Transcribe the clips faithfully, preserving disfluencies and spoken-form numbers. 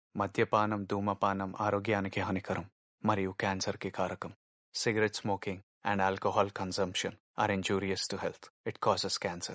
మద్యపానం, ధూమపానం ఆరోగ్యానికి హానికరం మరియు క్యాన్సర్కి కారకం. Cigarette smoking and alcohol consumption are injurious to health. It causes cancer.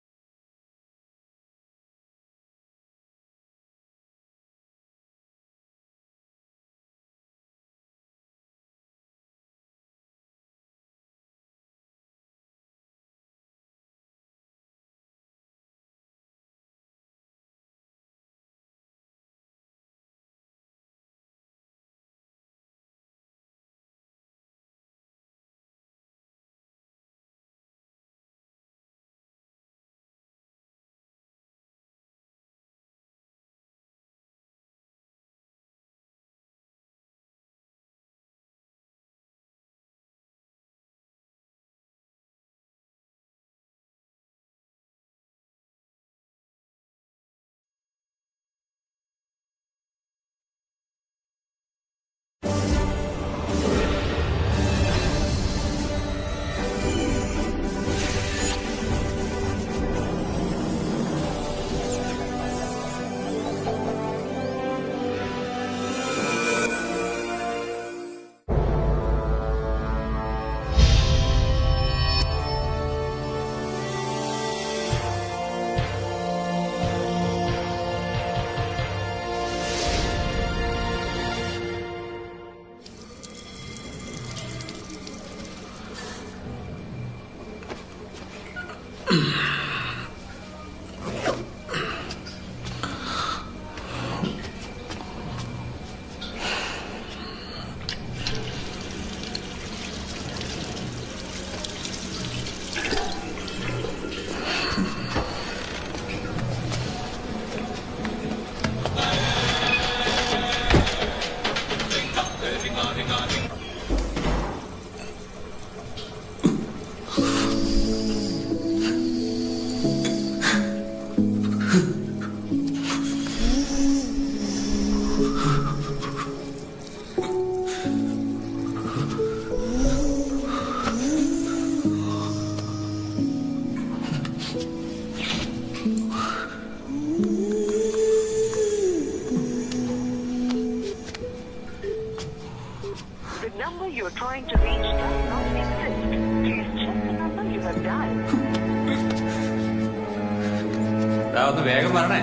വേഗം പറഞ്ഞേ.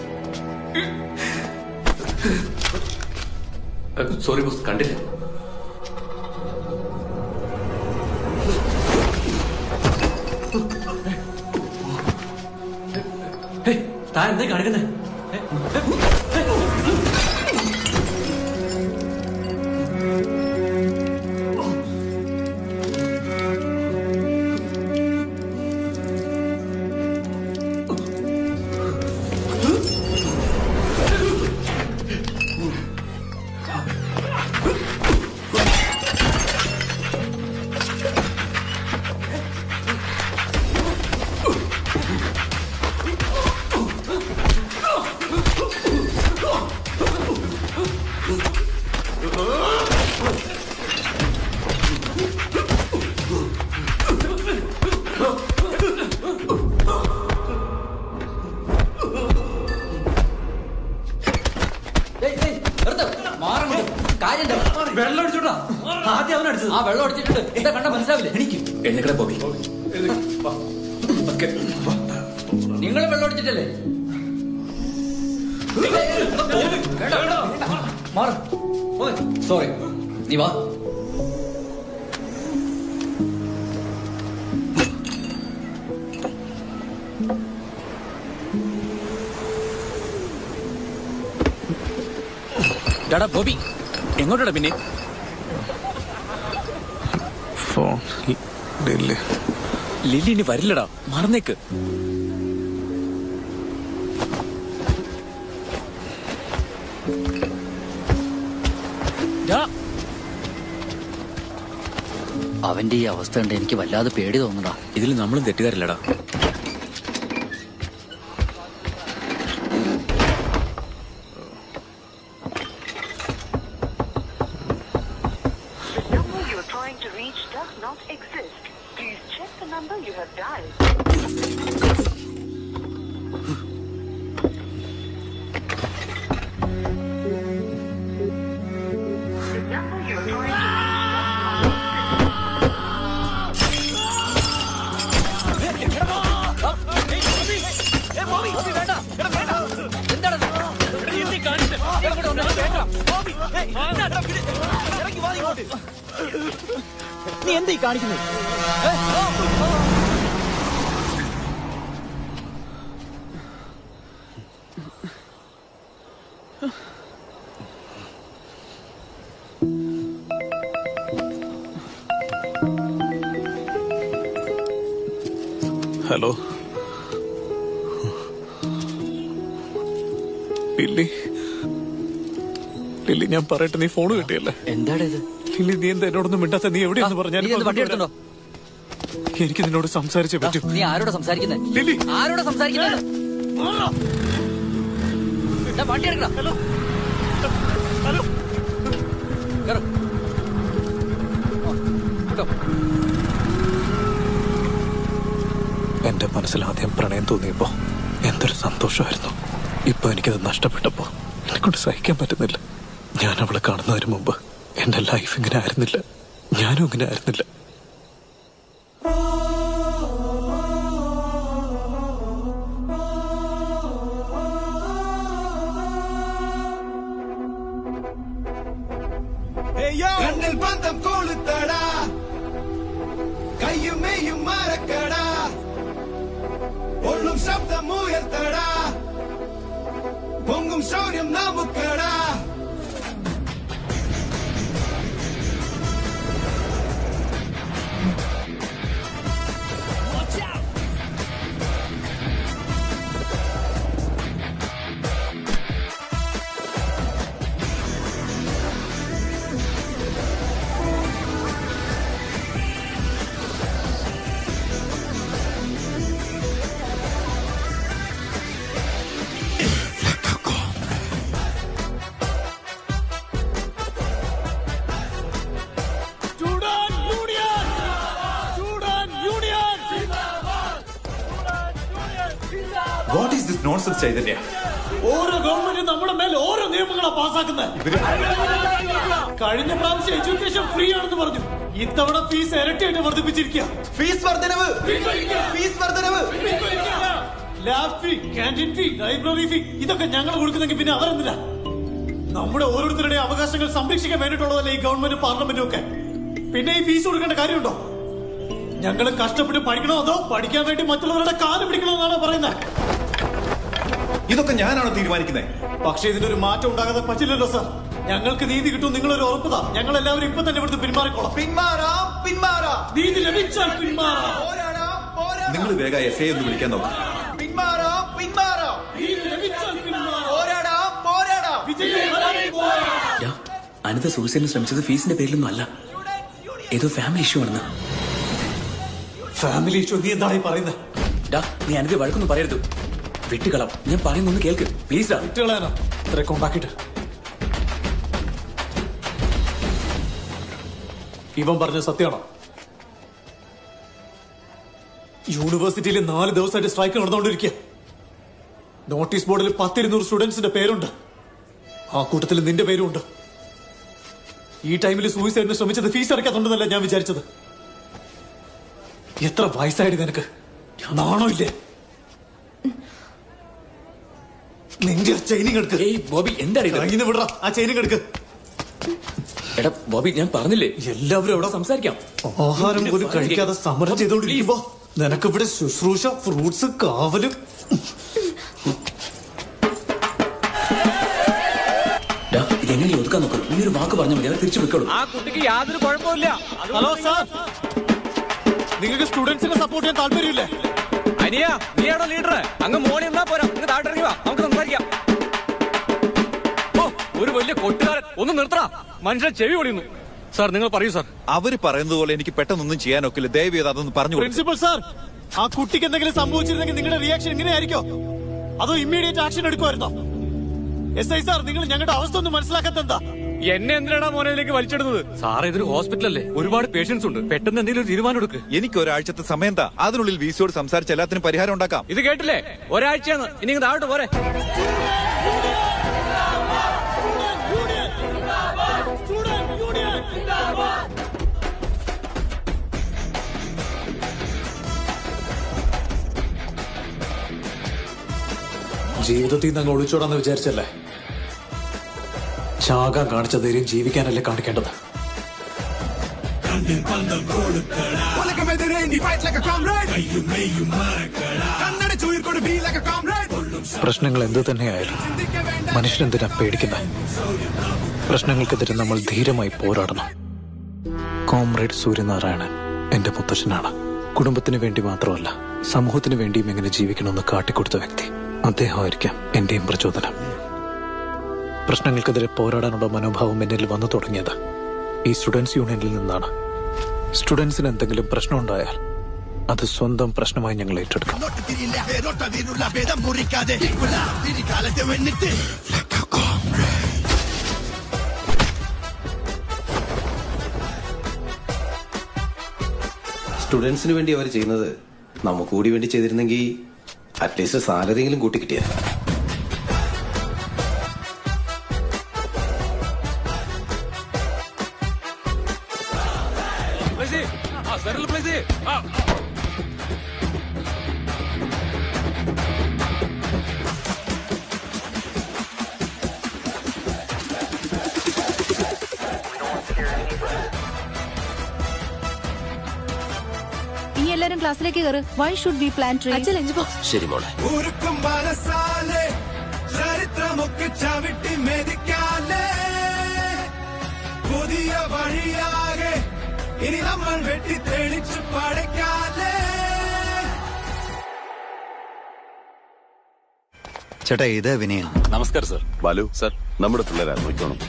സോറി ബോസ്, കണ്ടില്ല. താൻ എന്താ കാണിക്കുന്നേ? നിങ്ങൾ വെള്ളം അടിച്ചിട്ടല്ലേ? സോറി, നീ വാ. ഡാടാ ബോബി, എങ്ങോട്ടാ പിന്നെ? ഫോൺ ലില്ലി ലില്ലി ഇനി വരില്ലടാ, മറന്നേക്ക്. അവന്റെ ഈ അവസ്ഥ കണ്ട് എനിക്ക് വല്ലാതെ പേടി തോന്നടാ. ഇതിൽ നമ്മളും തെറ്റുകാരില്ലടാ. നീ എന്താ ഈ കാണിക്കുന്നത്? ഹലോ ലില്ലി, ലില്ലി ഞാൻ പറയട്ടെ, നീ ഫോൺ കിട്ടിയല്ലേ? എന്താടാ ഇത്? ലില്ലി, നീ എന്താ എന്നോടൊന്നും മിണ്ടാത്ത? നീ എവിടെയെന്ന് പറഞ്ഞാൽ എനിക്ക് നിന്നോട് സംസാരിച്ചേ പറ്റൂ. നീ ആരോടാ സംസാരിക്കുന്നത്? ലില്ലി, ആരോടാ സംസാരിക്കുന്നത്? വണ്ടി എടുക്കണം. ഹലോ ഹലോ എന്റെ മനസ്സിൽ ആദ്യം പ്രണയം തോന്നിയപ്പോ എന്തൊരു സന്തോഷമായിരുന്നു. ഇപ്പൊ എനിക്കത് നഷ്ടപ്പെട്ടപ്പോ എന്നെക്കൊണ്ട് സഹിക്കാൻ പറ്റുന്നില്ല. ഞാൻ അവളെ കാണുന്നതിന് മുമ്പ് എന്റെ ലൈഫ് ഇങ്ങനെ ആയിരുന്നില്ല, ഞാനും ഇങ്ങനെ ആയിരുന്നില്ല. കണ്ണിൽ ബന്ധം കൊളുത്തടാ, കയ്യും മെയ്യും മറക്കടാ, ഒള്ളും ശബ്ദം ഉയർത്തടാ, പൊങ്ങും ശൗര്യം നമുക്കടാ. What is this nonsense, Chaitanya? ഓരോ ഗവൺമെന്റ് നമ്മുടെ മേൽ ഓരോ നിയമങ്ങളാണ് പാസ്സാക്കുന്നത്. കഴിഞ്ഞ പ്രാവശ്യം എഡ്യൂക്കേഷൻ ഫ്രീ ആണെന്ന് പറഞ്ഞു, ഇത്തവണ ഫീസ് ഇരട്ടിയായിട്ട് വർദ്ധിപ്പിച്ചിരിക്കുക. ഫീസ് വർധനവ്, ഫീസ് വർധനവ്, lab fee, canteen fee, library fee ഇതൊക്കെ ഞങ്ങൾ കൊടുക്കുന്നെങ്കിൽ പിന്നെ അവരെന്തിനാ? നമ്മുടെ ഓരോരുത്തരുടെ അവകാശങ്ങൾ സംരക്ഷിക്കാൻ വേണ്ടിയിട്ടുള്ളതല്ലേ ഈ ഗവൺമെന്റ് പാർലമെന്റും ഒക്കെ. പിന്നെ ഈ ഫീസ് കൊടുക്കേണ്ട കാര്യമുണ്ടോ? ഞങ്ങൾ കഷ്ടപ്പെട്ട് പഠിക്കണോ അതോ പഠിക്കാൻ വേണ്ടി മറ്റുള്ളവരുടെ കാല് പിടിക്കണോ എന്നാണ് പറയുന്നത്. ഇതൊക്കെ ഞാനാണോ തീരുമാനിക്കുന്നത്? പക്ഷേ ഇതിനൊരു മാറ്റം ഉണ്ടാകാതെ പറ്റില്ലല്ലോ സാർ. ഞങ്ങൾക്ക് നീതി കിട്ടും, നിങ്ങളൊരു ഉറപ്പുതാ. ഞങ്ങൾ എല്ലാവരും ഇപ്പൊ തന്നെ ഇവിടുന്ന് പിന്മാറിക്കോളാം. പിന്മാറാം, പിന്മാറാം, നീതി ലഭിച്ചാൽ പിന്മാറാം. നിങ്ങൾ വേഗം എസ് ഐ ഒന്ന് വിളിക്കാൻ നോക്കാം. പിന്മാറാം, പിന്മാറാം, നീതി ലഭിച്ചാൽ പിന്മാറാം. പോരാടാം, പോരാടാം. അനിത സൂസൈഡിന് ശ്രമിച്ചത് ഫീസിന്റെ പേരിലൊന്നും അല്ല, ഏതോ ഫാമിലി ഇഷ്യൂ ആണെന്ന്. Family issue? നീ എന്താണ് ഈ പറയുന്നത്? ഡാ, നീ അനിത വഴക്കൊന്നും പറയരുത്, വിട്ടുകളാം. ഞാൻ പറയുന്നൊന്ന് കേൾക്ക് പ്ലീസ്. ഡാ, വിട്ടുകളയാനോ? ഇത്രയൊക്കെ ഉണ്ടാക്കിട്ട് ഇവൻ പറഞ്ഞ സത്യമാണോ? യൂണിവേഴ്സിറ്റിയിൽ നാല് ദിവസമായിട്ട് സ്ട്രൈക്ക് നടന്നുകൊണ്ടിരിക്കുക. നോട്ടീസ് ബോർഡിൽ പത്തിരുന്നൂറ് സ്റ്റുഡൻസിന്റെ പേരുണ്ട്, ആ കൂട്ടത്തിൽ നിന്റെ പേരുണ്ട്. ഈ ടൈമിൽ സൂയിസൈഡിന് ശ്രമിച്ചത് ഫീസ് അടയ്ക്കാത്തുണ്ടെന്നല്ല ഞാൻ വിചാരിച്ചത്. എത്ര വയസ്സായിട്ട് നിനക്ക്? നാണോ ഇല്ലേ? നിന്റെ ചെയിനിങ് എടുക്ക്. ഏയ് ബോബി, എന്താണ് ഇത്? വിടറ, ആ ചെയിനിങ് എടുക്ക്. എടാ ബോബി, ഞാൻ പറഞ്ഞില്ലേ എല്ലാവരും എവിടെ സംസാരിക്കാം. ആഹാരം പോലും കഴിക്കാതെ സമരം ചെയ്തോണ്ടിരിക്കുമ്പോ നിനക്കിവിടെ ശുശ്രൂഷ, ഫ്രൂട്ട്സ്, കാവലും. ഇതെങ്ങനെ ഒതുക്കാൻ നോക്കും? നീ ഒരു വാക്ക് പറഞ്ഞാൽ മതി, അത് തിരിച്ചു വെക്കോളൂ. ആ കുട്ടിക്ക് യാതൊരു കുഴപ്പമില്ല. ഹലോ സാർ, നിങ്ങൾക്ക് സ്റ്റുഡൻസിനെ സപ്പോർട്ട് ചെയ്യാൻ താല്പര്യമില്ലേ? അനിയ, നീയാണോ ലീഡർ? അങ്ങ് മോളി എന്നാ പോരാ, അങ്ങ് താഴെ വാ, നമുക്ക് സംസാരിക്കാം. ഓ, ഒരു വലിയ കൊട്ടുകാരൻ, ഒന്ന് നിർത്തണ, മനുഷ്യൻ ചെവി പൊളിയുന്നു. സാർ നിങ്ങൾ പറയൂ സാർ. അവര് പറയുന്നത് പോലെ എനിക്ക് പെട്ടെന്നൊന്നും ചെയ്യാനൊക്കില്ല. ദയവ് ചെയ്ത് അതൊന്ന് പറഞ്ഞു. പ്രിൻസിപ്പൽ സാർ, ആ കുട്ടിക്ക് എന്തെങ്കിലും സംഭവിച്ചിരുന്നെങ്കിൽ നിങ്ങളുടെ റിയാക്ഷൻ ഇങ്ങനെയായിരിക്കോ? അതോ ഇമ്മീഡിയറ്റ് ആക്ഷൻ എടുക്കുമായിരുന്നോ? എസ് ഐ സാർ, നിങ്ങൾ ഞങ്ങളുടെ അവസ്ഥ ഒന്ന് മനസ്സിലാക്കാത്ത എന്താ? എന്നെ എന്തിനാണ് മോനയിലേക്ക് വലിച്ചെടുത്തത്? സാർ, ഇതൊരു ഹോസ്പിറ്റലല്ലേ, ഒരുപാട് പേഷ്യൻസ് ഉണ്ട്. പെട്ടെന്ന് എന്തെങ്കിലും ഒരു തീരുമാനം എടുക്ക്. എനിക്ക് ഒരാഴ്ചത്തെ സമയം താ, അതിനുള്ളിൽ വിസിയോട് സംസാരിച്ച് എല്ലാത്തിനും പരിഹാരം ഉണ്ടാക്കാം. ഇത് കേട്ടില്ലേ? ഒരാഴ്ചയാണ്. ഇനി താഴോട്ട് പോരെ. ജീവിതത്തിൽ നിന്ന് അങ്ങ് ഒളിച്ചോടാന്ന് വിചാരിച്ചല്ലേ? ചാകാൻ കാണിച്ച ധൈര്യം ജീവിക്കാനല്ലേ കാണിക്കേണ്ടത്? ഉലകമെതിരെ നീ ഫൈറ്റ് ലൈക്ക് എ കോംറേഡ് കയ്യും മെയ്യും മറക്കടാ കണ്ണടച്ച് ഉയർക്കൊടു ബി ലൈക്ക് എ കോംറേഡ്. പ്രശ്നങ്ങൾ എന്തു തന്നെയായാലും മനുഷ്യനെന്തിനാ പേടിക്കുന്നത്? പ്രശ്നങ്ങൾക്കെതിരെ നമ്മൾ ധീരമായി പോരാടണം. കോംറേഡ് സൂര്യനാരായണൻ എന്റെ മുത്തശ്ശനാണ്. കുടുംബത്തിന് വേണ്ടി മാത്രമല്ല, സമൂഹത്തിന് വേണ്ടിയും എങ്ങനെ ജീവിക്കണമെന്ന് കാട്ടിക്കൊടുത്ത വ്യക്തി. അദ്ദേഹമായിരിക്കാം എന്റെയും പ്രചോദനം. പ്രശ്നങ്ങൾക്കെതിരെ പോരാടാനുള്ള മനോഭാവം എന്നിൽ വന്നു തുടങ്ങിയത് ഈ സ്റ്റുഡൻസ് യൂണിയനിൽ നിന്നാണ്. സ്റ്റുഡൻസിന് എന്തെങ്കിലും പ്രശ്നമുണ്ടായാൽ അത് സ്വന്തം പ്രശ്നമായി ഞങ്ങൾ ഏറ്റെടുക്കും. സ്റ്റുഡൻസിന് വേണ്ടി അവർ ചെയ്യുന്നത് നമുക്ക് കൂടി വേണ്ടി ചെയ്തിരുന്നെങ്കിൽ അറ്റ്ലീസ്റ്റ് സാലറിയെങ്കിലും കൂട്ടി കിട്ടിയത്. ഇനി എല്ലാരും ക്ലാസ്സിലേക്ക് കയറ്. Why should be plan tree? ശരി മോളെ. ഊർക്കും മനസ്സാലെ ചരിത്രമൊക്കെ ചവിട്ടി മെതിക്കാലേ പുതിയ വഴിയാകെ ഇനി നമ്മൾ വെട്ടി തെളിച്ചു പടയ്ക്കാലേ. ചേട്ടാ, ഇത് വിനയൻ. നമസ്കാരം സർ. ബാലു സർ, നമ്മുടെ പിള്ളേരാ, നോക്കണം.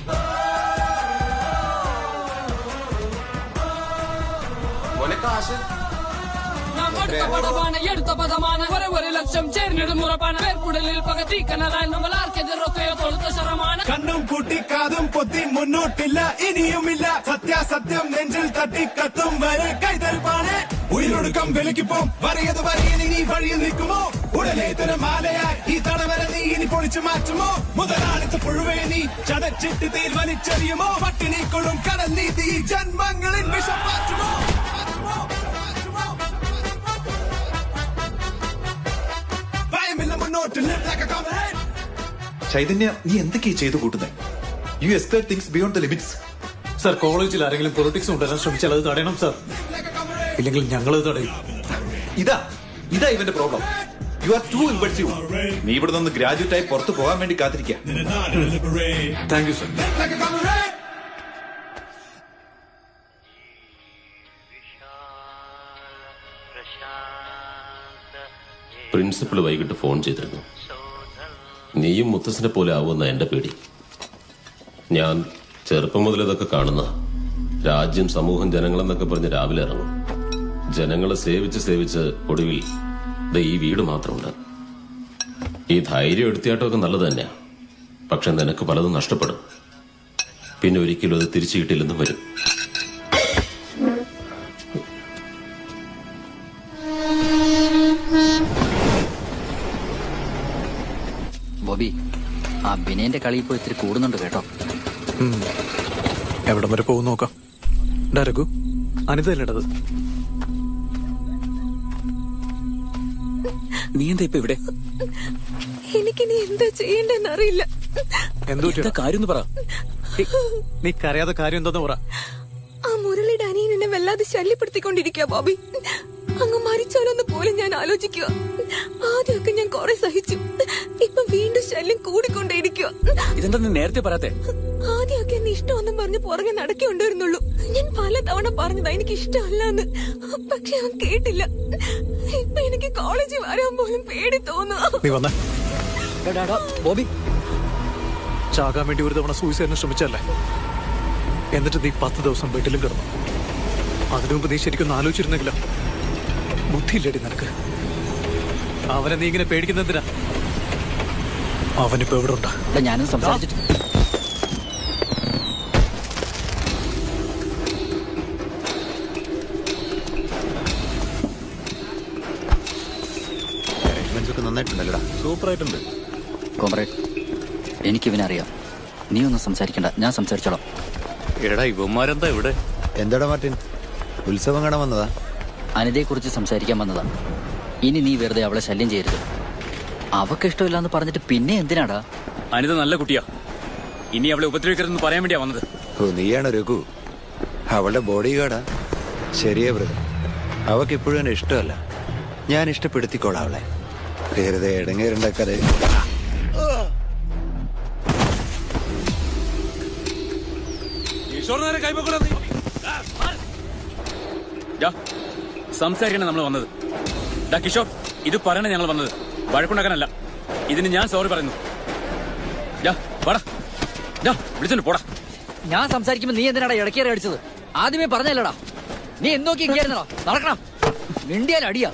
എടുത്ത പദമാണ് ഒരു ഒരു ലക്ഷം ചേർന്നിടും ഉറപ്പാണ്. പേർക്കുടലിൽ പകത്തിക്കണതായി നമ്മൾ ആർക്കെതിരൊക്കെയോ തൊഴുത്ത ശരമാണ്. കണ്ണും പൂട്ടി കാതും പൊത്തി മുന്നോട്ടില്ല ഇനിയുമില്ല. സത്യാസത്യം നെഞ്ചിൽ തട്ടി കത്തും വരെ കൈതരിപ്പാണ്. ഉയരൊടുക്കം വിലക്കിപ്പോം വരയത് വരയിൽ ഇനി വഴിയിൽ നിൽക്കുമോ? ഉടനെ തിരമാലയായി ഈ തടവര നീ ഇനി പൊളിച്ചു മാറ്റുമോ? മുതലാളിത്ത പുഴുവേ നീ ചതച്ചിട്ട് തീൽ വലിച്ചെറിയുമോ? പട്ടിണി കൊടും കടൽ നീതി ജന്മങ്ങളിൽ വിഷം മാറ്റുമോ? ചൈതന്യ, നീ എന്തൊക്കെയാ ചെയ്തു കൂട്ടുന്നേ? You expect things beyond the limits. Sir, കോളേജിൽ ആരെങ്കിലും പൊളിറ്റിക്സ് കൊണ്ടുവരാൻ ശ്രമിച്ചാൽ അത് തടയണം സർ. ഇല്ലെങ്കിൽ ഞങ്ങളത് തടയും. ഇതാ ഇതാ ഇവന്റെ problem. You are too impulsive. നീ ഇവിടെ നിന്ന് ഗ്രാജുവേറ്റ് ആയി പുറത്തു പോകാൻ വേണ്ടി കാത്തിരിക്കുക. Thank you sir. പ്രിൻസിപ്പൾ വൈകിട്ട് ഫോൺ ചെയ്തിരുന്നു. നീയും മുത്തശ്ശനെ പോലെ ആവുമെന്ന എന്റെ പേടി. ഞാൻ ചെറുപ്പം മുതൽ ഇതൊക്കെ കാണുന്ന രാജ്യം, സമൂഹം, ജനങ്ങളെന്നൊക്കെ പറഞ്ഞ് രാവിലെ ഇറങ്ങും. ജനങ്ങളെ സേവിച്ച് സേവിച്ച് ഒടുവിൽ ഈ വീട് മാത്രമുണ്ട്. ഈ ധൈര്യം എടുത്തിയാട്ടമൊക്കെ നല്ലത് തന്നെയാ. പക്ഷെ നിനക്ക് പലതും നഷ്ടപ്പെടും. പിന്നെ ഒരിക്കലും അത് തിരിച്ചു കിട്ടില്ലെന്നും വരും. ബോബി, ആ ബിനേന്റെ കളി ഇപ്പോ ഇത്തിരി കൂടുന്നുണ്ട് കേട്ടോ. എവിടം വരെ പോകും നോക്കാം. ഡരകു, അനിതല്ലേടത്? നീ എന്താ ഇപ്പൊ ഇവിടെ? എനിക്കിനി എന്താ ചെയ്യേണ്ടെന്ന് അറിയില്ല. എന്താ കാര്യം പറ. നീ കരയാതെ കാര്യം എന്താന്ന് പറ. ആ മുരളിയുടെ അനിയൻ എന്നെ വല്ലാതെ ശല്യപ്പെടുത്തിക്കൊണ്ടിരിക്കുക ബോബി. അങ്ങ് മരിച്ചാലോന്ന് പോലും ഞാൻ ആലോചിക്കുക. ആദ്യമൊക്കെ ഞാൻ കുറെ സഹിച്ചു. ഇപ്പൊ വീണ്ടും ശല്യം കൂടിക്കൊണ്ടേയിരിക്കുക. ഇതെന്താ നീ നേരത്തെ പറയാത്തെ? ആദ്യമൊക്കെ എന്നെ ഇഷ്ടമൊന്നും പറഞ്ഞ് പുറകെ നടക്കേണ്ടിരുന്നുള്ളൂ. ഞാൻ പലതവണ പറഞ്ഞതാ എനിക്ക് ഇഷ്ടമല്ലെന്ന്. പക്ഷെ അവൻ കേട്ടില്ല. ഇപ്പൊ എനിക്ക് കോളേജിൽ വരാൻ പോലും പേടി തോന്നുന്നു. ബോബി, ചാകാൻ വേണ്ടി ഒരു തവണ സൂയിസൈഡിന് ശ്രമിച്ചല്ലേ? എന്നിട്ട് നീ പത്ത് ദിവസം വീട്ടിലും കിടന്നു. അതിനു മുമ്പ് നീ ശരിക്കും ആലോചിച്ചിരുന്നെങ്കിലോ? ബുദ്ധിയില്ലടി നിനക്ക്. അവനെ നീ ഇങ്ങനെ പേടിക്കുന്നതിനാ? അവനിപ്പോ എവിടെ ഉണ്ടാ? ഞാനും സംസാരിച്ചിട്ട് നന്നായിട്ടുണ്ടല്ലോടാ. സൂപ്പറായിട്ടുണ്ട്. കോമ്രേഡ്, എനിക്കിവനറിയാം. നീ ഒന്നും സംസാരിക്കണ്ട, ഞാൻ സംസാരിച്ചോളാം. എടാ, ഇവന്മാരെന്താ ഇവിടെ? എന്താടാ മാർട്ടിൻ, ഉത്സവം കാണാൻ വന്നതാ? അനിതയെ കുറിച്ച് സംസാരിക്കാൻ വന്നതാ. ഇനി നീ വെറുതെ അവളെ ശല്യം ചെയ്യരുത്. അവക്ക് ഇഷ്ടമില്ലാന്ന് പറഞ്ഞിട്ട് പിന്നെ എന്തിനാടാ? അനിത നല്ല കുട്ടിയാ. ഇനി അവളെ ഉപദ്രവിക്കരുതെന്ന് പറയാൻ വേണ്ടിയാ വന്നത്. ഓ, നീയാണോ രഘു? അവളുടെ ബോഡി ഗാർഡാ? ശരിയാ ബ്രദർ, അവക്ക് ഇപ്പോഴും എന്നെ ഇഷ്ടമല്ല. ഞാൻ ഇഷ്ടപ്പെടുത്തിക്കോളാം അവളെ. വെറുതെ ഇടങ്ങേറുണ്ടാക്കാതെ. സംസാരിക്കണം നമ്മൾ വന്നത്. ഡാ കിഷോർ, ഇത് പറയണ ഞങ്ങൾ വന്നത് വഴക്കുണ്ടാക്കാനല്ല. ഇതിന് ഞാൻ സോറി പറയുന്നു. വിളിച്ചോണ്ട് പോടാ. ഞാൻ സംസാരിക്കുമ്പോ നീ എന്തിനാടാ ഇടക്കേറി അടിച്ചത്? ആദ്യമേ പറഞ്ഞല്ലടാ. നീ എന്നോക്കി ഇരിക്കായിരുന്നടാ. നടക്കണം. മിണ്ടിയാൽ അടിയാ.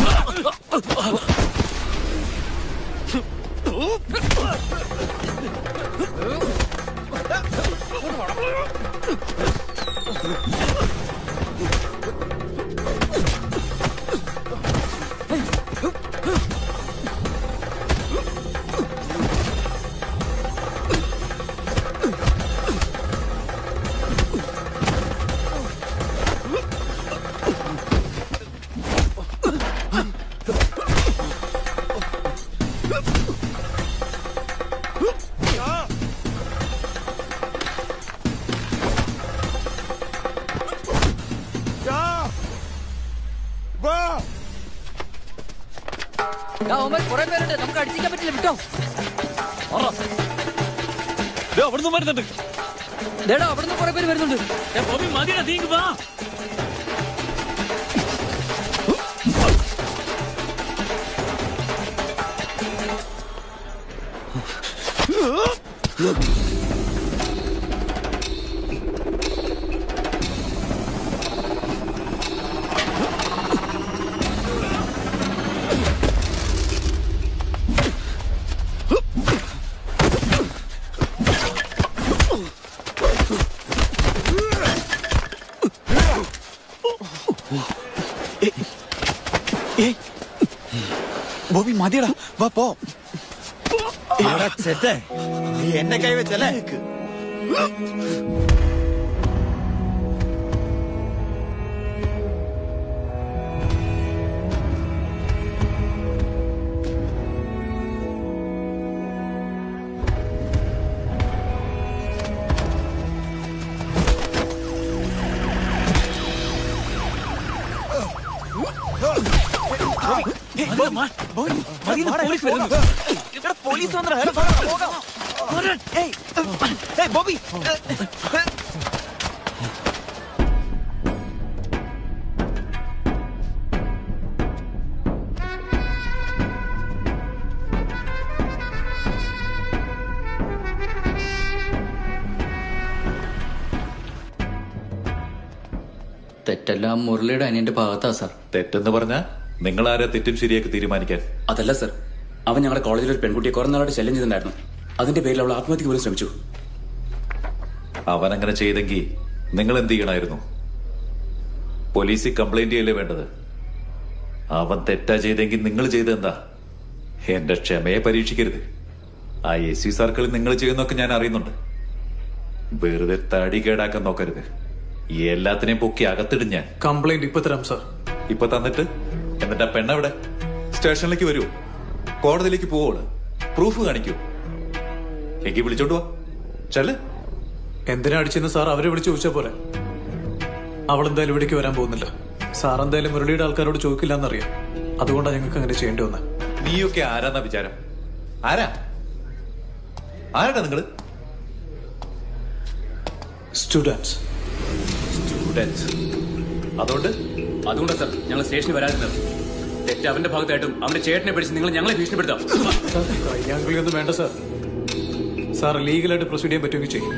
കുറെ പേരുണ്ട്, നമുക്ക് അടിച്ചിക്കാൻ പറ്റില്ല. വിട്ടോ. അവിടുന്ന് വരുന്നുണ്ട്. അവിടുന്ന് കുറെ പേര് വരുന്നുണ്ട്. മതിയാ, നീ വാ. ബോബി മതിയടാ, വാ പോ. നീ എന്നെ കൈവച്ചല്ലേ? പോലീസ് ബോബി തെറ്റെല്ലാം മുരളിയുടെ അനിയന്റെ ഭാഗത്താ സാർ. തെറ്റെന്ന് പറഞ്ഞാ നിങ്ങൾ ആരാ തെറ്റും ശരിയൊക്കെ തീരുമാനിക്കാൻ? അതല്ല സർ, അവൻ ഞങ്ങളുടെ കോളേജിൽ ഒരു പെൺകുട്ടിയെ കുറെ നാളായിട്ട് ശല്യം ചെയ്തിട്ടുണ്ടായിരുന്നു. അതിന്റെ പേരിൽ അവൾ ആത്മഹത്യക്ക് പോലും ശ്രമിച്ചു. അവൻ അങ്ങനെ ചെയ്തെങ്കിൽ നിങ്ങൾ എന്ത് ചെയ്യണമായിരുന്നു? പോലീസിൽ കംപ്ലൈന്റ് ചെയ്യല്ലേ വേണ്ടത്? അവൻ തെറ്റാ ചെയ്തെങ്കിൽ നിങ്ങൾ ചെയ്തെന്താ? എന്റെ ക്ഷമയെ പരീക്ഷിക്കരുത്. ആ എസ് സി സർക്കിളിൽ നിങ്ങൾ ചെയ്യുന്നൊക്കെ ഞാൻ അറിയുന്നുണ്ട്. വെറുതെ തടി കേടാക്കാൻ നോക്കരുത്. എല്ലാത്തിനെയും പൊക്കി അകത്തിടും ഞാൻ. കംപ്ലൈന്റ് ഇപ്പൊ തരാം സാർ. ഇപ്പൊ തന്നിട്ട് എന്നിട്ട് ആ പെണ്ണെവിടെ? സ്റ്റേഷനിലേക്ക് വരൂ, കോടതിയിലേക്ക് പോവോള്, പ്രൂഫ് കാണിക്കൂ. എങ്കിൽ വിളിച്ചോണ്ട് വാ. ചെല്. എന്തിനാ അടിച്ചെന്ന് സാർ അവരെ വിളിച്ച് ചോദിച്ചാ പോരെ. അവളെന്തായാലും ഇവിടേക്ക് വരാൻ പോകുന്നില്ല. സാർ എന്തായാലും മുരളിയുടെ ആൾക്കാരോട് ചോദിക്കില്ല എന്നറിയാം. അതുകൊണ്ടാണ് ഞങ്ങൾക്ക് അങ്ങനെ ചെയ്യേണ്ടി വന്നത്. നീയൊക്കെ ആരാന്നാ വിചാരം? ആരാ ആരാടാ നിങ്ങള്? സ്റ്റുഡൻസ്. സ്റ്റുഡൻസ്. അതുകൊണ്ട് അതുകൊണ്ടാ സർ ഞങ്ങൾ സ്റ്റേഷനിൽ വരാതിരുന്നത്. തെറ്റ് അവന്റെ ഭാഗത്തായിട്ടും അവന്റെ ചേട്ടനെ പിടിച്ച് നിങ്ങൾ ഞങ്ങളെ ഭീഷണിപ്പെടുത്താം. കയ്യാങ്കളിയൊന്നും വേണ്ട സാർ. സാർ ലീഗലായിട്ട് പ്രൊസീഡ് ചെയ്യാൻ പറ്റുമെങ്കിൽ ചെയ്യും.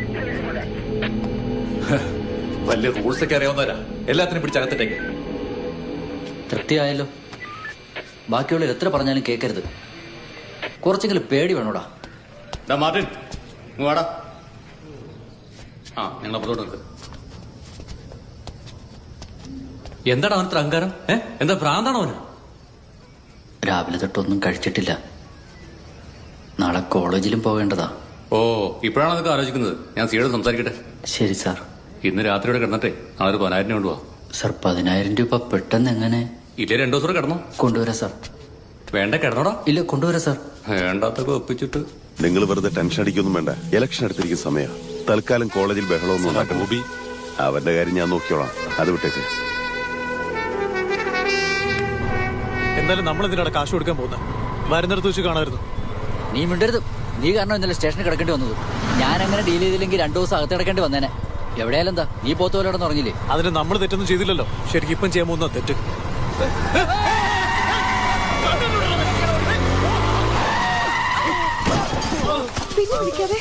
വലിയ റൂൾസ് ഒക്കെ അറിയാവുന്നവരാ. എല്ലാത്തിനും പിടിച്ചകത്തിട്ടേക്ക്. തൃപ്തിയായല്ലോ. ബാക്കിയുള്ളവർ എത്ര പറഞ്ഞാലും കേൾക്കരുത്. കുറച്ചെങ്കിലും പേടി വേണോടാ. മാർട്ടിൻ വാടാ. ആ ഞങ്ങൾ അപ്പുറത്തോട്ട് നിൽക്ക്. എന്താണ് അവനത്ര അഹങ്കാരം? ഏ എന്താ ഭ്രാന്താണോ അവന്? രാവിലെ തൊട്ടൊന്നും കഴിച്ചിട്ടില്ല. നാളെ കോളേജിലും പോകേണ്ടതാ. ഓ ഇപ്പോഴാണ് അതൊക്കെ ആലോചിക്കുന്നത്. ഞാൻ സിയോട് സംസാരിക്കട്ടെ. ശരി സാർ. ഇന്ന് രാത്രിയോടെ കിടന്നിട്ടേ നാളെ ഒരു പതിനായിരം രൂപ കൊണ്ടുപോവാ. സാർ പതിനായിരം രൂപ പെട്ടെന്ന് എങ്ങനെ? ഇല്ലേ രണ്ടു ദിവസം കിടന്നോ? കൊണ്ടുവരാം സാർ. വേണ്ട കിടന്നോടാ. ഇല്ല കൊണ്ടുവരാം സാർ. വേണ്ടാത്തൊക്കെ ഒപ്പിച്ചിട്ട് നിങ്ങൾ വെറുതെ ടെൻഷൻ അടിക്കൊന്നും വേണ്ട. ഇലക്ഷൻ എടുത്തിരിക്കുന്ന സമയം. തൽക്കാലം കോളേജിൽ ബഹളമൊന്നും ഉണ്ടാക്കണം. അവന്റെ കാര്യം ഞാൻ നോക്കിയോളാം. അത് വിട്ടേക്ക്. എന്തായാലും നമ്മൾ എന്തിനാണ് കാശ് കൊടുക്കാൻ പോകുന്നത്? വരുന്നിടത്ത് വെച്ച് കാണാമായിരുന്നു. നീ മിണ്ടരുത്. നീ കാരണം ഇന്നലെ സ്റ്റേഷനിൽ കിടക്കേണ്ടി വന്നത്. ഞാൻ അങ്ങനെ ഡീൽ ചെയ്തില്ലെങ്കിൽ രണ്ടു ദിവസം അകത്ത് കിടക്കേണ്ടി വന്നേനെ. എവിടെയാലും എന്താ നീ പോത്ത് പോലെ കിടന്ന് ഉറങ്ങില്ലേ? അതിന് നമ്മൾ തെറ്റൊന്നും ചെയ്തില്ലല്ലോ. ശരിക്കും ഇപ്പം ചെയ്യാൻ പോകുന്ന തെറ്റ്. പിന്നെ വിളിക്കാതെ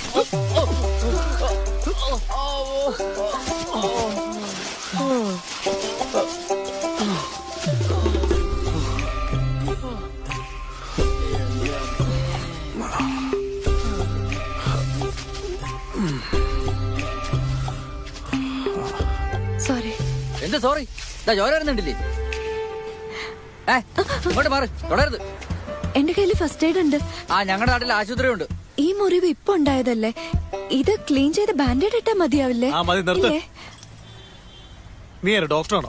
സോറി. എന്ത് സോറി? ജോലി വരുന്നുണ്ടില്ലേ? ഏ ഇങ്ങോട്ട് മാറി തുടരുത്. എന്റെ കയ്യിൽ ഫസ്റ്റ് എയ്ഡ് ഉണ്ട്. ആ ഞങ്ങളുടെ നാട്ടിൽ ആശുപത്രി ഉണ്ട്. ഈ മുറിവ് ഇപ്പൊ ഉണ്ടായതല്ലേ, ഇത് ക്ലീൻ ചെയ്ത് ബാൻഡേഡ് ഇട്ടാ മതിയാവില്ലേ? ആ മതി, നിർത്ത്. നീ ആര്, ഡോക്ടറാണോ?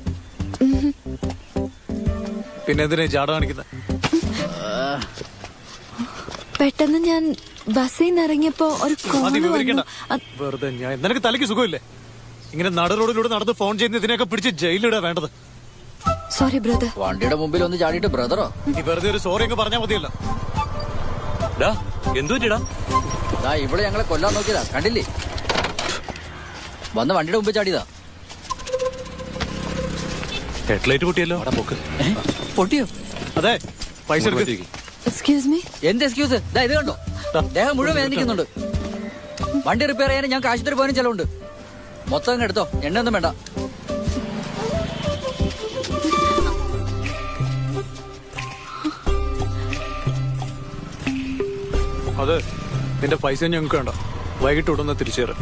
പിന്നെ എന്തിനാ ജാട കാണിക്കുന്നത്? പെട്ടെന്ന് ഞാൻ ബസ്സിൽ നിന്ന് ഇറങ്ങിയപ്പോ ഒരു മതി, വിവരിക്കണ്ട. വെറുതെ ഞാൻ നിനക്ക് തലയ്ക്ക് സുഖമില്ലേ? ഇങ്ങനെ നട റോഡിലൂടെ നടന്ന് ഫോൺ ചെയ്യുന്ന ഇതിനൊക്കെ പിടിച്ച് ജയിലിടാ വേണ്ടത്. Sorry brother. വണ്ടിയുടെ മുമ്പിൽ ഒന്ന് ചാടിയിട്ട് ബ്രദറോ? നീ വെറുതെ ഒരു സോറി അങ്ങ് പറഞ്ഞാൽ മതിയല്ലോ. എന്തുപറ്റിടാ? ഇവിടെ ഞങ്ങളെ കൊല്ലാൻ നോക്കിയതാ, കണ്ടില്ലേ? വന്ന് വണ്ടിയുടെ മുമ്പിൽ ചാടിയതാ. ഹെഡ്ലൈറ്റ് പൊട്ടിയല്ലോ. പൊട്ടിയോ? അതെ, പൈസ എക്സ്ക്യൂസ് മീ. എന്ത് എക്സ്ക്യൂസ്? ഇത് കണ്ടോ, ദേഹം മുഴുവൻ വേദനിക്കുന്നുണ്ട്. വണ്ടി റിപ്പയർ ചെയ്യാൻ ഞങ്ങൾക്ക് ആശുപത്രി പോകാനും ചെലവുണ്ട്. മൊത്തം അങ്ങ് എടുത്തോ, എണ്ണ ഒന്നും വേണ്ട. അത് നിന്റെ പൈസ ഞങ്ങൾക്ക് വേണ്ട. വൈകിട്ട് ഉടനെ തിരിച്ചു തരാം.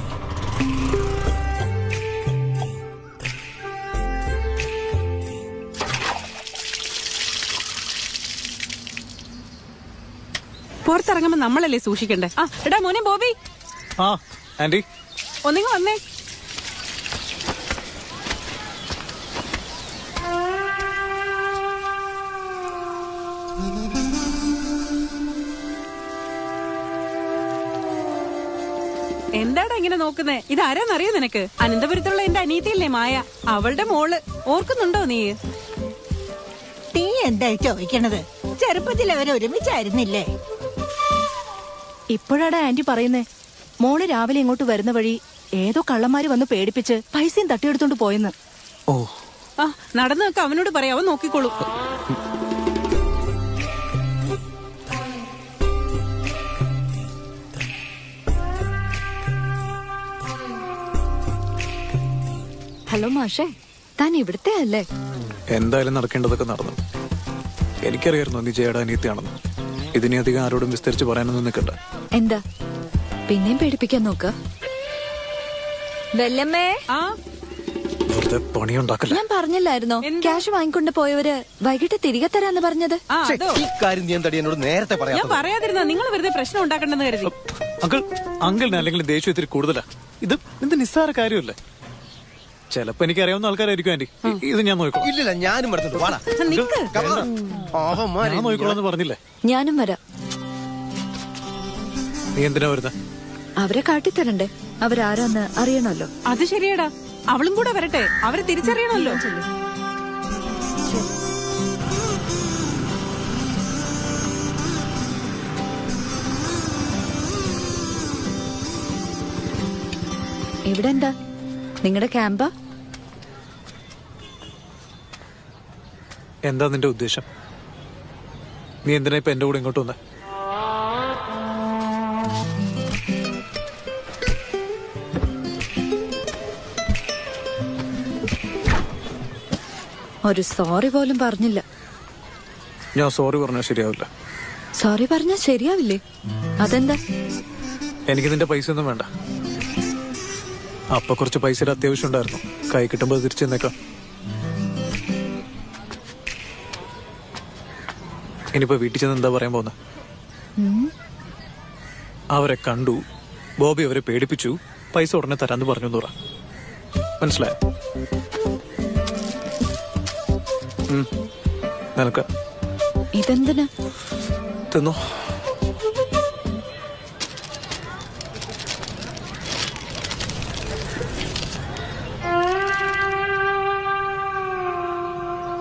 പുറത്തിറങ്ങുമ്പോ നമ്മളല്ലേ സൂക്ഷിക്കണ്ടേ? ആ എടാ മോനെ ബോബി. ആ ആന്റി ഒന്നിങ്ങ് വന്നേ. എന്താടാ ഇങ്ങനെ നോക്കുന്നേ? ഇതാരാന്നറിയോ നിനക്ക്? അനന്തപുരത്തുള്ള എന്റെ അനീതിയല്ലേ മായ, അവളുടെ മോള്. ഓർക്കുന്നുണ്ടോ നീ? നീ എന്തായി ചോദിക്കണത്? ചെറുപ്പത്തിൽ അവർ ഒരുമിച്ചായിരുന്നില്ലേ? ഇപ്പോഴാണ് ആന്റി പറയുന്നേ. മോള് രാവിലെ ഇങ്ങോട്ട് വരുന്ന വഴി ഏതോ കള്ളന്മാര് വന്ന് പേടിപ്പിച്ച് പൈസയും തട്ടിയെടുത്തോണ്ട് പോയെന്ന്. ഓ ആ നടന്നു നോക്ക, അവനോട് പറയാം, അവൻ നോക്കിക്കോളൂ. ഹലോ മാഷേ, താൻ ഇവിടുത്തെ അല്ലേ? എന്തായാലും നടക്കേണ്ടതൊക്കെ നടന്നു. എനിക്കറിയായിരുന്നു നീ ജയയുടെ അനിയത്തിയാണെന്ന്. ഇതിനെ അധികം ആരോടും വിസ്തരിച്ച് പറയാനൊന്നും നിൽക്കണ്ട. എന്താ പിന്നെയും പേടിപ്പിക്കാൻ നോക്ക? വെല്ലമ്മേ, വെറുതെ പണിയുണ്ടാക്കല്ല. ഞാൻ പറഞ്ഞില്ലായിരുന്നോ ക്യാഷ് വാങ്ങിക്കൊണ്ട് പോയവര് വൈകിട്ട് തിരികെ തരാന്ന് പറഞ്ഞത്? ഈ കാര്യം നീ എന്താടി എന്നോട് നേരത്തെ പറയാം? ഞാൻ പറയാതിരുന്ന നിങ്ങൾ വെറുതെ പ്രശ്നം ഉണ്ടാക്കണ്ടെന്ന് കരുതി. അങ്കിൾ അങ്കിളിന് അല്ലെങ്കിൽ ദേഷ്യം ഇത്തിരി കൂടുതലാ. ഇത് ഇത് നിസ്സാര കാര്യമല്ലേ? ചിലപ്പോ എനിക്ക് അറിയാവുന്ന ആൾക്കാരായിരിക്കും ആന്റി. ഇത് ഞാൻ നോക്കിക്കോളാം. ഇല്ലില്ല, ഞാനും ഞാൻ നോക്കിക്കോളാന്ന് പറഞ്ഞില്ലേ? ഞാനും വരാം. നീ എന്തിനാ വരുന്നത്? അവരെ കാട്ടിത്തരണ്ടേ? അവരാരാന്ന് അറിയണല്ലോ. അത് ശരിയാടാ, അവളും കൂടെ വരട്ടെ, അവരെ തിരിച്ചറിയണല്ലോ. ഇവിടെ എന്താ നിങ്ങളുടെ ക്യാമ്പാ? എന്താ നിന്റെ ഉദ്ദേശം? നീ എന്തിനാ ഇപ്പൊ എന്റെ കൂടെ ഇങ്ങോട്ട് വന്നേ? ഒരു സോറി പോലും പറഞ്ഞില്ല. ഞാൻ സോറി പറഞ്ഞാൽ ശരിയാവില്ല. സോറി പറഞ്ഞാൽ ശരിയാവില്ലേ? അതെന്താ? എനിക്ക് നിന്റെ പൈസ ഒന്നും വേണ്ട. അപ്പൊ കുറച്ച് പൈസയുടെ അത്യാവശ്യം ഉണ്ടായിരുന്നു. കൈ കിട്ടുമ്പോ തിരിച്ചു തന്നേക്കാം. ഇനിയിപ്പോ വീട്ടിൽ ചെന്ന് എന്താ പറയാൻ പോകുന്നത്? അവരെ കണ്ടു, ബോബി അവരെ പേടിപ്പിച്ചു, പൈസ ഉടനെ തരാന്ന് പറഞ്ഞു എന്ന് പറ. മനസ്സിലായോ? നിനക്ക് ഇതെന്തിനാ? തിന്നോ.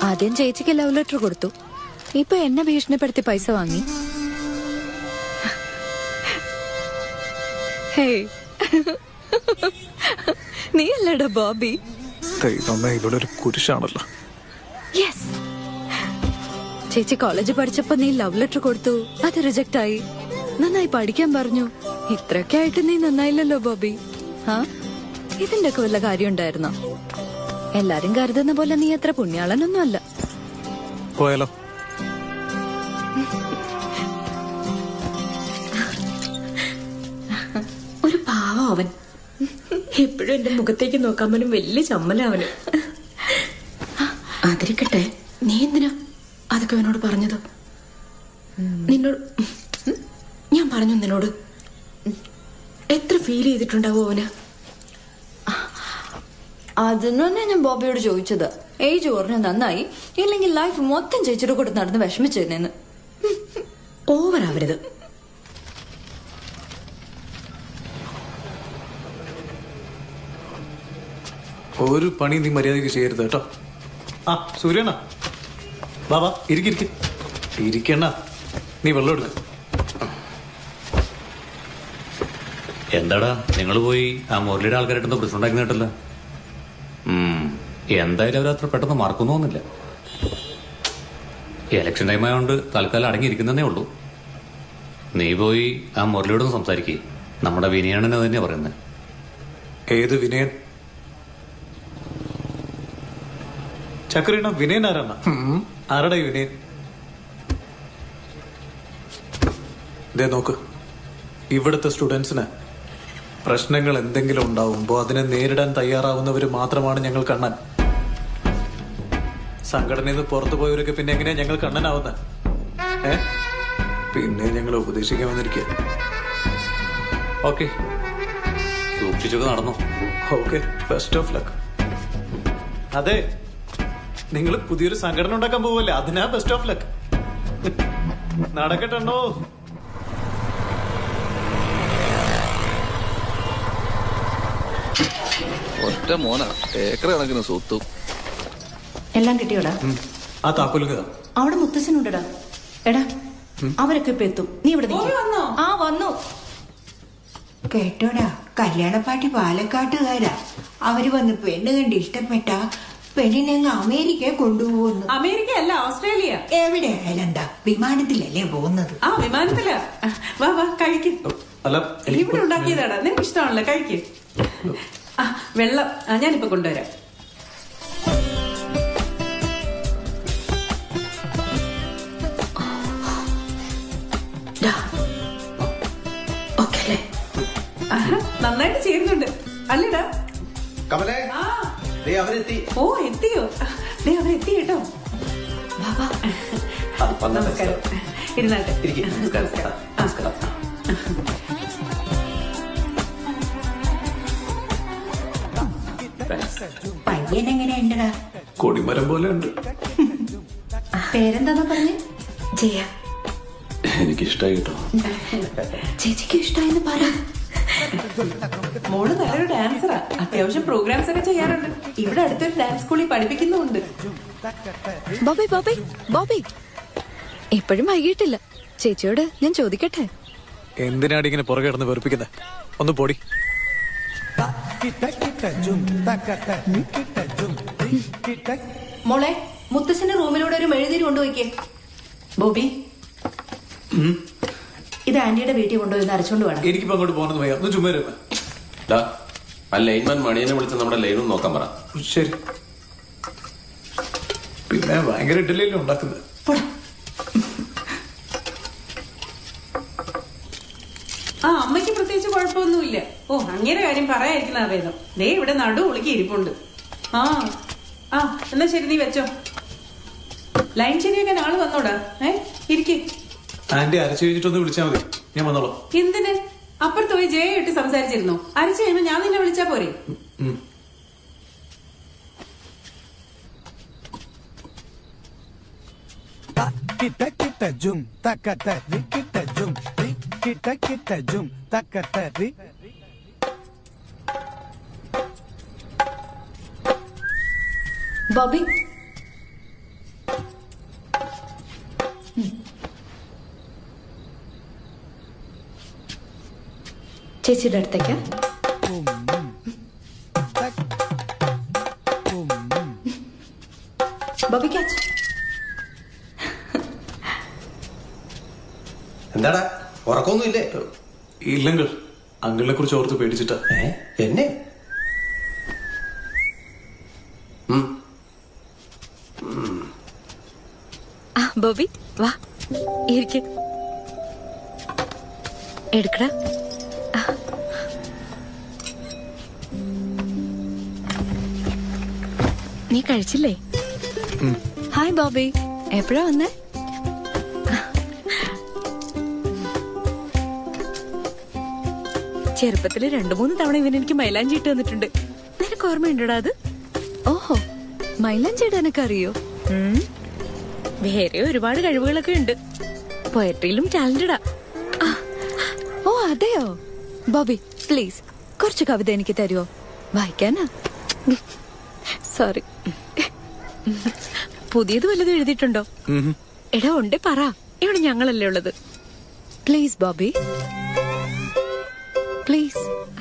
ആദ്യം ചേച്ചിക്ക് ലവ് ലെറ്റർ കൊടുത്തു, ഇപ്പൊ എന്നെ ഭീഷണിപ്പെടുത്തി പൈസ വാങ്ങി. ഹേയ്, നീ അല്ലടാ ബോബി? ദൈവമേ, ഇവിടെ ഒരു കുരിശാണല്ലോ. യെസ്, ചേച്ചി കോളേജ് പഠിച്ചപ്പോ നീ ലവ് ലെറ്റർ കൊടുത്തു, അത് റിജക്റ്റ് ആയി. നന്നായി പഠിക്കാൻ പറഞ്ഞു. ഇത്രയൊക്കെ ആയിട്ട് നീ നന്നായില്ലല്ലോ ബോബി. ആ, ഇതിന്റെ ഒക്കെ വല്ല കാര്യം ഉണ്ടായിരുന്നോ? എല്ലാരും കരുതുന്ന പോലെ നീ അത്ര പുണ്യാളനൊന്നും അല്ല. പോയാലോ? ഒരു പാവം അവൻ. എപ്പോഴും എന്റെ മുഖത്തേക്ക് നോക്കാൻ പോലും വലിയ ചമ്മലവന്. അതിരിക്കട്ടെ, നീ എന്തിനാ അതൊക്കെ അവനോട് പറഞ്ഞത്? നിന്നോട് ഞാൻ പറഞ്ഞു നിന്നോട്. എത്ര ഫീൽ ചെയ്തിട്ടുണ്ടാവും അവന്? അതിനൊന്നെ ഞാൻ ബോബിയോട് ചോദിച്ചത്. ഏജ് ഓർന്ന് നന്നായി, ഇല്ലെങ്കിൽ ലൈഫ് മൊത്തം ചേച്ചിയുടെ കൂടെ നടന്ന് വിഷമിച്ചെന്നു. ഓവറാവരുത്. ഒരു പണി നീ മര്യാദയ്ക്ക് ചെയ്യരുത് കേട്ടോ. ആ സൂര്യണ്ണ, ബാബാ ഇരിക്കിരിക്ക ഇരിക്കണ്ണ. നീ വെള്ളം എടുക്ക. എന്താടാ നിങ്ങൾ പോയി ആ മുരളിയുടെ ആൾക്കാരായിട്ടൊന്നും പ്രശ്നം ഉണ്ടാക്കി കേട്ടല്ലോ. എന്തായാലും അവർ അത്ര പെട്ടെന്ന് മറക്കുന്നൊന്നുമില്ല. ഇലക്ഷൻ ടൈം ആയതുകൊണ്ട് തൽക്കാലം അടങ്ങിയിരിക്കുന്നതേ ഉള്ളൂ. നീ പോയി ആ മുരളിയോടൊന്ന് സംസാരിക്കേ. നമ്മുടെ വിനയണ്ണനെ തന്നെയാ പറയുന്നത്. ഏത് വിനയൻ? ചക്രീണ വിനയൻ ആരാണ്? ആരുടെ വിനയൻ? ഇതേ നോക്ക്, ഇവിടുത്തെ സ്റ്റുഡൻസിന് പ്രശ്നങ്ങൾ എന്തെങ്കിലും ഉണ്ടാവുമ്പോ അതിനെ നേരിടാൻ തയ്യാറാവുന്നവര് മാത്രമാണ് ഞങ്ങൾ കണ്ണൻ. സംഘടനയിൽ നിന്ന് പുറത്തു പോയവരൊക്കെ പിന്നെ എങ്ങനെയാ ഞങ്ങൾ കണ്ണനാവുന്നത്? ഏ പിന്നെ ഞങ്ങൾ ഉപദേശിക്കാൻ വന്നിരിക്കുക. ഓക്കെ, സൂക്ഷിച്ചൊക്കെ നടന്നു. Okay, best of luck. അതെ, നിങ്ങൾ പുതിയൊരു സംഘടന ഉണ്ടാക്കാൻ പോവല്ലേ, അതിനാ ബെസ്റ്റ് ഓഫ് ലക്ക്. നടക്കട്ടെണ്ണോ. ഒറ്റ മോനാ, ഏക്കർ കണക്കിന് സ്വത്തും. എല്ലാം കിട്ടിയോടാ? ആ താക്കോലുക അവിടെ മുത്തശ്ശനുണ്ടടാ. എടാ, അവരൊക്കെ ഇപ്പൊ എത്തും. നീ ഇവിടെ നിൽക്ക്. ആ വന്നു. കേട്ടോടാ, കല്യാണപ്പാട്ടി പാലക്കാട്ടുകാരാ. അവര് വന്ന് പെണ്ണ് കണ്ട് ഇഷ്ടപ്പെട്ട പെണ്ണിനെങ്ങ് അമേരിക്ക കൊണ്ടുപോകുന്നു. അമേരിക്ക അല്ല, ഓസ്ട്രേലിയ. എവിടെ ആയാലും എന്താ, വിമാനത്തിലല്ലേ പോകുന്നത്? ആ വിമാനത്തിലാ. വാ വാ കഴിക്ക്. ഇവിടെ ഉണ്ടാക്കിയതാടാ, നിനക്ക് ഇഷ്ടമാണല്ലോ, കഴിക്ക്. ആ വെള്ളം ഞാനിപ്പോ കൊണ്ടുവരാം. നന്നായിട്ട് ചേരുന്നുണ്ട് അല്ലേടാ? ഓ എത്തിയോ? ദേ അവരെത്തി കേട്ടോ. നമസ്കാരം. ഇരുന്നാട്ടെ. നമസ്കാരം. പയ്യൻ എങ്ങനെയുണ്ടടാ? കൊടിമരം പോലെ ഉണ്ട്. പേരെന്താന്നാ പറഞ്ഞേ? ജയ. എനിക്കിഷ്ടായി കേട്ടോ. ചേച്ചിക്ക് ഇഷ്ടായെന്ന് പറ. മോള് നല്ലൊരു ഡാൻസറാ. അത്യാവശ്യം പ്രോഗ്രാംസ് ഒക്കെ ചെയ്യാറുണ്ട്. ഇവിടെ അടുത്തൊരു ഡാൻസ് സ്കൂളിൽ പഠിപ്പിക്കുന്നുണ്ട്. ബോബി ബോബി ബോബി ഇപ്പോഴും വൈകിട്ടില്ല. ചേച്ചിയോട് ഞാൻ ചോദിക്കട്ടെ? എന്തിനാണ് ഇങ്ങനെ പുറകെ കിടന്ന് വെറുപ്പിക്കുന്നത്? ഒന്ന് പൊടി. മോളെ, മുത്തശ്ശന്റെ റൂമിലൂടെ ഒരു മെഴുതിരി കൊണ്ടുപോയിക്കേ. ബോബി, ഇത് ആന്റിയുടെ വീട്ടിൽ കൊണ്ടുപോയി അരച്ചോണ്ട് വേണം. എനിക്കിപ്പോ അങ്ങോട്ട് പോകണമെന്ന് വയ്യ. ഒന്ന് ചുമ്മാ ഇരുന്ന്. ആ ലൈൻമാൻ മണിയനെ വിളിച്ച് നമ്മുടെ ലൈനും നോക്കാൻ പറ. ശരി. പിന്നെ ഭയങ്കര ഇഡലിയല്ലേ ഉണ്ടാക്കുന്നത്. ആ അമ്മയ്ക്ക് പ്രത്യേകിച്ച് കുഴപ്പമൊന്നുമില്ല. ഓ അങ്ങനെ കാര്യം പറയാതിരിക്കുന്ന അറിയാം. ദേ ഇവിടെ നടു ഉളുക്കി ഇരിപ്പുണ്ട്. ആ ആ എന്നാ ശരി, നീ വെച്ചോ. ലൈൻ ശരിയാക്കാൻ ആള് വന്നോടാ. ഏ ഇരിക്കേ. ആന്റി അരച്ചു കഴിഞ്ഞിട്ടൊന്ന് വിളിച്ചാൽ മതി, ഞാൻ വന്നോളാം. എന്തിന്? അപ്പുറത്ത് പോയി ജയ ഇട്ട് സംസാരിച്ചിരുന്നു. അരച്ചു കഴിയുമ്പോ ഞാൻ നിന്നെ വിളിച്ചാ പോരെ? ബോബി, ചേച്ചിയുടെ അടുത്തേക്കാ. ബോബി ക്യാച്ച്. എന്താടാ ഉറക്കൊന്നും ഇല്ലേ? ഇല്ലെങ്കിൽ അങ്കിളിനെ കുറിച്ച് ഓർത്ത് പേടിച്ചിട്ടാ. എന്നെ ആ ബോബി വാ ഇരിക്ക. എടുക്കടാ. നീ കഴിച്ചില്ലേ? ഹായ് ബോബി, എപ്പോഴാ വന്നേ? ചെറുപ്പത്തില് രണ്ടു മൂന്ന് തവണ ഇവൻ എനിക്ക് മൈലാഞ്ചി ഇട്ട് തന്നിട്ടുണ്ട്. നിനക്ക് ഓർമ്മയുണ്ടോടാ അത്? ഓഹോ, മൈലാഞ്ചി ഇടാനൊക്കെ അറിയോ? വേറെ ഒരുപാട് കഴിവുകളൊക്കെ ഉണ്ട്. പോയട്രിയിലും ടാലന്റഡാ. ഓ അതെയോ? ബോബി പ്ലീസ് കുറച്ച് കവിത എനിക്ക് തരുമോ? വായിക്കാനാ. സോറി. പുതിയത് വല്ലതും എഴുതിയിട്ടുണ്ടോ? എടാ ഉണ്ട്, പറ. ഇവിടെ ഞങ്ങളല്ലേ ഉള്ളത്. Please Bobby please.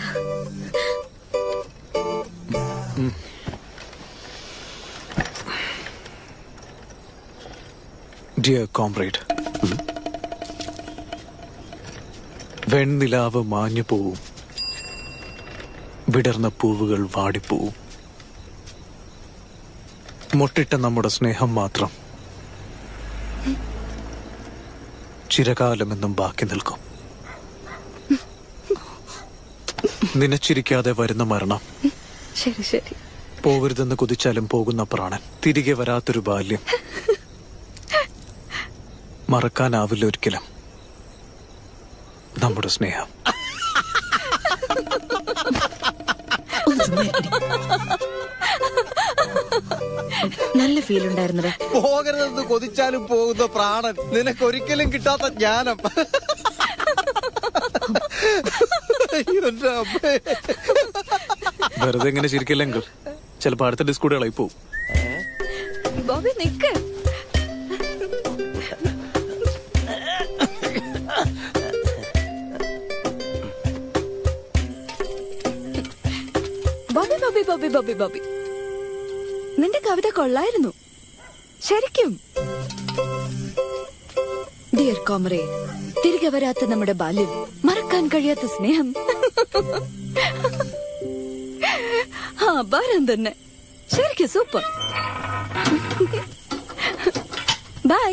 Dear comrade, വെണ്ണിലാവ് മാഞ്ഞു പോവും, വിടർന്ന പൂവുകൾ വാടിപ്പോവും, മുട്ടിട്ട നമ്മുടെ സ്നേഹം മാത്രം ചിരകാലമെന്നും ബാക്കി നിൽക്കും. നിനച്ചിരിക്കാതെ വരുന്ന മരണം, ശരി ശരി, പോവരുതെന്ന് കുതിച്ചാലും പോകുന്ന പ്രാണൻ, തിരികെ വരാത്തൊരു ബാല്യം, മറക്കാനാവില്ല ഒരിക്കലും നമ്മുടെ സ്നേഹം. നല്ല ഫീൽ ഉണ്ടായിരുന്നേ. പോകരുതെന്ന് കൊതിച്ചാലും പോകുന്ന പ്രാണൻ, നിനക്കൊരിക്കലും കിട്ടാത്ത ജ്ഞാനം. വെറുതെ എങ്ങനെ ചിരിക്കില്ലെങ്കിൽ ചിലപ്പോ അടുത്ത ഡിസ്കൂടുകളായി പോവും. ബോബി നിക്ക്. ബോബി ബോബി ബോബി ബോബി ബോബി നിന്റെ കവിത കൊള്ളായിരുന്നു ശരിക്കും. ഡിയർ കോമറേഡ്, തിരികെ വരാത്ത നമ്മുടെ ബാല്യം, മറക്കാൻ കഴിയാത്ത സ്നേഹം. ആ ഭാരം തന്നെ ശരിക്കും super. Bye.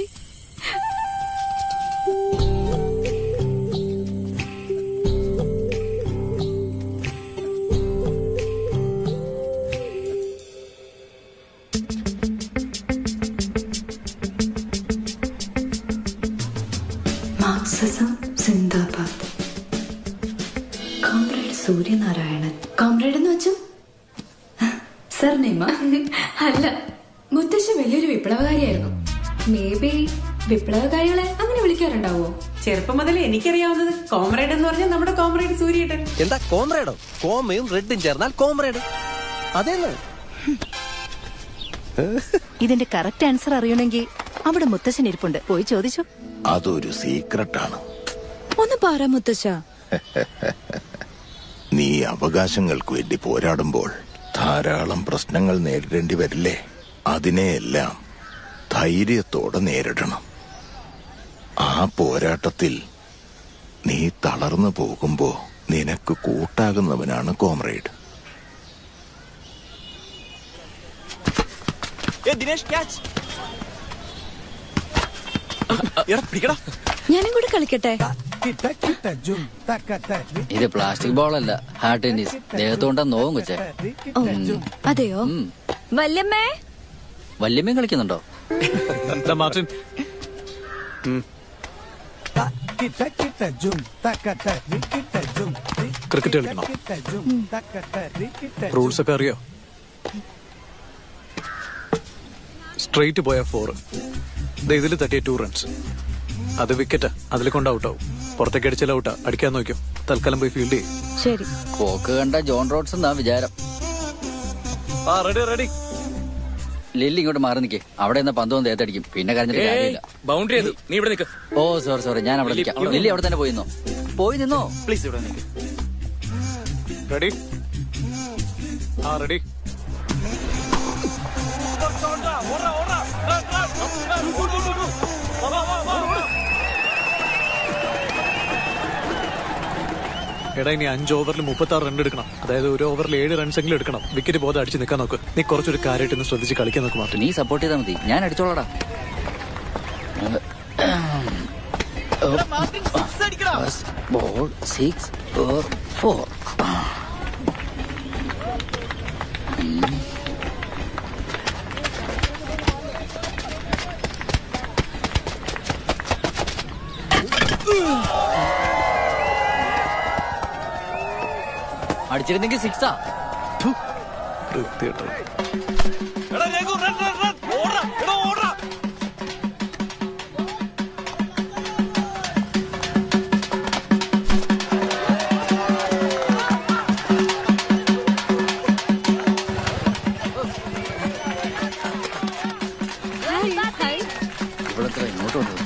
Marxism zindabad. Comrade Suryanarayanan. Comrade എന്ന് വെച്ചു സർ നെയ്മ? അല്ല, മുത്തശ്ശി വലിയൊരു വിപ്ലവകാരിയായിരുന്നു. മേ ബി വിപ്ലവകാരികളെ അങ്ങനെ വിളിക്കാറുണ്ടാവോ? ചെറുപ്പം മുതൽ എനിക്കറിയാവുന്നത് കോമ്രേഡ് എന്ന് പറഞ്ഞാൽ നമ്മുടെ കോമ്രേഡ് സൂര്യേട്ടൻ. എന്താ കോമ്രേഡോ? കോമയും റെഡും ചേർന്നാൽ കോമ്രേഡ്. അതേന്ന്. ഇതിന്റെ കറക്റ്റ് ആൻസർ അറിയണമെങ്കിൽ അവിടെ മുത്തശ്ശൻ ഇരിപ്പുണ്ട്, പോയി ചോദിച്ചു. അതൊരു സീക്രട്ടാണ്. ഒന്ന് പറ മുത്തശ്ശ. നീ അവകാശങ്ങൾക്ക് വേണ്ടി പോരാടുമ്പോൾ ധാരാളം പ്രശ്നങ്ങൾ നേരിടേണ്ടി വരില്ലേ? അതിനെയെല്ലാം ധൈര്യത്തോടെ നേരിടണം. ആ പോരാട്ടത്തിൽ നീ തളർന്നു പോകുമ്പോ നിനക്ക് കൂട്ടാകുന്നവനാണ് കോമ്രേഡ്. ഞാനും കൂടെ കളിക്കട്ടെ? ഇത് പ്ലാസ്റ്റിക് ബോളല്ല, ഹാർഡ് ടെന്നീസ്. ദേഹത്തോണ്ടാ നോവും കൊച്ചേ. അതെയോ? വല്യമ്മേ, വല്യമ്മയും കളിക്കുന്നുണ്ടോ? മാർട്ടിൻ, ക്രിക്കറ്റ് കളിക്കണം. റൂൾസ് ഒക്കെ അറിയോ? സ്ട്രെയിറ്റ് പോയ ഫോർ, ഇതിൽ തട്ടിയ ടു റൺസ്, അത് വിക്കറ്റ്, അതിൽ കൊണ്ട് ഔട്ടാവും. പുറത്തേക്ക് അടിച്ചാൽ ഔട്ടാ. അടിക്കാൻ നോക്കിയോ? തൽക്കാലം പോയി ഫീൽഡ് ചെയ്യും. ശരി. പോക്ക് കണ്ട ജോൺ റോഡ്സ് എന്നാ വിചാരം. ആ റെഡി റെഡി. ലില്ലി ഇങ്ങോട്ട് മാറി നിൽക്കേ. അവിടെ നിന്ന് പന്തോന്ന് തേത്തടിക്കും, പിന്നെ കരഞ്ഞിട്ട് കാര്യമില്ല. ബൗണ്ടറി ചെയ്തു, നീ ഇവിടെ നിൽക്ക്. ഓ സോറി സോറി, ഞാൻ അവിടെ നിൽക്കാം. ലില്ലി അവിടെ തന്നെ പോയി നിന്നോ, പോയി നിന്നോ പ്ലീസ്. ഇവിടെ നിൽക്ക്. റെഡി? ആ റെഡി. എടാ ഇനി അഞ്ച് ഓവറിൽ മുപ്പത്തി ആറ് റൺ എടുക്കണം. അതായത് ഒരു ഓവറിൽ ഏഴ് റൺസ് എങ്കിലും എടുക്കണം. വിക്കറ്റ് ബോധം അടിച്ച് നിൽക്കാൻ നോക്ക്. നീ കുറച്ചൊരു കാര്യമായിട്ട് ശ്രദ്ധിച്ച് കളിക്കാൻ നോക്ക് മാത്രം. നീ സപ്പോർട്ട് ചെയ്താൽ മതി, ഞാൻ അടിച്ചോളടാ. Ball six four four. അടിച്ചിരുന്നെങ്കിൽ സിക്സാ. ഇവിടെ ഇങ്ങോട്ട് വന്നത്.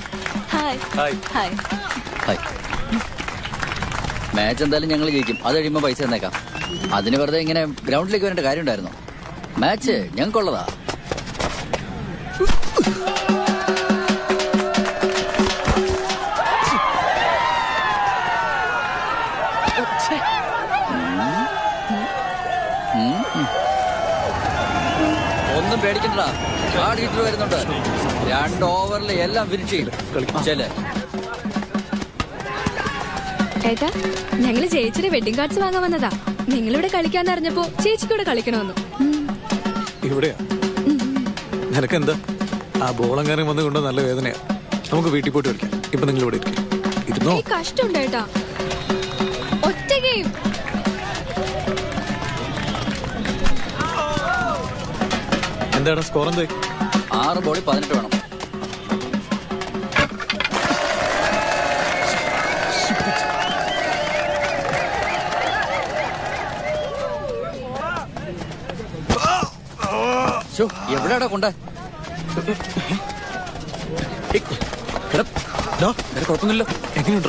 മാച്ച് എന്തായാലും ഞങ്ങൾ ജയിക്കും. അത് കഴിയുമ്പോൾ പൈസ തന്നേക്കാം. അതിന് വെറുതെ ഇങ്ങനെ ഗ്രൗണ്ടിലേക്ക് വരേണ്ട കാര്യം ഉണ്ടായിരുന്നോ? മാച്ച് ഞങ്ങൾക്കുള്ളതാ. ഒന്നും പേടിക്കണ്ടടാ, കാർഡ് ഹിറ്റർ വരുന്നുണ്ട്. രണ്ട് ഓവറിൽ എല്ലാം ഫിനിഷ് ചെയ്യും. ചെല്ലേ ഏട്ടാ, ഞങ്ങള് ചേച്ചിയുടെ വെഡിങ് കാർഡ്സ് വാങ്ങാൻ വന്നതാ. നിങ്ങളിവിടെ കളിക്കാന്ന് അറിഞ്ഞപ്പോ ചേച്ചിക്കൂടെ കളിക്കണമെന്ന്. ഇവിടെയാ? നിനക്കെന്താ? ആ ബോളങ്ങാനും വന്ന് കൊണ്ട് നല്ല വേദനയാ. നമുക്ക് വീട്ടിൽ പോയിട്ട് കളിക്കാം. ഇപ്പൊ നിങ്ങൾ ഇവിടെ ഇരിക്കും. ഇരുന്നോ? കഷ്ടമുണ്ട് ഏട്ടാ, ഒറ്റ ഗെയിം. എന്താണ് സ്കോർ? എന്തായി? ആറ് ബോളിൽ പതിനെട്ട് വേണം. എവിടെയാടാ കൊണ്ട? കുഴപ്പമൊന്നുമില്ല. എങ്ങനെയുണ്ടോ?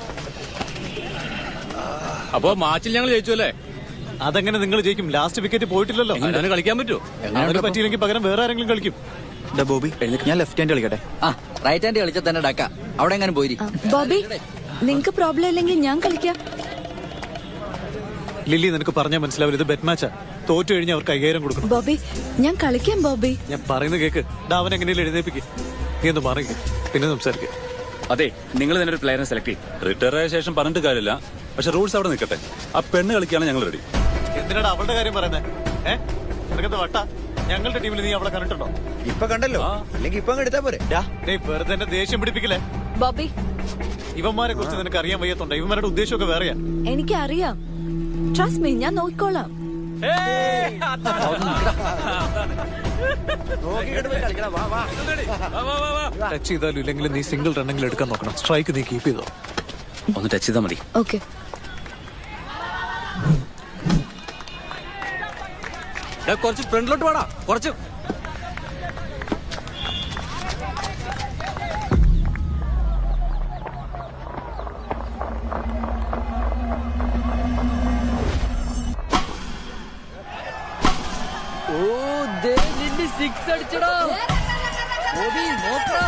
അപ്പൊ മാച്ചിൽ ഞങ്ങൾ ജയിച്ചു അല്ലേ? അതെങ്ങനെ നിങ്ങൾ ജയിക്കും? ലാസ്റ്റ് വിക്കറ്റ് പോയിട്ടില്ലല്ലോ. കളിക്കാൻ പറ്റുമോ? അങ്ങനെ പറ്റിയില്ലെങ്കിൽ പകരം വേറെ ആരെങ്കിലും കളിക്കും. ബോബി, ഞാൻ ലെഫ്റ്റ് ഹാൻഡ് കളിക്കട്ടെ. ആ റൈറ്റ് ഹാൻഡ് കളിച്ചാൽ തന്നെ ഡാക്ക. അവിടെ എങ്ങനെ പോയി? ബോബി, നിങ്ങക്ക് പ്രോബ്ലം ഇല്ലെങ്കിൽ ഞാൻ കളിക്കാം. ലില്ലി, നിനക്ക് പറഞ്ഞാൽ മനസ്സിലാവില്ല. ഇത് ബെറ്റ് മാച്ചാ. തോറ്റു കഴിഞ്ഞാൽ അവർക്ക് അയ്യായിരം കൊടുക്കണം. ബോബി, ഞാൻ കളിക്കാം. ബോബി, ഞാൻ പറയുന്നത് കേക്ക്. അവൻ എങ്ങനെയും എഴുന്നേപ്പിക്ക്. നീ ഒന്ന് മാറിക്ക്, പിന്നെ സംസാരിക്കുക. അതെ, നിങ്ങൾ തന്നെ ഒരു പ്ലെയറിനെ സെലക്ട് ചെയ്യും. റിട്ടയർ ആയ ശേഷം പറഞ്ഞിട്ട് കാര്യമില്ല. പക്ഷെ റൂൾസ് അവിടെ നിൽക്കട്ടെ. ആ പെണ്ണ് കളിക്കാണ് ഞങ്ങൾ റെഡി. എന്തിനാണ് അവളുടെ കാര്യം പറയുന്നത്? ഏഹ് നിനക്കെന്താ വട്ട? ഞങ്ങളുടെ ടീമിൽ നീ അവളെ കണ്ടിട്ടുണ്ടോ? ഇപ്പൊ കണ്ടല്ലോ, അല്ലെങ്കിൽ ഇപ്പൊ എടുത്താ പോരെ. വെറുതെ എന്നെ ദേഷ്യം പിടിപ്പിക്കില്ലേ? ബോബി, ഇവന്മാരെ കുറിച്ച് നിനക്ക് അറിയാൻ വയ്യത്തുണ്ടോ? ഇവന്മാരുടെ ഉദ്ദേശമൊക്കെ വേറെയാ. എനിക്കറിയാം. ട്രസ്റ്റ് മീ, ഞാൻ നോക്കിക്കോളാം. ടച്ച് ചെയ്താലും ഇല്ലെങ്കിലും നീ സിംഗിൾ റണ്ണെങ്കിലും എടുക്കാൻ നോക്കണം. സ്ട്രൈക്ക് നീ കീപ്പ് ചെയ്തോ. ഒന്ന് ടച്ച് ചെയ്താൽ മതി. ഓക്കെ. കുറച്ച് ഫ്രണ്ടിലോട്ട് വേടാ. കുറച്ച് സിക്സ് അടിച്ചടാ. ബോബി നോക്കടാ.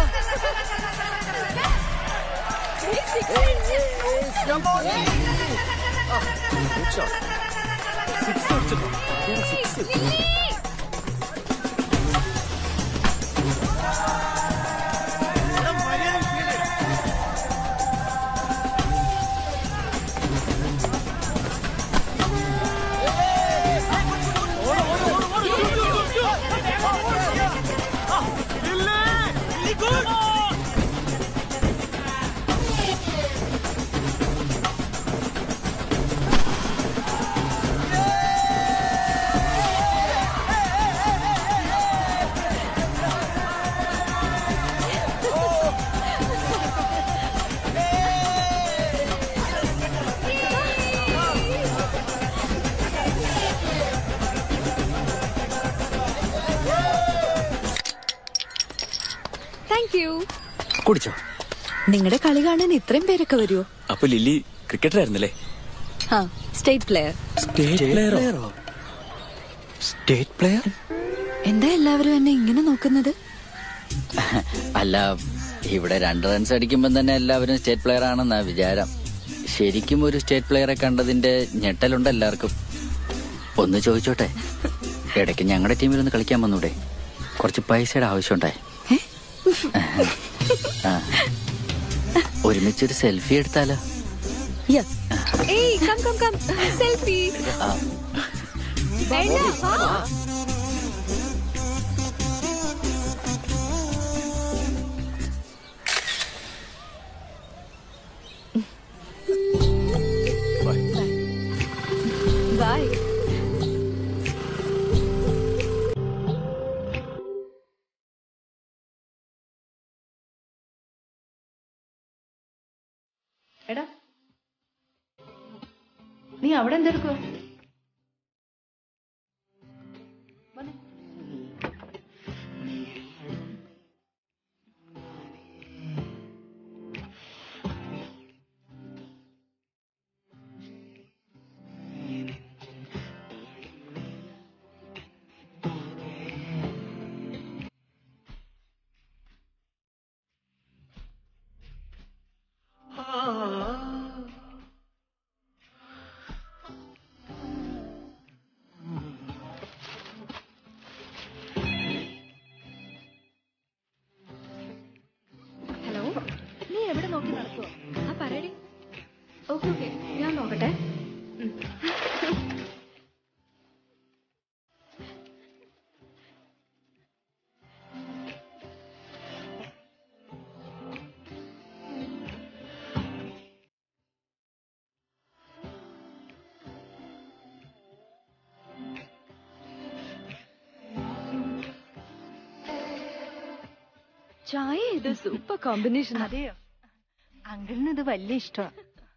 കുടിച്ചോ. നിങ്ങളുടെ കളി കാണാൻ ഇത്രയും പേരൊക്കെ വരുമോ? അപ്പൊ ലില്ലി ക്രിക്കറ്റർ ആയിരുന്നല്ലേ? ആ, സ്റ്റേറ്റ് പ്ലെയർ. സ്റ്റേറ്റ് പ്ലെയറോ? State player? എന്താ എല്ലാവരും എന്നെ ഇങ്ങനെ നോക്കുന്നത്? അല്ല, ഇവിടെ രണ്ട് റൺസ് അടിക്കുമ്പോൾ തന്നെ എല്ലാവരും സ്റ്റേറ്റ് പ്ലെയർ ആണെന്നാ വിചാരം. ശരിക്കും ഒരു സ്റ്റേറ്റ് പ്ലെയറെ കണ്ടതിന്റെ ഞെട്ടലുണ്ട് എല്ലാവർക്കും. ഒന്ന് ചോദിച്ചോട്ടെ, ഇടയ്ക്ക് ഞങ്ങളുടെ ടീമിൽ ഒന്ന് കളിക്കാൻ വന്നൂടെ? കുറച്ച് പൈസയുടെ ആവശ്യമുണ്ടേ. ഒരുമിച്ചൊരു സെൽഫി എടുത്താലോ? Hey come come come selfie. Bye. എടാ, നീ അവിടെ എന്തെടുക്കുക? ഹലോ, നീ എവിടെ നോക്കി നടക്കുവോ? ആ പറയടി. ഓക്കെ ഓക്കെ, ഞാൻ നോക്കട്ടെ. ചായ ഇത് സൂപ്പർ കോമ്പിനേഷൻ. അതെയോ? അങ്കിളിന് ഇത് വലിയ ഇഷ്ടമാണ്.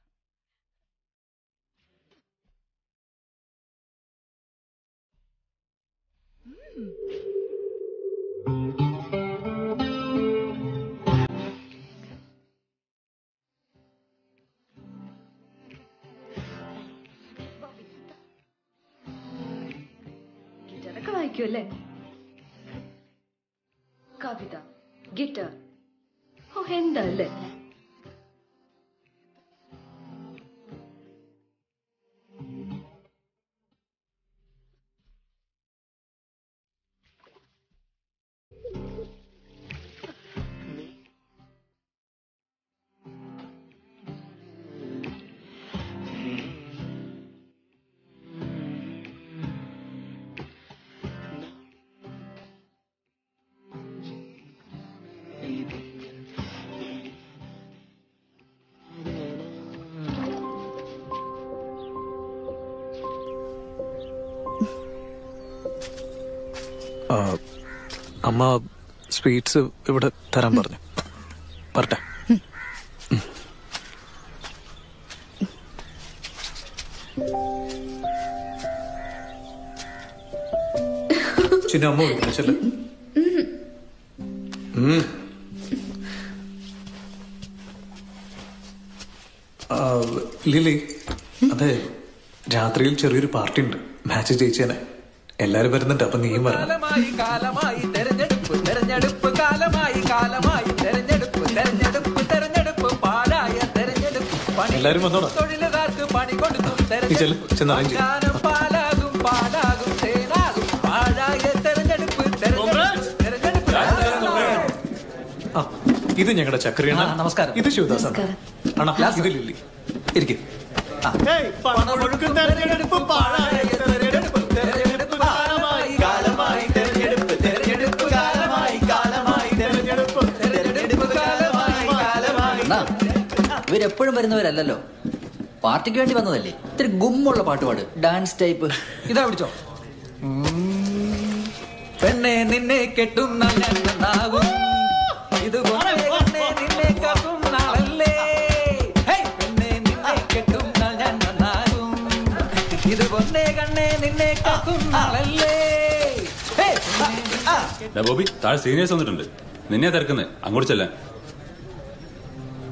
ഗിറ്റാറൊക്കെ വായിക്കുമല്ലേ? കവിത, ഗിറ്റാർ, ഓ എന്താ അല്ലേ? അമ്മ സ്വീറ്റ്സ് ഇവിടെ തരാൻ പറഞ്ഞു. പറട്ടെ. ചിന്ന അമ്മ വിളിക്കുന്നു. ചെല്ല്. ലിലി, അതെ, രാത്രിയിൽ ചെറിയൊരു പാർട്ടി ഉണ്ട്. മാച്ച് ജയിച്ചേനെ. എല്ലാരും വരുന്നുണ്ട്. അപ്പൊ നീയും വരണം. കാലമായി കാലമായി തെരഞ്ഞെടുപ്പ് തെരഞ്ഞെടുപ്പ് കാലമായി കാലമായി തെരഞ്ഞെടുപ്പ് തെരഞ്ഞെടുപ്പ് തെരഞ്ഞെടുപ്പ് പാലായ തെരഞ്ഞെടുപ്പ് എല്ലാരും വന്നോടാ. തൊഴിലുകാർക്ക് പണി കൊടുക്കും തെരഞ്ഞെടുപ്പ് പാലാകും പാലാകും തേനാകും പാഴായ തെരഞ്ഞെടുപ്പ് തെരഞ്ഞെടുപ്പ്. ആ, ഇത് ഞങ്ങളുടെ ചക്രയാണ്. നമസ്കാരം. ഇത് ശിവദാസാണ്. ആണോ? ഇത് ലില്ലി. ഇരിക്കും. തെരഞ്ഞെടുപ്പ് പാഴായ തെരഞ്ഞെടുപ്പ് തെരഞ്ഞെടുപ്പ് കാലമായി കാലമായി തെരഞ്ഞെടുപ്പ് തെരഞ്ഞെടുപ്പ് കാലമായി കാലമായി തെരഞ്ഞെടുപ്പ് തെരഞ്ഞെടുപ്പ് കാലമായി കാലമായി. ഇവരെപ്പോഴും വരുന്നവരല്ലോ. പാർട്ടിക്ക് വേണ്ടി വന്നതല്ലേ? ഇത്തിരി ഗുമ്മുള്ള പാട്ടുപാട്, ഡാൻസ് ടൈപ്പ്. ഇതാ പിടിച്ചോ. പെണ്ണെ നിന്നെ കെട്ടുന്ന ഞാൻ നന്നാകും. ഇതുപോലെ നിന്നെ കത്തും നാളല്ലേ. പെണ്ണെ നിന്നെ കെട്ടുന്ന ഞാൻ നന്നാകും. ഇതുപോലെ കണ്ണെ നിന്നെ കത്തും നാളല്ലേ. ബോബി, താഴെ സീനിയേഴ്സ് വന്നിട്ടുണ്ട്. നിന്നെ തിരക്കുന്നേ, അങ്ങോട്ട് ചെല്ലാൻ.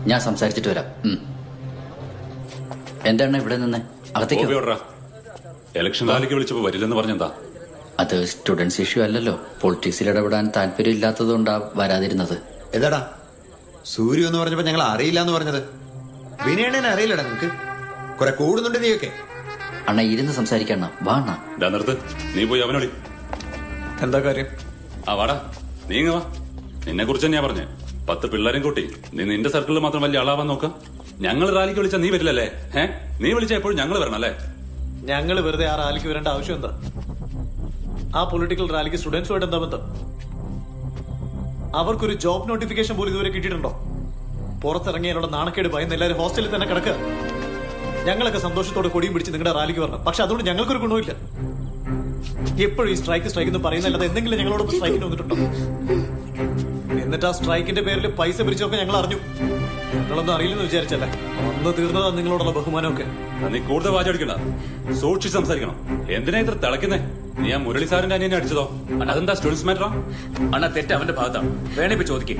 ഞാൻ സംസാരിച്ചിട്ട് വരാം. ഉം. എന്താണ് ഇവിടെ നിന്ന് അകത്തേക്ക്? ഇലക്ഷൻ റാലിക്ക് വിളിച്ചപ്പോ വരില്ലെന്ന് പറഞ്ഞെന്താ? അത് സ്റ്റുഡൻസ് ഇഷ്യൂ അല്ലല്ലോ. പൊളിറ്റിക്സിൽ ഇടപെടാൻ താല്പര്യം ഇല്ലാത്തതുകൊണ്ടാ വരാതിരുന്നത്. ഏതാടാ സൂര്യ എന്ന് പറഞ്ഞപ്പോ ഞങ്ങൾ അറിയില്ല എന്ന് പറഞ്ഞത്? വിനയണ്ണനെ അറിയില്ലടാ നിങ്ങക്ക്? കുറെ കൂടുന്നുണ്ട് നീയൊക്കെ. അണ്ണ ഇരുന്ന് സംസാരിക്കണ വാ അണ്ണ. നിർത്ത്, നീ പോയി അവനോളി. എന്താ കാര്യം? ആ വാടാ, നീങ്ങ വാ. നിന്നെ കുറിച്ച് തന്നെയാ പറഞ്ഞേ. പത്ത് പിള്ളേരും കൂട്ടി നീ നിന്റെ സർക്കിളിൽ മാത്രം വലിയ ആളാവാൻ നോക്ക. ഞങ്ങൾ റാലിക്ക് വിളിച്ചാ നീ വരില്ലല്ലേ? ഏ നീ വിളിച്ചാ എപ്പോഴും ഞങ്ങൾ വരണം അല്ലേ? ഞങ്ങൾ വെറുതെ ആ റാലിക്ക് വരേണ്ട ആവശ്യം എന്താ? ആ പൊളിറ്റിക്കൽ റാലിക്ക് സ്റ്റുഡൻസുമായിട്ട് എന്താ ബന്ധം? അവർക്കൊരു ജോബ് നോട്ടിഫിക്കേഷൻ പോലും ഇതുവരെ കിട്ടിയിട്ടുണ്ടോ? പുറത്തിറങ്ങിയാലുള്ള നാണക്കേട് ഭയന്ന് എല്ലാവരും ഹോസ്റ്റലിൽ തന്നെ കിടക്കുക. ഞങ്ങളൊക്കെ സന്തോഷത്തോടെ കൊടിയും പിടിച്ച് നിങ്ങളുടെ റാലിക്ക് വരണം. പക്ഷെ അതുകൊണ്ട് ഞങ്ങൾക്കൊരു ഗുണമില്ല. എപ്പോഴും ഈ സ്ട്രൈക്ക് സ്ട്രൈക്ക് എന്ന് പറയുന്നല്ലാതെ എന്തെങ്കിലും ഞങ്ങളോടൊപ്പം സ്ട്രൈക്കിന് വന്നിട്ടുണ്ടോ? എന്നിട്ട് ആ സ്ട്രൈക്കിന്റെ പേരിൽ പൈസ പിരിച്ചൊക്കെ ഞങ്ങൾ അറിഞ്ഞു. ഞങ്ങളൊന്നും അറിയില്ലെന്ന് വിചാരിച്ചല്ലേ? അന്ന് തീർന്നതാ നിങ്ങളോടുള്ള ബഹുമാനമൊക്കെ. നീ കൂടുതൽ വാചടിക്കണ്ട, സൂക്ഷിച്ച് സംസാരിക്കണം. എന്തിനാ ഇത്ര തിളക്കുന്നേ? നീ ആ മുരളി സാറിന്റെ അനിയനെ അടിച്ചതോ? അതെന്താ സ്റ്റുഡൻസ് മാറ്ററാ? അണ്ണാ തെറ്റ് അവന്റെ ഭാഗത്താണ്. വേണിപ്പോ ചോദിക്കേ.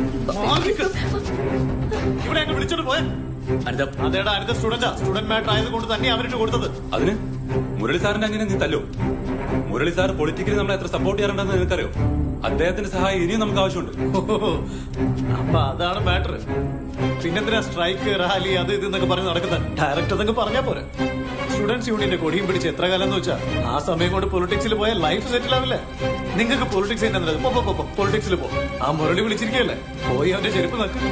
ഇവിടെ അങ്ങ് വിളിച്ചോണ്ട് പോയ അതേടാ അടുത്ത സ്റ്റുഡന്റാ. സ്റ്റുഡന്റ് മാറ്റർ ആയതുകൊണ്ട് തന്നെ അവരിട്ട് കൊടുത്തത്. അതിന് മുരളി സാറിന്റെ അനിയനെ നീ തല്ലോ? മുരളി സാർ പൊളിറ്റിക്കലി നമ്മളെ എത്ര സപ്പോർട്ട് ചെയ്യാറുണ്ടെന്ന് നിനക്കറിയോ? അദ്ദേഹത്തിന്റെ സഹായം ഇനിയും നമുക്ക് ആവശ്യമുണ്ട്. അപ്പൊ അതാണ് മാറ്റർ. പിന്നെന്തിനാ സ്ട്രൈക്ക് റാലി അത് ഇത് എന്നൊക്കെ പറഞ്ഞ് നടക്കുന്നത്? ഡയറക്റ്റ് അതൊക്കെ പറഞ്ഞാ പോരെ. സ്റ്റുഡൻസ് യൂണിയന്റെ കൊടിയും പിടിച്ച് എത്ര കാലം എന്ന് വെച്ചാൽ ആ സമയം കൊണ്ട് പൊളിറ്റിക്സിൽ പോയാൽ ലൈഫ് സെറ്റിൽ ആവില്ലേ? നിങ്ങൾക്ക് പൊളിറ്റിക്സ് ചെയ്യുന്നത് പൊളിറ്റിക്സിൽ പോ. ആ മുരളി വിളിച്ചിരിക്കല്ലേ, പോയി അവന്റെ ചെരുപ്പ് നോക്ക്.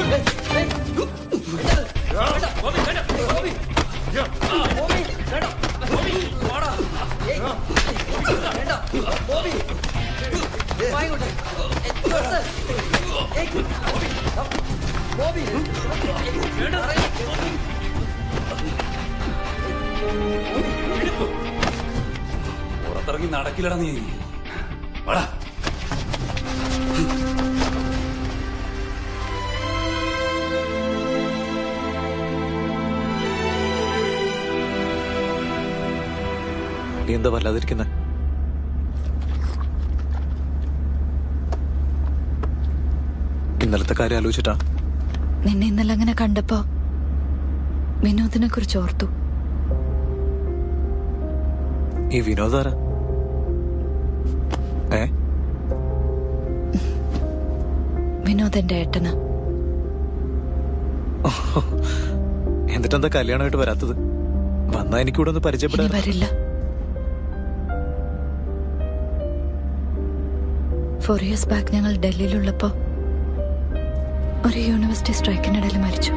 പുറത്തിറങ്ങി നടക്കില്ലടാ നീ. വാടാ. നീ എന്താ വല്ലാതിരിക്കുന്നെ? ഇന്നലത്തെ കാര്യം ആലോചിച്ചിട്ടാ. നിന്നെ ഇന്നലെ അങ്ങനെ കണ്ടപ്പോ വിനോദിനെ കുറിച്ച് ഓർത്തു. ഈ വിനോദാരാ? ഏ വിനോദന്റെ ഏട്ടനാ. എന്നിട്ടെന്താ കല്യാണമായിട്ട് വരാത്തത്? വന്നാ എനിക്കൂടെ ഒന്ന് പരിചയപ്പെടാൻ. വരില്ല. ഫോർ ഇയേഴ്സ് ബാക്ക് ഞങ്ങൾ ഡൽഹിയിലുള്ളപ്പോ ഒരു യൂണിവേഴ്സിറ്റി സ്ട്രൈക്കിനിടയിൽ മരിച്ചു.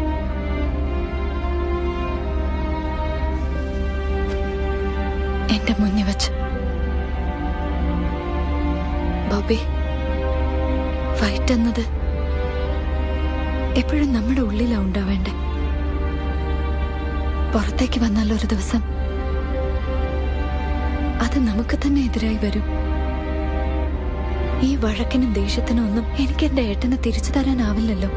എന്റെ മുന്നിൽ വെച്ച്. ബോബി, ഫൈറ്റ് എന്നത് എപ്പോഴും നമ്മുടെ ഉള്ളിലാ ഉണ്ടാവേണ്ടേ. പുറത്തേക്ക് വന്നാൽ ഒരു ദിവസം അത് നമുക്ക് തന്നെ എതിരായി വരും. ഈ വഴക്കിനും ദേഷ്യത്തിനും ഒന്നും എനിക്ക് എന്റെ ഏട്ടനെ തിരിച്ചു തരാനാവില്ലല്ലോ.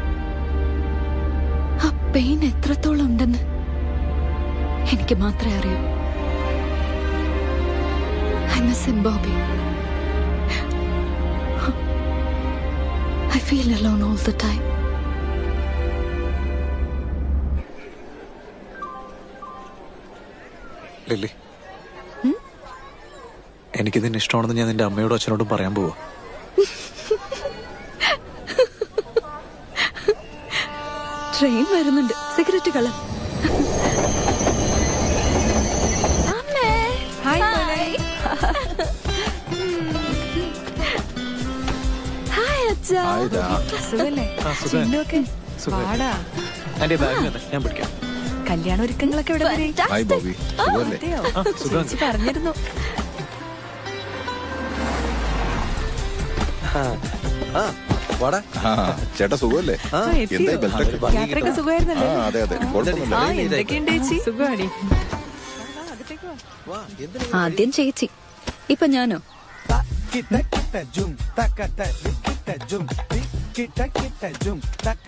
ആ പെയിൻ എത്രത്തോളം ഉണ്ടെന്ന് എനിക്ക് മാത്രമേ അറിയൂ. I miss him, Bobby. I feel alone all the time. Lily, എനിക്കിതിന് ഇഷ്ടമാണെന്ന് ഞാൻ നിന്റെ അമ്മയോടും അച്ഛനോടും പറയാൻ പോവാ. ട്രെയിൻ വരുന്നുണ്ട്. സിഗരറ്റ് കള. ഹായ് അച്ഛാ. സുഖല്ലേ? ഞാൻ പിടിക്കാം. കല്യാണ ഒരുക്കങ്ങളൊക്കെ ഇവിടെ വരെ. ഹായ് ബോബി, സുഖമല്ലേ? ചേച്ചി പറഞ്ഞിരുന്നു. ചേട്ടാ സുഖമല്ലേ? എന്തായി ബെൽറ്റൊക്കെ? യാത്രയൊക്കെ സുഖമായിരുന്നല്ലേ? ആ അതെ അതെ, കുഴപ്പമൊന്നുമില്ല. ആ, എന്തൊക്കെയുണ്ട് ചേച്ചി? സുഖമാണി. ആദ്യം ചേച്ചി, ഇപ്പൊ ഞാനോ? കിട്ട കിട്ട ജും തക്കട്ട കിട്ട ജും കിട്ട കിട്ട ജും തക്ക.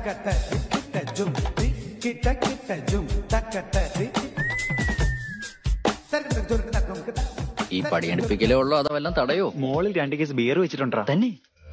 ഈ പടിയടുപ്പിക്കലേ ഉള്ളോ അതോ വല്ലതും തടയോ? മോളിൽ രണ്ട് കേസ് ബിയർ വെച്ചിട്ടുണ്ടാ തന്നെ.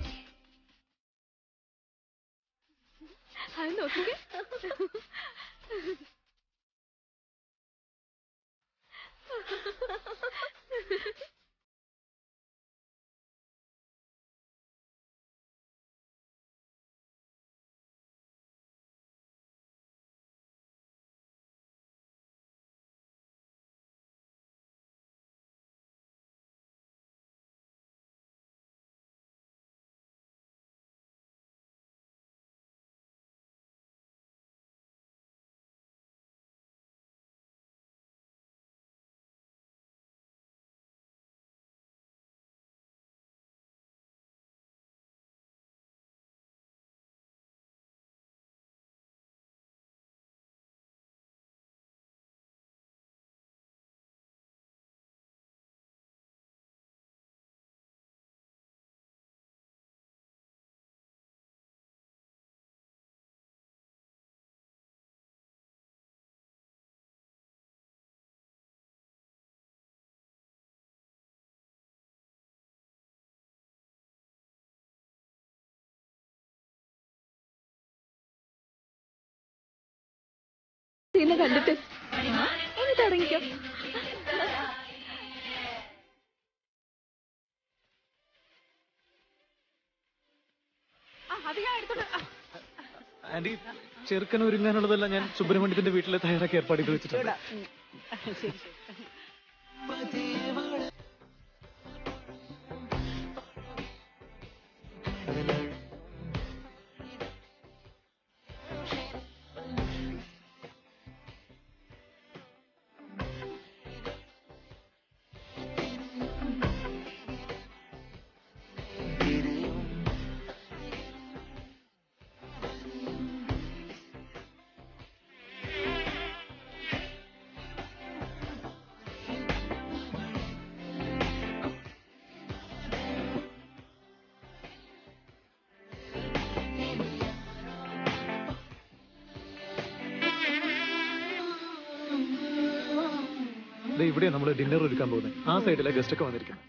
കണ്ടിട്ട് എന്നിട്ട് ഇറങ്ങിക്കോ. ആന്റി, ചെറുക്കൻ ഒരുങ്ങാനുള്ളതല്ല ഞാൻ സുബ്രഹ്മണ്യത്തിന്റെ വീട്ടിലെ തയ്യാറാക്കി ഏർപ്പാട് ചെയ്ത് വെച്ചിട്ടുണ്ട്. ഇവിടെ നമ്മൾ ഡിന്നർ ഒരുക്കാൻ പോകുന്നത്. ആ സൈഡിലെ ഗസ്റ്റ് ഒക്കെ വന്നിരിക്കണം.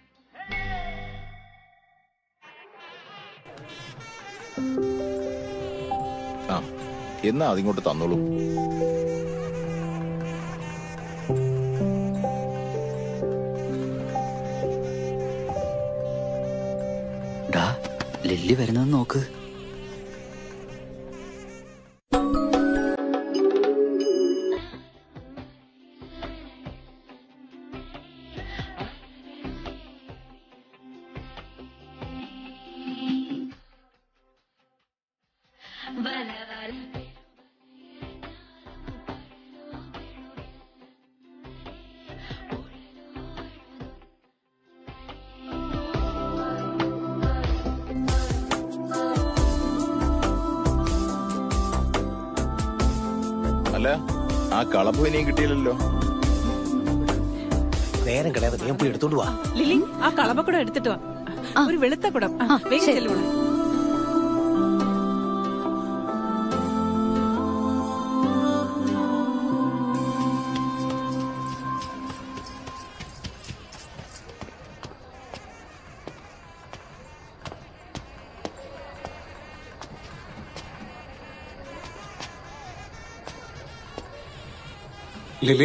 ആ എന്നാ അതിങ്ങോട്ട് തന്നോളൂ. ഡാ ലില്ലി വരുന്നത് നോക്ക്. അല്ല, ആ കളപ്പ് ഇനിയും കിട്ടിയില്ലല്ലോ. നേരം കളയാതെ വേഗം പോയി എടുത്തോണ്ട് വാ. ലില്ലി, ആ കളപക്കുടം എടുത്തിട്ട് വാ. ഒരു വെളുത്ത കുടം വേഗം ചെല്ലുവാ. ലില്ലി,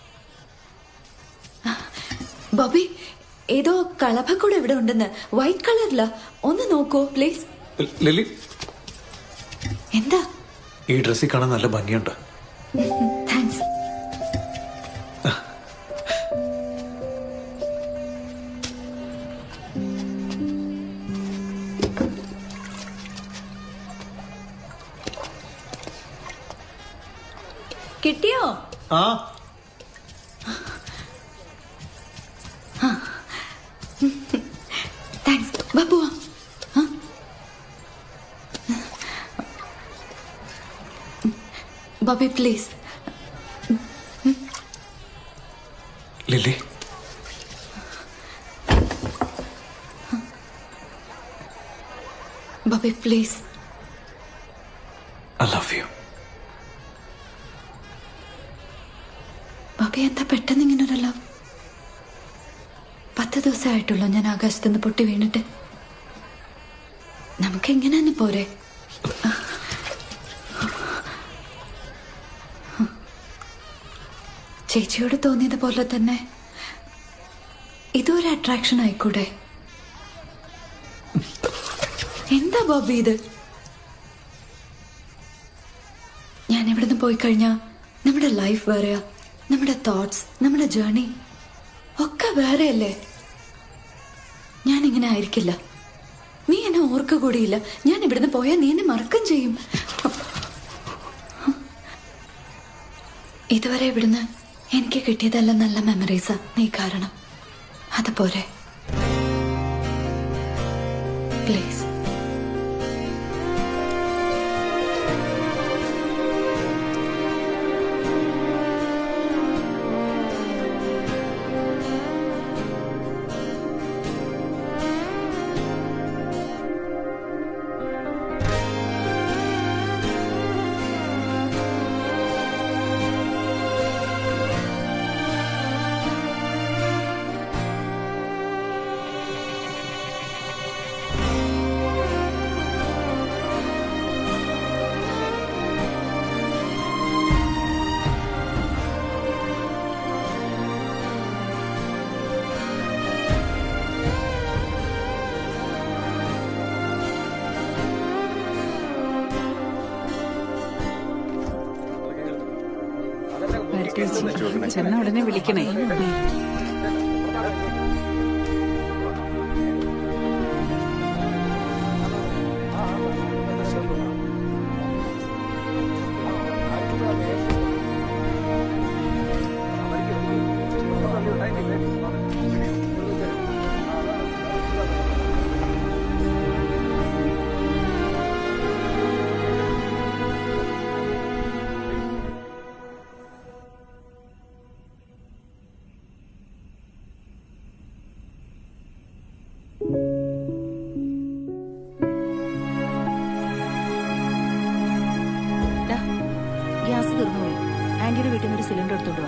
ബോബി, ഏതോ കളഭക്കൂടെ ഇവിടെ ഉണ്ടെന്ന്. വൈറ്റ് കളറില. ഒന്ന് നോക്കൂ പ്ലീസ്. ലില്ലി, എന്താ? ഈ ഡ്രസ്സിൽ കാണാൻ നല്ല ഭംഗിയുണ്ട്. താങ്ക്സ്. കിട്ടിയോ? ആ thanks. Babu, Bobby please. Lily, Bobby please. അല്ല ബോബി എന്താ പെട്ടെന്ന് ഇങ്ങനൊരല്ലോ? പത്ത് ദിവസമായിട്ടുള്ളൂ ഞാൻ ആകാശത്തുനിന്ന് പൊട്ടി വീണിട്ട്. നമുക്ക് എങ്ങനെയാന്ന് പോരെ? ചേച്ചിയോട് തോന്നിയത് പോലെ തന്നെ ഇതൊരു അട്രാക്ഷൻ ആയിക്കൂടെ? എന്താ ബോബി ഇത്? ഞാൻ ഇവിടുന്ന് പോയി കഴിഞ്ഞാ നമ്മുടെ ലൈഫ് വേറെയാ, നമ്മുടെ തോട്ട്സ്, നമ്മുടെ ജേർണി ഒക്കെ വേറെയല്ലേ. ഞാനിങ്ങനെ ആയിരിക്കില്ല. നീ എന്നെ ഓർക്ക കൂടിയില്ല. ഞാൻ ഇവിടുന്ന് പോയാൽ നീ എന്നെ മറക്കം ചെയ്യും. ഇതുവരെ ഇവിടുന്ന് എനിക്ക് കിട്ടിയതെല്ലാം നല്ല മെമ്മറീസാ നീ കാരണം. അതുപോലെ പ്ലീസ്. ചെന്ന ഉടനെ വിളിക്കണേ. ഗ്യാസ് തീർന്നുപോയി. ആന്റിയുടെ വീട്ടിൽ നിന്ന് ഒരു സിലിണ്ടർ എടുത്തോണ്ട് വാ.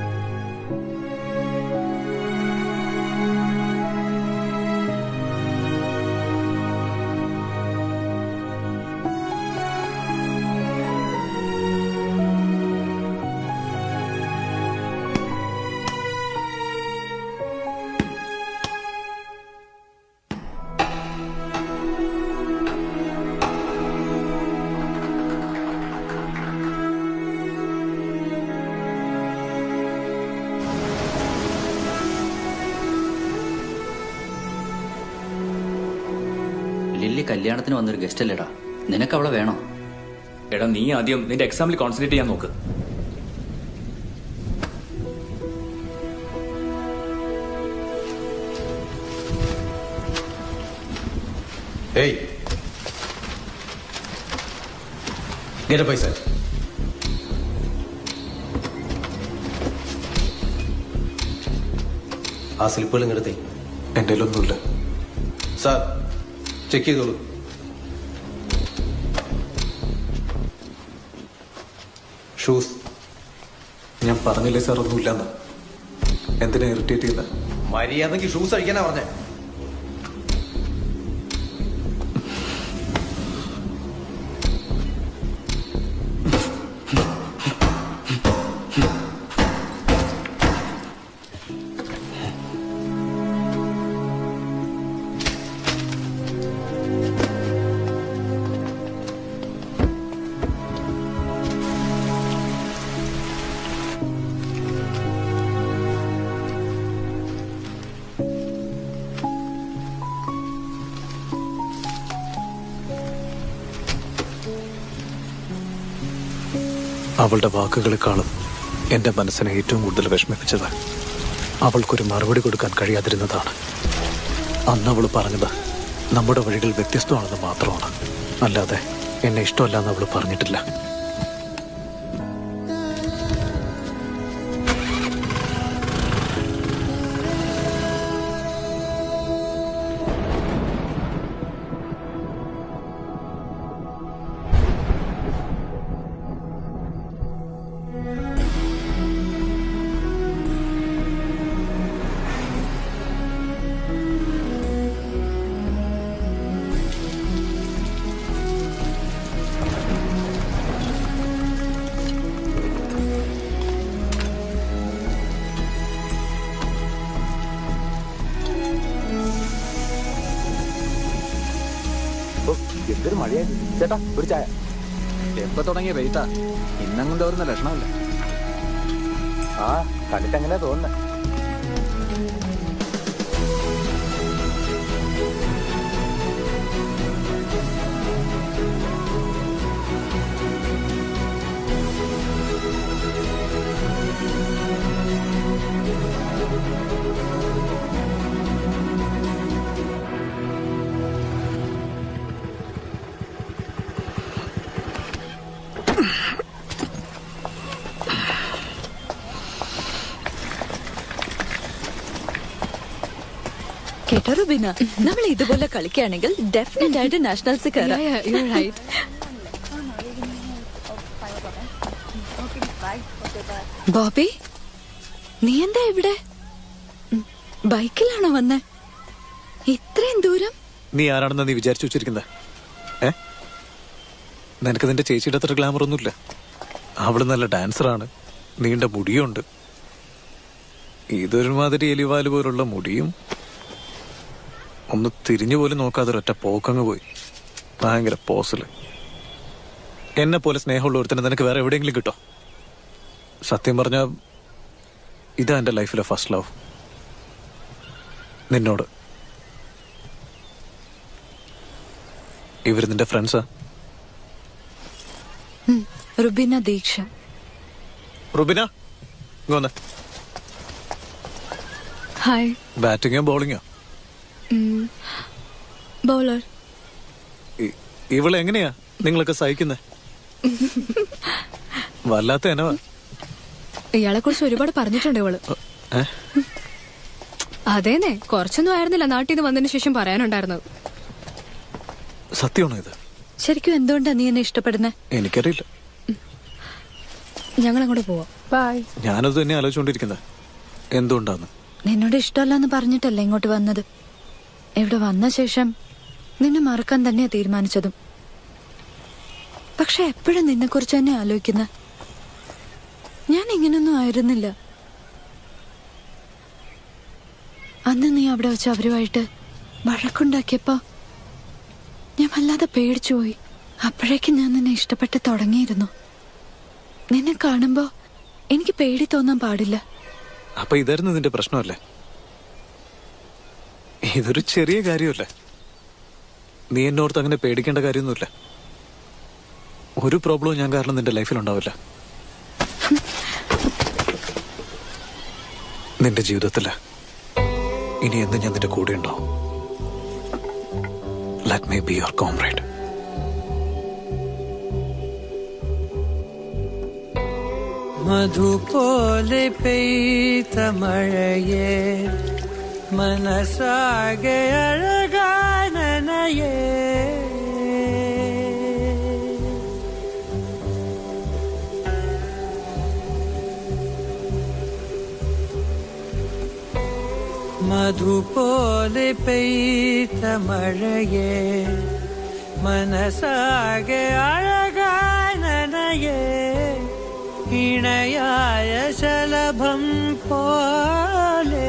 ലില്ലി കല്യാണത്തിന് വന്നൊരു ഗസ്റ്റ് അല്ലേടാ, നിനക്ക് അവളെ വേണോ? എടാ നീ ആദ്യം നിന്റെ എക്സാമിൽ കോൺസെൻട്രേറ്റ് ചെയ്യാൻ നോക്ക്. Hey, get a paisa. ആ സ്ലിപ്പുകൾ ഇങ്ങെടുത്തേ. എൻ്റെ കയ്യിലൊന്നുമില്ല സാർ. ചെക്ക് ചെയ്തോളൂ. ഷൂസ് ഞാൻ പറഞ്ഞില്ലേ സാർ, ഒന്നുമില്ലെന്ന്. എന്തിനാ ഇറിറ്റേറ്റ് ചെയ്യുന്നത്? മര്യാദക്ക് ഷൂസ് അഴിക്കാനാ പറഞ്ഞേ. അവളുടെ വാക്കുകളെക്കാളും എൻ്റെ മനസ്സിനെ ഏറ്റവും കൂടുതൽ വിഷമിപ്പിച്ചത് അവൾക്കൊരു മറുപടി കൊടുക്കാൻ കഴിയാതിരുന്നതാണ്. അന്ന് അവൾ പറഞ്ഞത് നമ്മുടെ വഴികൾ വ്യത്യസ്തമാണെന്ന് മാത്രമാണ്, അല്ലാതെ എന്നെ ഇഷ്ടമല്ല എന്ന് അവൾ പറഞ്ഞിട്ടില്ല. മഴയായി. ചേട്ടാ ഒരു ചായ. എപ്പോ തുടങ്ങിയ വെയിറ്റാ? ഇന്നങ്ങും തോന്നുന്ന ലക്ഷണമല്ല. ആ കണ്ടിട്ട് എങ്ങനെയാ തോന്നുന്നത്? കേട്ടോ റുബീന, നമ്മൾ ഇതുപോലെ കളിക്കുകയാണെങ്കിൽ ഡെഫിനറ്റ് ആയിട്ട് നാഷണൽസ് കയറാം. ബോബി, നീ എന്താ ഇവിടെ? ബൈക്കിലാണോ വന്നേ? ഇത്രയും ദൂരം? നീ ആരാണെന്ന് നീ വിചാരിച്ചു വെച്ചിരിക്കുന്നത്? ഏ നിനക്ക് നിന്റെ ചേച്ചിയുടെ അത്ര ഗ്ലാമർ ഒന്നുമില്ല. അവള് നല്ല ഡാൻസറാണ്, നീണ്ട മുടിയുണ്ട്. ഇതൊരുമാതിരി എലിവാല് പോലുള്ള മുടിയും, ഒന്ന് തിരിഞ്ഞു പോലും നോക്കാതെ ഒറ്റ പോക്കങ്ങ് പോയി. ഭയങ്കര പോസില്. എന്നെ പോലെ സ്നേഹമുള്ള ഒരുത്തന്നെ നിനക്ക് വേറെ എവിടെയെങ്കിലും കിട്ടോ? സത്യം പറഞ്ഞ ഇതാ എന്റെ ലൈഫിലെ ഫസ്റ്റ് ലവ്. നിന്നോട്. ഇവര് നിന്റെ ഫ്രണ്ട്സാ? റുബീന ദീക്ഷ. റുബിന ഇങ്ങോന്ന്. ഹായ്. ബാറ്റിങ്ങോ ബോളിങ്ങോ? ബോളർ. ഇവളെ എങ്ങനെയാ നിങ്ങളൊക്കെ സഹിക്കുന്നേ? വല്ലാത്ത എനവാ. ഇയാളെ കുറിച്ച് ഒരുപാട് പറഞ്ഞിട്ടുണ്ട് ഇവള്. അതേന്നെ, കുറച്ചൊന്നും ആയിരുന്നില്ല നാട്ടിൽ നിന്ന് വന്നതിന് ശേഷം പറയാനുണ്ടായിരുന്നത്. സത്യമാണോ ഇത്? ശരിക്കും എന്തുകൊണ്ടാ നീ എന്നെ ഇഷ്ടപ്പെടുന്നത്? എനിക്കറിയില്ല. ഞങ്ങൾ അങ്ങോട്ട് പോവാം. ബൈ. ഞാനത് തന്നെ ആലോചിച്ചോണ്ടിരിക്കുന്നത് എന്തുകൊണ്ടാന്ന്. നിന്നോട് ഇഷ്ടമല്ലെന്ന് പറഞ്ഞിട്ടല്ലേ ഇങ്ങോട്ട് വന്നത്. ഇവിടെ വന്ന ശേഷം നിന്നെ മറക്കാൻ തന്നെയാ തീരുമാനിച്ചതും. പക്ഷെ എപ്പോഴും നിന്നെ കുറിച്ച് തന്നെ ആലോചിക്കുന്ന. ഞാൻ ഇങ്ങനൊന്നും ആയിരുന്നില്ല. അന്ന് നീ അവിടെ വെച്ച് അവരുമായിട്ട് വഴക്കുണ്ടാക്കിയപ്പോ ഞാൻ വല്ലാതെ പേടിച്ചുപോയി. അപ്പോഴേക്കും ഞാൻ നിന്നെ ഇഷ്ടപ്പെട്ട് തുടങ്ങിയിരുന്നു. നിന്നെ കാണുമ്പോ എനിക്ക് പേടി തോന്നാൻ പാടില്ല. അപ്പൊ ഇതായിരുന്നു നിന്റെ പ്രശ്നമല്ലേ? ഇതൊരു ചെറിയ കാര്യമല്ലേ? നീ എന്നോർത്ത് അങ്ങനെ പേടിക്കേണ്ട കാര്യമൊന്നുമില്ല. ഒരു പ്രോബ്ലവും ഞാൻ കാരണം നിന്റെ ലൈഫിൽ ഉണ്ടാവില്ല. നിന്റെ ജീവിതത്തില് ഇനി എന്ന് ഞാൻ നിന്റെ കൂടെ ഉണ്ടാവും. Let me be your comrade. മധു പോലെ പെയ്ത മഴയേ മനസ്സാകെ അഴകാനനയേ മധു പോലെ പെയ്ത മഴയേ മനസ്സാകെ അഴകാനനയേ ഇണയായ ശലഭം പോലെ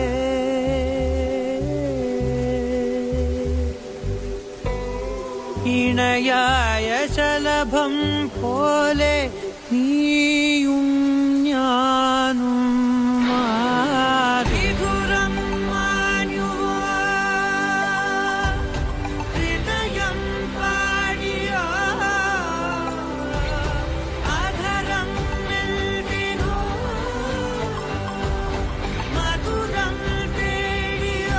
ഇണയായ ശലഭം പോലെ നീയും ഞാനും മാറിധുരം മാഞ്ഞുവോ ഹൃദയം പാടിയോ ആധരം നൽകിനോ മധുരം തേടിയോ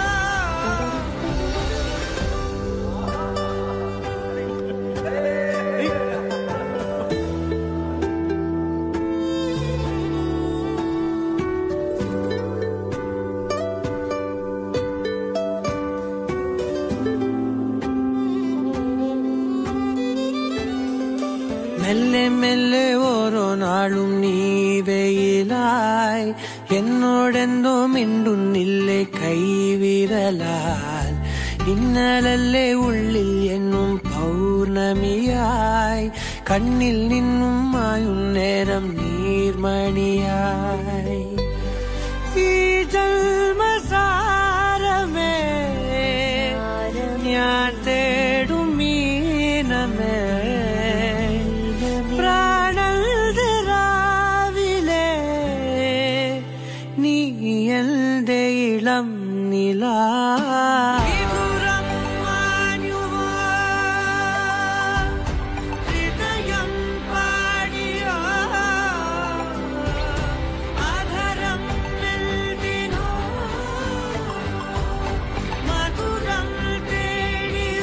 മെല്ലെ മെല്ലെ ഓരോ നാളും നീ വെയിലായി എന്നോടെന്തോ മിണ്ടുന്നില്ലേ കൈവിരലാൽ ഇന്നലല്ലേ ഉള്ളിൽ എന്നും പൗർണമിയായി കണ്ണിൽ നിന്നും മായും നേരം നീർമണിയായി ഈ ജന്മസാരമേ ഞാൻ തേടും ഈ ഇളം നില ഹൃദയം പാടിയ ആധരം നൽകിനോ മധുരം തേടിയ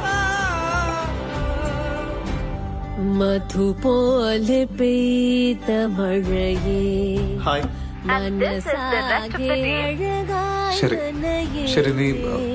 മധു പോലെ പെയ്ത മഴയേ ഹായ് മനസ്സാകെ ശരി ശരി നീ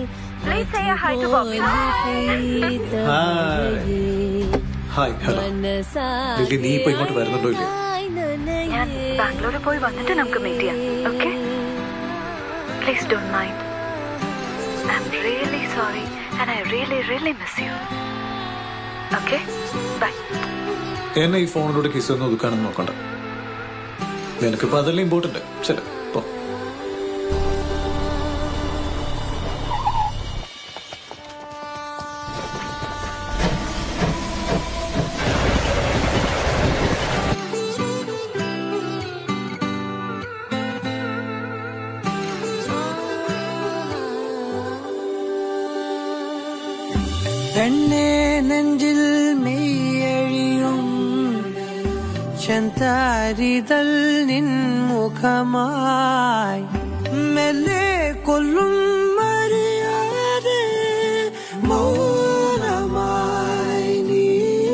ഹായ് ഹലോ ലില്ലി നീ ഇപ്പൊ ഇങ്ങോട്ട് വരുന്നുണ്ടോ ഇല്ലേ ഞാൻ ബാംഗ്ലൂരിൽ പോയി വന്നിട്ട് നമുക്ക് മീറ്റ് ചെയ്യാം okay please don't mind I am really sorry and I really really miss you okay bye. എന്നെ ഈ ഫോണിലൂടെ കിസ് ഒന്ന് ഒതുക്കാണെന്ന് നോക്കണ്ട. നിനക്കിപ്പോ അതല്ലേ ഇമ്പോർട്ടന്റ്. ശരി പോ. പെണ്ണേ നെഞ്ചിൽ മെയ്യഴിയും ചെന്താരിതൽ നിൻമുഖമായി മെല്ലെ കൊല്ലും മറിയാതെ മൗനമായി നീ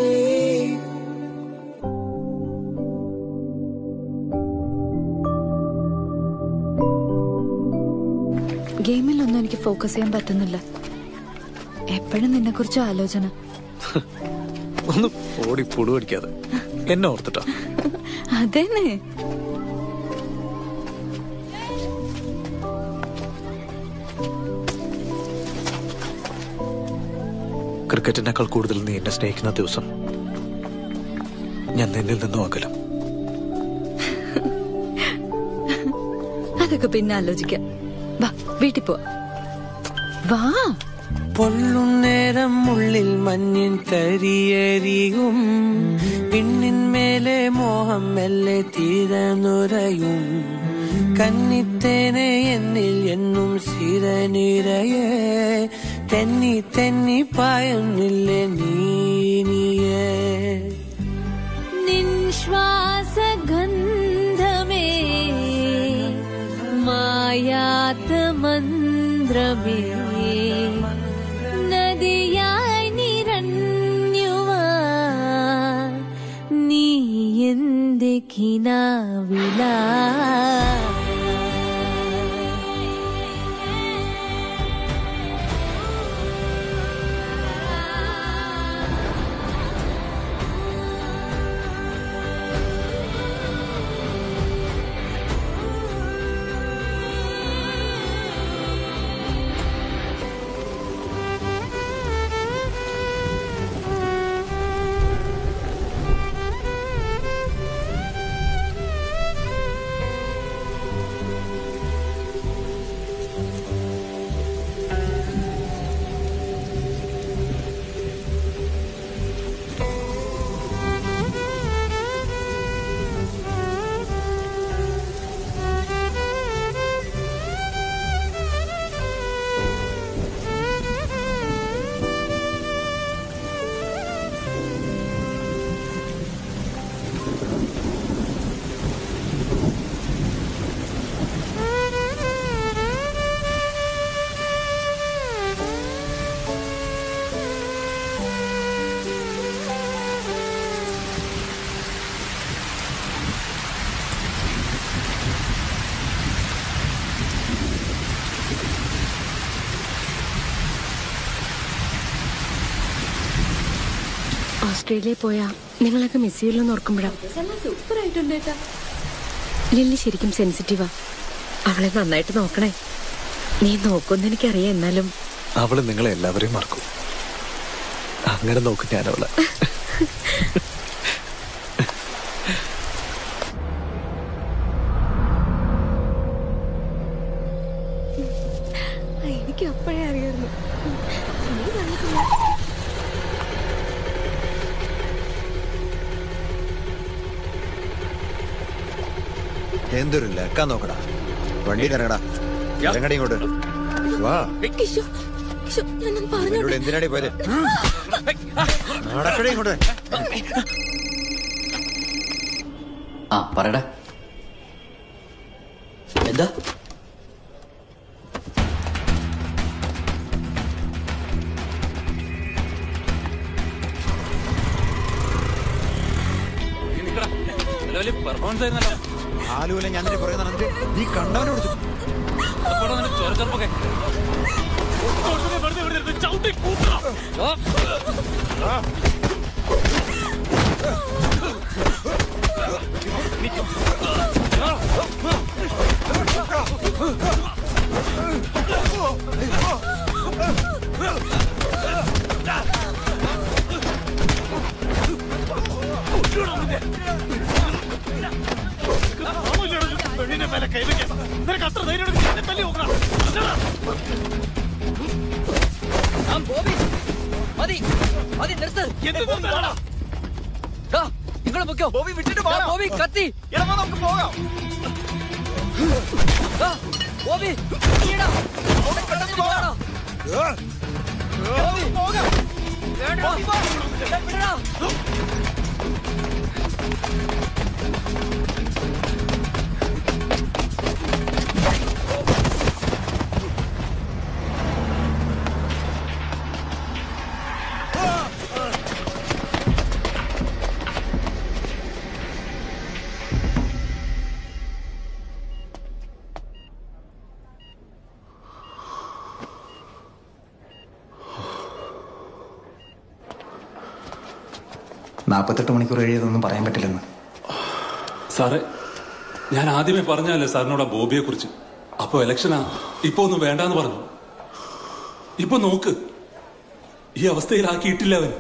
ഗെയിമിലൊന്നും എനിക്ക് ഫോക്കസ് ചെയ്യാൻ പറ്റുന്നില്ല. എപ്പോഴും നിന്നെ കുറിച്ച് ആലോചന. ഒന്ന് ഓടി പൊടു അടിക്കാതെ എന്നെ ഓർത്തിട്ടോ. അതേനെ ക്രിക്കറ്റിനേക്കാൾ കൂടുതൽ നീ എന്നെ സ്നേഹിക്കുന്ന ദിവസം ഞാൻ നിന്നിൽ നിന്നും അകലും. അതൊക്കെ പിന്നെ ആലോചിക്കാം. വാ വീട്ടിൽ പോവാ. വാ. പൊള്ളും നേരം ഉള്ളിൽ മഞ്ഞിൻ തരിയരിയും പിന്നിന്മേലെ മോഹം മെല്ലെ തീരനുരയും കന്നിത്തേനെ എന്നിൽ എന്നും സ്ഥിരനിരയെ തെന്നി തെന്നി പായുന്നില്ലേ നീനിയേ നിശ്വാസഗന്ധമേ മായാത്ത മന്ത്രമേ നദിയായി നിറഞ്ഞുവാ നീ എന്റെ കിനാവിലാ ഓസ്ട്രേലിയയിൽ പോയാ നിങ്ങളൊക്കെ മിസ് ചെയ്യില്ലെന്ന് ഓർക്കുമ്പോഴാ. സൂപ്പർ ആയിട്ടുണ്ട് കേട്ടാ. ലില്ലി ശരിക്കും സെൻസിറ്റീവാ. അവളെ നന്നായിട്ട് നോക്കണേ. നീ നോക്കുമെന്ന് എനിക്കറിയാം. എന്നാലും അവള് നിങ്ങളെ എല്ലാവരെയും മറക്കും. അങ്ങനെ നോക്കും ഞാൻ അവളെ. എനിക്ക് അപ്പോഴേ അറിയായിരുന്നു. എന്തൊരു ലക്കാ നോക്കടാ. വണ്ടി കയറടാ. ഇറങ്ങടി ഇങ്ങോട്ട് വാ. കിഷോ, കിഷോ, ഞാനൊന്ന് പറഞ്ഞോട്ടെ. ഇവരോട് എന്തിനാടി പോയത്? നടക്കടി ഇങ്ങോട്ട്. ആ പറയടാ. എന്താ പെർഫോമൻസ് ആയിരുന്നല്ലോ. ആലുവല ഞാൻ നിന്നെ പറയുന്ന നീ കണ്ടവനെ വിളിച്ചു. ചൊരച്ചെറുപ്പൊക്കെ ചവിട്ടി കൂട്ടണം. പെണ്ണിനെ മേലെ കൈവയ്ക്കാൻ നിനക്ക് അത്ര ധൈര്യം തല്ലി നോക്കണം. നിങ്ങൾ പൊക്കോ. ബോബി വിട്ടിട്ട് ബോബി കത്തി. നമുക്ക് പോകാം. ബോബി നാൽപ്പത്തെട്ട് മണിക്കൂർ കഴിയതൊന്നും പറയാൻ പറ്റില്ലെന്ന്. സാറേ, ഞാൻ ആദ്യമേ പറഞ്ഞല്ലേ സാറിനോട് ബോബിയെ കുറിച്ച്. അപ്പൊ ഇലക്ഷനാ, ഇപ്പൊ ഒന്നും വേണ്ടാന്ന് പറഞ്ഞു. ഇപ്പൊ നോക്ക്, ഈ അവസ്ഥയിലാക്കിയിട്ടില്ല അവൻ.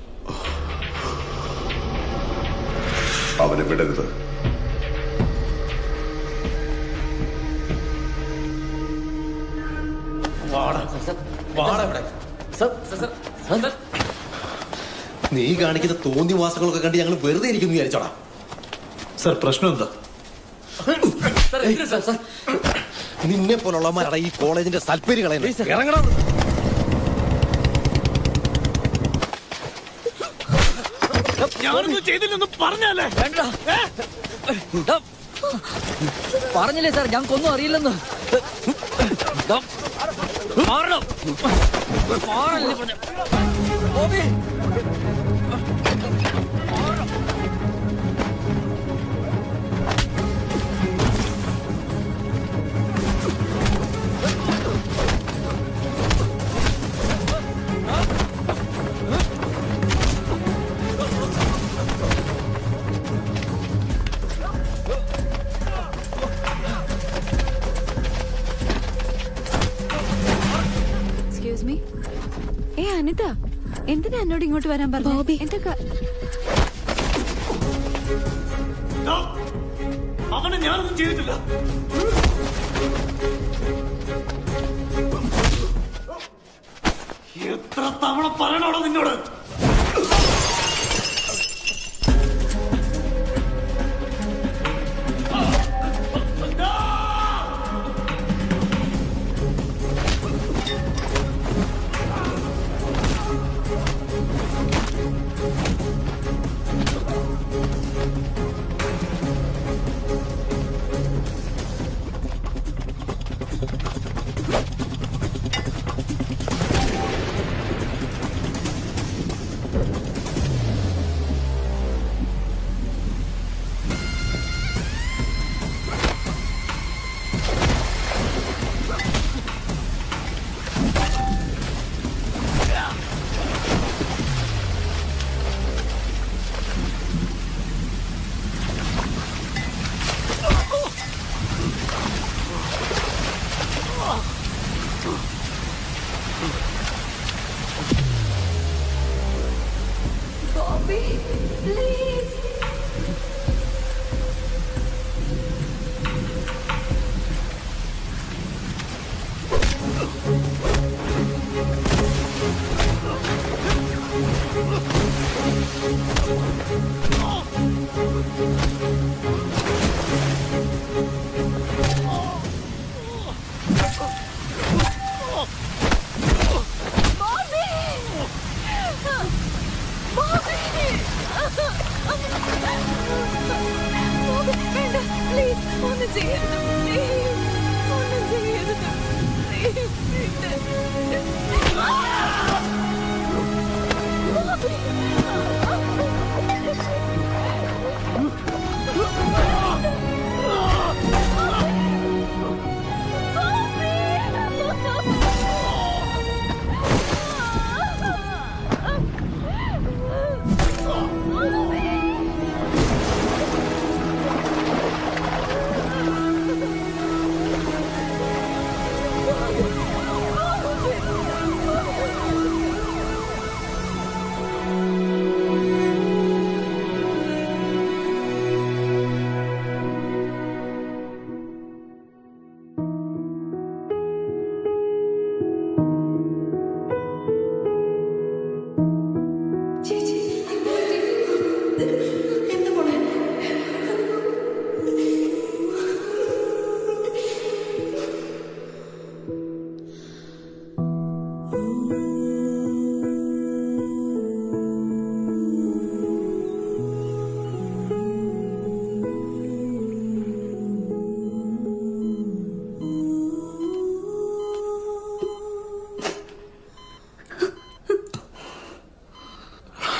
അവനെ വിടരുത്. നീ കാണിക്കുന്ന തോന്നി മാസങ്ങളൊക്കെ കണ്ട് ഞങ്ങൾ വെറുതെ ഇരിക്കുന്നു വിചാരിച്ചോടാ. സർ, പ്രശ്നം എന്താ? നിന്നെ പോലുള്ളമാരാണ് ഈ കോളേജിന്റെ സൽപ്പേര് കളയുന്നത്. ഇറങ്ങണം. ഞാനൊന്നും ചെയ്തില്ലെന്ന് പറഞ്ഞല്ലേ? പറഞ്ഞില്ലേ സാർ, ഞങ്ങൾക്കൊന്നും അറിയില്ലെന്ന്. Excuse me. ഏ അനിത, എന്തിനാ എന്നോട് ഇങ്ങോട്ട് വരാൻ പറഞ്ഞു? എന്റെ അവനെ ഞാനൊന്നും ചെയ്തിട്ടില്ല. എത്ര തവണ പറയണോടോ നിന്നോട്?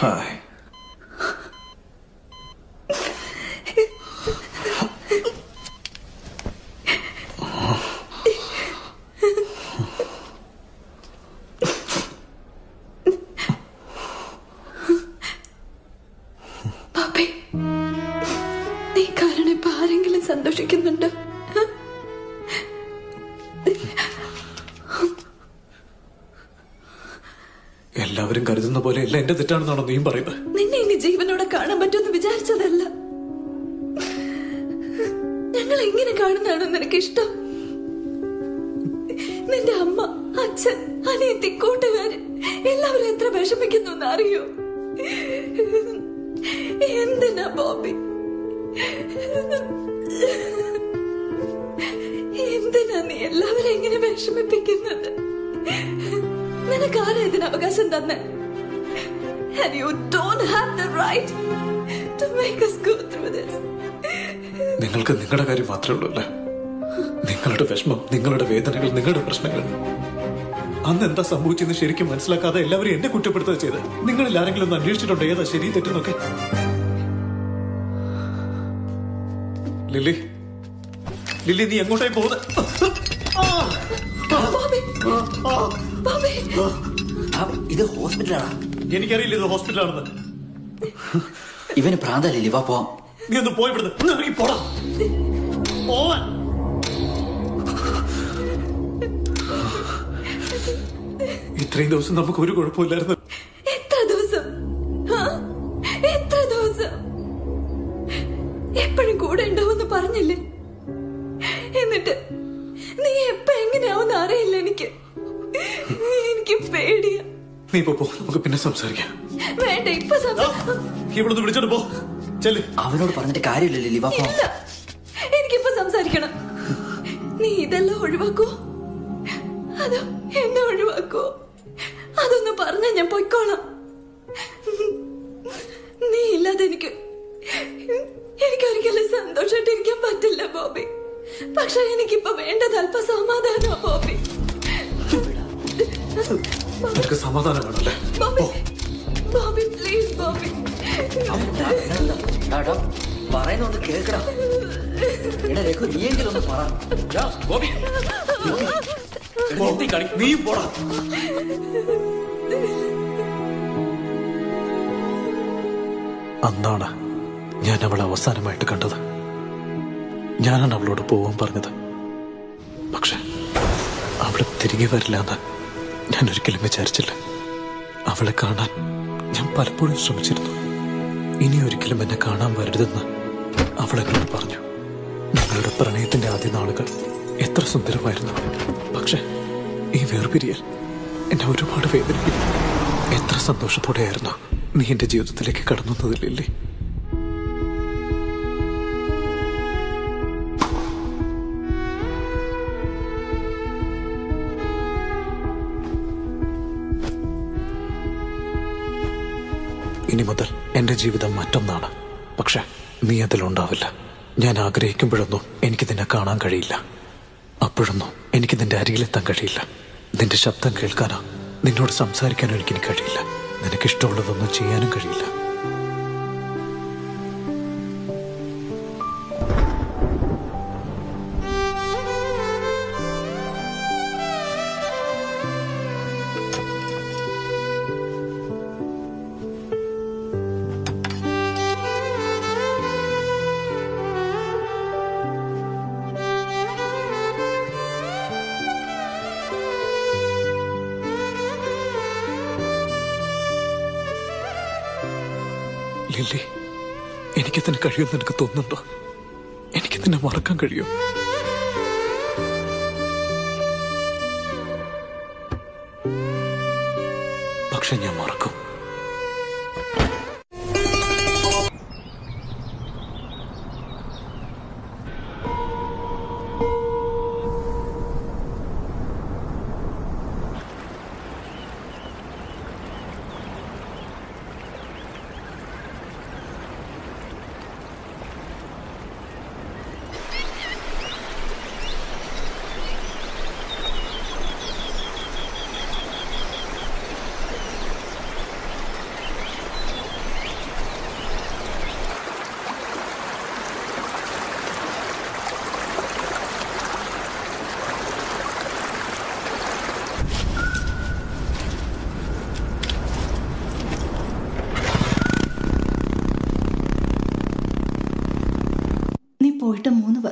ഹായ്. പാപ്പേ, നീ കാരണം ഇപ്പൊ ആരെങ്കിലും സന്തോഷിക്കുന്നുണ്ടോ? എല്ലാവരും കരുതുന്ന പോലെ എല്ലാം എന്റെ തെറ്റാണെന്നാണോ നീയും പറയുന്നത്? നിന്നെ ഇനി ജീവനോടെ കാണാൻ പറ്റുമെന്ന് വിചാരിച്ചതല്ല. ഞങ്ങൾ എങ്ങനെ കാണുന്നതാണോ നിനക്ക് ഇഷ്ടം? നിന്റെ അമ്മ, അച്ഛൻ, അനിയത്തി, കൂട്ടുകാരൻ എല്ലാവരും എത്ര വിഷമിക്കുന്നു എന്ന് അറിയോ? എന്തിനാ ബോബി, എന്തിനാ നീ എല്ലാവരും എങ്ങനെ വിഷമിപ്പിക്കുന്നത്? നിനക്ക് ആരാ ഇതിന് അവകാശം തന്നെ? And you don't have the right to make us go through this. നിങ്ങൾക്ക് നിങ്ങളുടെ കാര്യം മാത്രമേ ഉള്ളൂ അല്ലേ? നിങ്ങളുടെ വിഷമം, നിങ്ങളുടെ വേദനകൾ, നിങ്ങളുടെ പ്രശ്നങ്ങൾ. അന്ന് എന്താ സംഭവിച്ചെന്ന് ശരിക്കും മനസ്സിലാക്കാതെ എല്ലാവരും എന്നെ കുറ്റപ്പെടുത്തുക ചെയ്ത്. നിങ്ങളിൽ ആരെങ്കിലും ഒന്ന് അന്വേഷിച്ചിട്ടുണ്ടോ ഏതാ ശരി തെറ്റെന്നൊക്കെ? ലില്ലി, ലില്ലി, നീ എങ്ങോട്ടായി പോകുന്നത്? ഇത് ഹോസ്പിറ്റലാണ്. എനിക്കറിയില്ല ഇത് ഹോസ്പിറ്റലാണെന്ന്. ഇവന് പ്രാന്തല്ലേ, വാ പോവാം. നീ ഒന്ന് പോയി വിടുന്നു ഇറങ്ങി പോടാ. പോവാൻ ഇത്രയും ദിവസം നമുക്ക് ഒരു കുഴപ്പമില്ലായിരുന്നു. എത്ര ദിവസം, എത്ര ദിവസം എപ്പോഴും കൂടെ ഉണ്ടാവുമെന്ന് പറഞ്ഞില്ലേ? എന്നിട്ട് നീ എപ്പ എങ്ങനെയാവുന്ന അറിയില്ല. എനിക്ക് എനിക്ക് പേടിയാ. നീ ഇപ്പൊ പോ, നമുക്ക് പിന്നെ സംസാരിക്കാം. വേണ്ട, ഇപ്പൊ ഇവിടുന്ന് വിളിച്ചോണ്ട് പോ. ചെല്. അവനോട് പറഞ്ഞിട്ട് കാര്യമില്ലല്ലോ. ഇല്ല, എനിക്കിപ്പോ സംസാരിക്കണം. നീ ഇതെല്ലാം ഒഴിവാക്കോ അതോ എന്നെ ഒഴിവാക്കോ? അതൊന്ന് പറഞ്ഞ ഞാൻ പൊയ്ക്കോളാം. നീ ഇല്ലാതെ എനിക്ക് എനിക്കൊരിക്കലും സന്തോഷമായിട്ടിരിക്കാൻ പറ്റില്ല ബോബി. പക്ഷെ എനിക്കിപ്പോ വേണ്ടത് അല്പ സമാധാനോ ബോബി. നിനക്ക് സമാധാനം വേണമല്ലേ? Bobby, Bobby please Bobby. പറയുന്നൊന്ന് കേൾക്കടാ. നീയെങ്കിലും ഒന്ന് പറ. ബോബി, നീ പോടാ. അന്നാണ് ഞാൻ അവളെ അവസാനമായിട്ട് കണ്ടത്. ഞാനാണ് അവളോട് പോവാൻ പറഞ്ഞത്. പക്ഷെ അവളെ തിരികെ വരില്ല എന്ന് ഞാൻ ഒരിക്കലും വിചാരിച്ചില്ല. അവളെ കാണാൻ ഞാൻ പലപ്പോഴും ശ്രമിച്ചിരുന്നു. ഇനി ഒരിക്കലും എന്നെ കാണാൻ വരരുതെന്ന് അവളെന്നോട് പറഞ്ഞു. ഞങ്ങളുടെ പ്രണയത്തിന്റെ ആദ്യ നാളുകൾ എത്ര സുന്ദരമായിരുന്നു. പക്ഷെ ഈ വേർപിരിയൽ എന്നെ ഒരുപാട് വേദനിപ്പിക്കും. എത്ര സന്തോഷത്തോടെയായിരുന്നു നീ എന്റെ ജീവിതത്തിലേക്ക് കടന്നു വന്നതില്ലേ? ഇനി മുതൽ എന്റെ ജീവിതം മറ്റൊന്നാണ്. പക്ഷെ നീ അതിലുണ്ടാവില്ല. ഞാൻ ആഗ്രഹിക്കുമ്പോഴൊന്നും എനിക്ക് നിന്നെ കാണാൻ കഴിയില്ല. അപ്പോഴൊന്നും എനിക്ക് നിന്റെ അരികിലെത്താൻ കഴിയില്ല. നിന്റെ ശബ്ദം കേൾക്കാനോ നിന്നോട് സംസാരിക്കാനോ എനിക്കിനി കഴിയില്ല. നിനക്കിഷ്ടമുള്ളതൊന്നും ചെയ്യാനും കഴിയില്ല. ലില്ലി, എനിക്കതിന് കഴിയുമെന്ന് എനിക്ക് തോന്നുന്നുണ്ടോ? എനിക്ക് നിന്നെ മറക്കാൻ കഴിയും? പക്ഷെ ഞാൻ മറക്കും.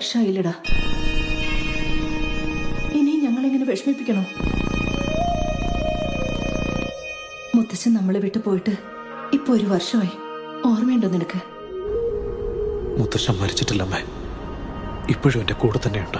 വർഷമായില്ലടാ. ഇനി ഞങ്ങളെങ്ങനെ വിഷമിപ്പിക്കണോ? മുത്തച്ഛൻ നമ്മളെ വിട്ടു പോയിട്ട് ഇപ്പൊ ഒരു വർഷമായി. ഓർമ്മയുണ്ടോ നിനക്ക്? മുത്തശ്ശൻ മരിച്ചിട്ടില്ലമ്മേ, ഇപ്പോഴും എന്റെ കൂടെ തന്നെയുണ്ട്.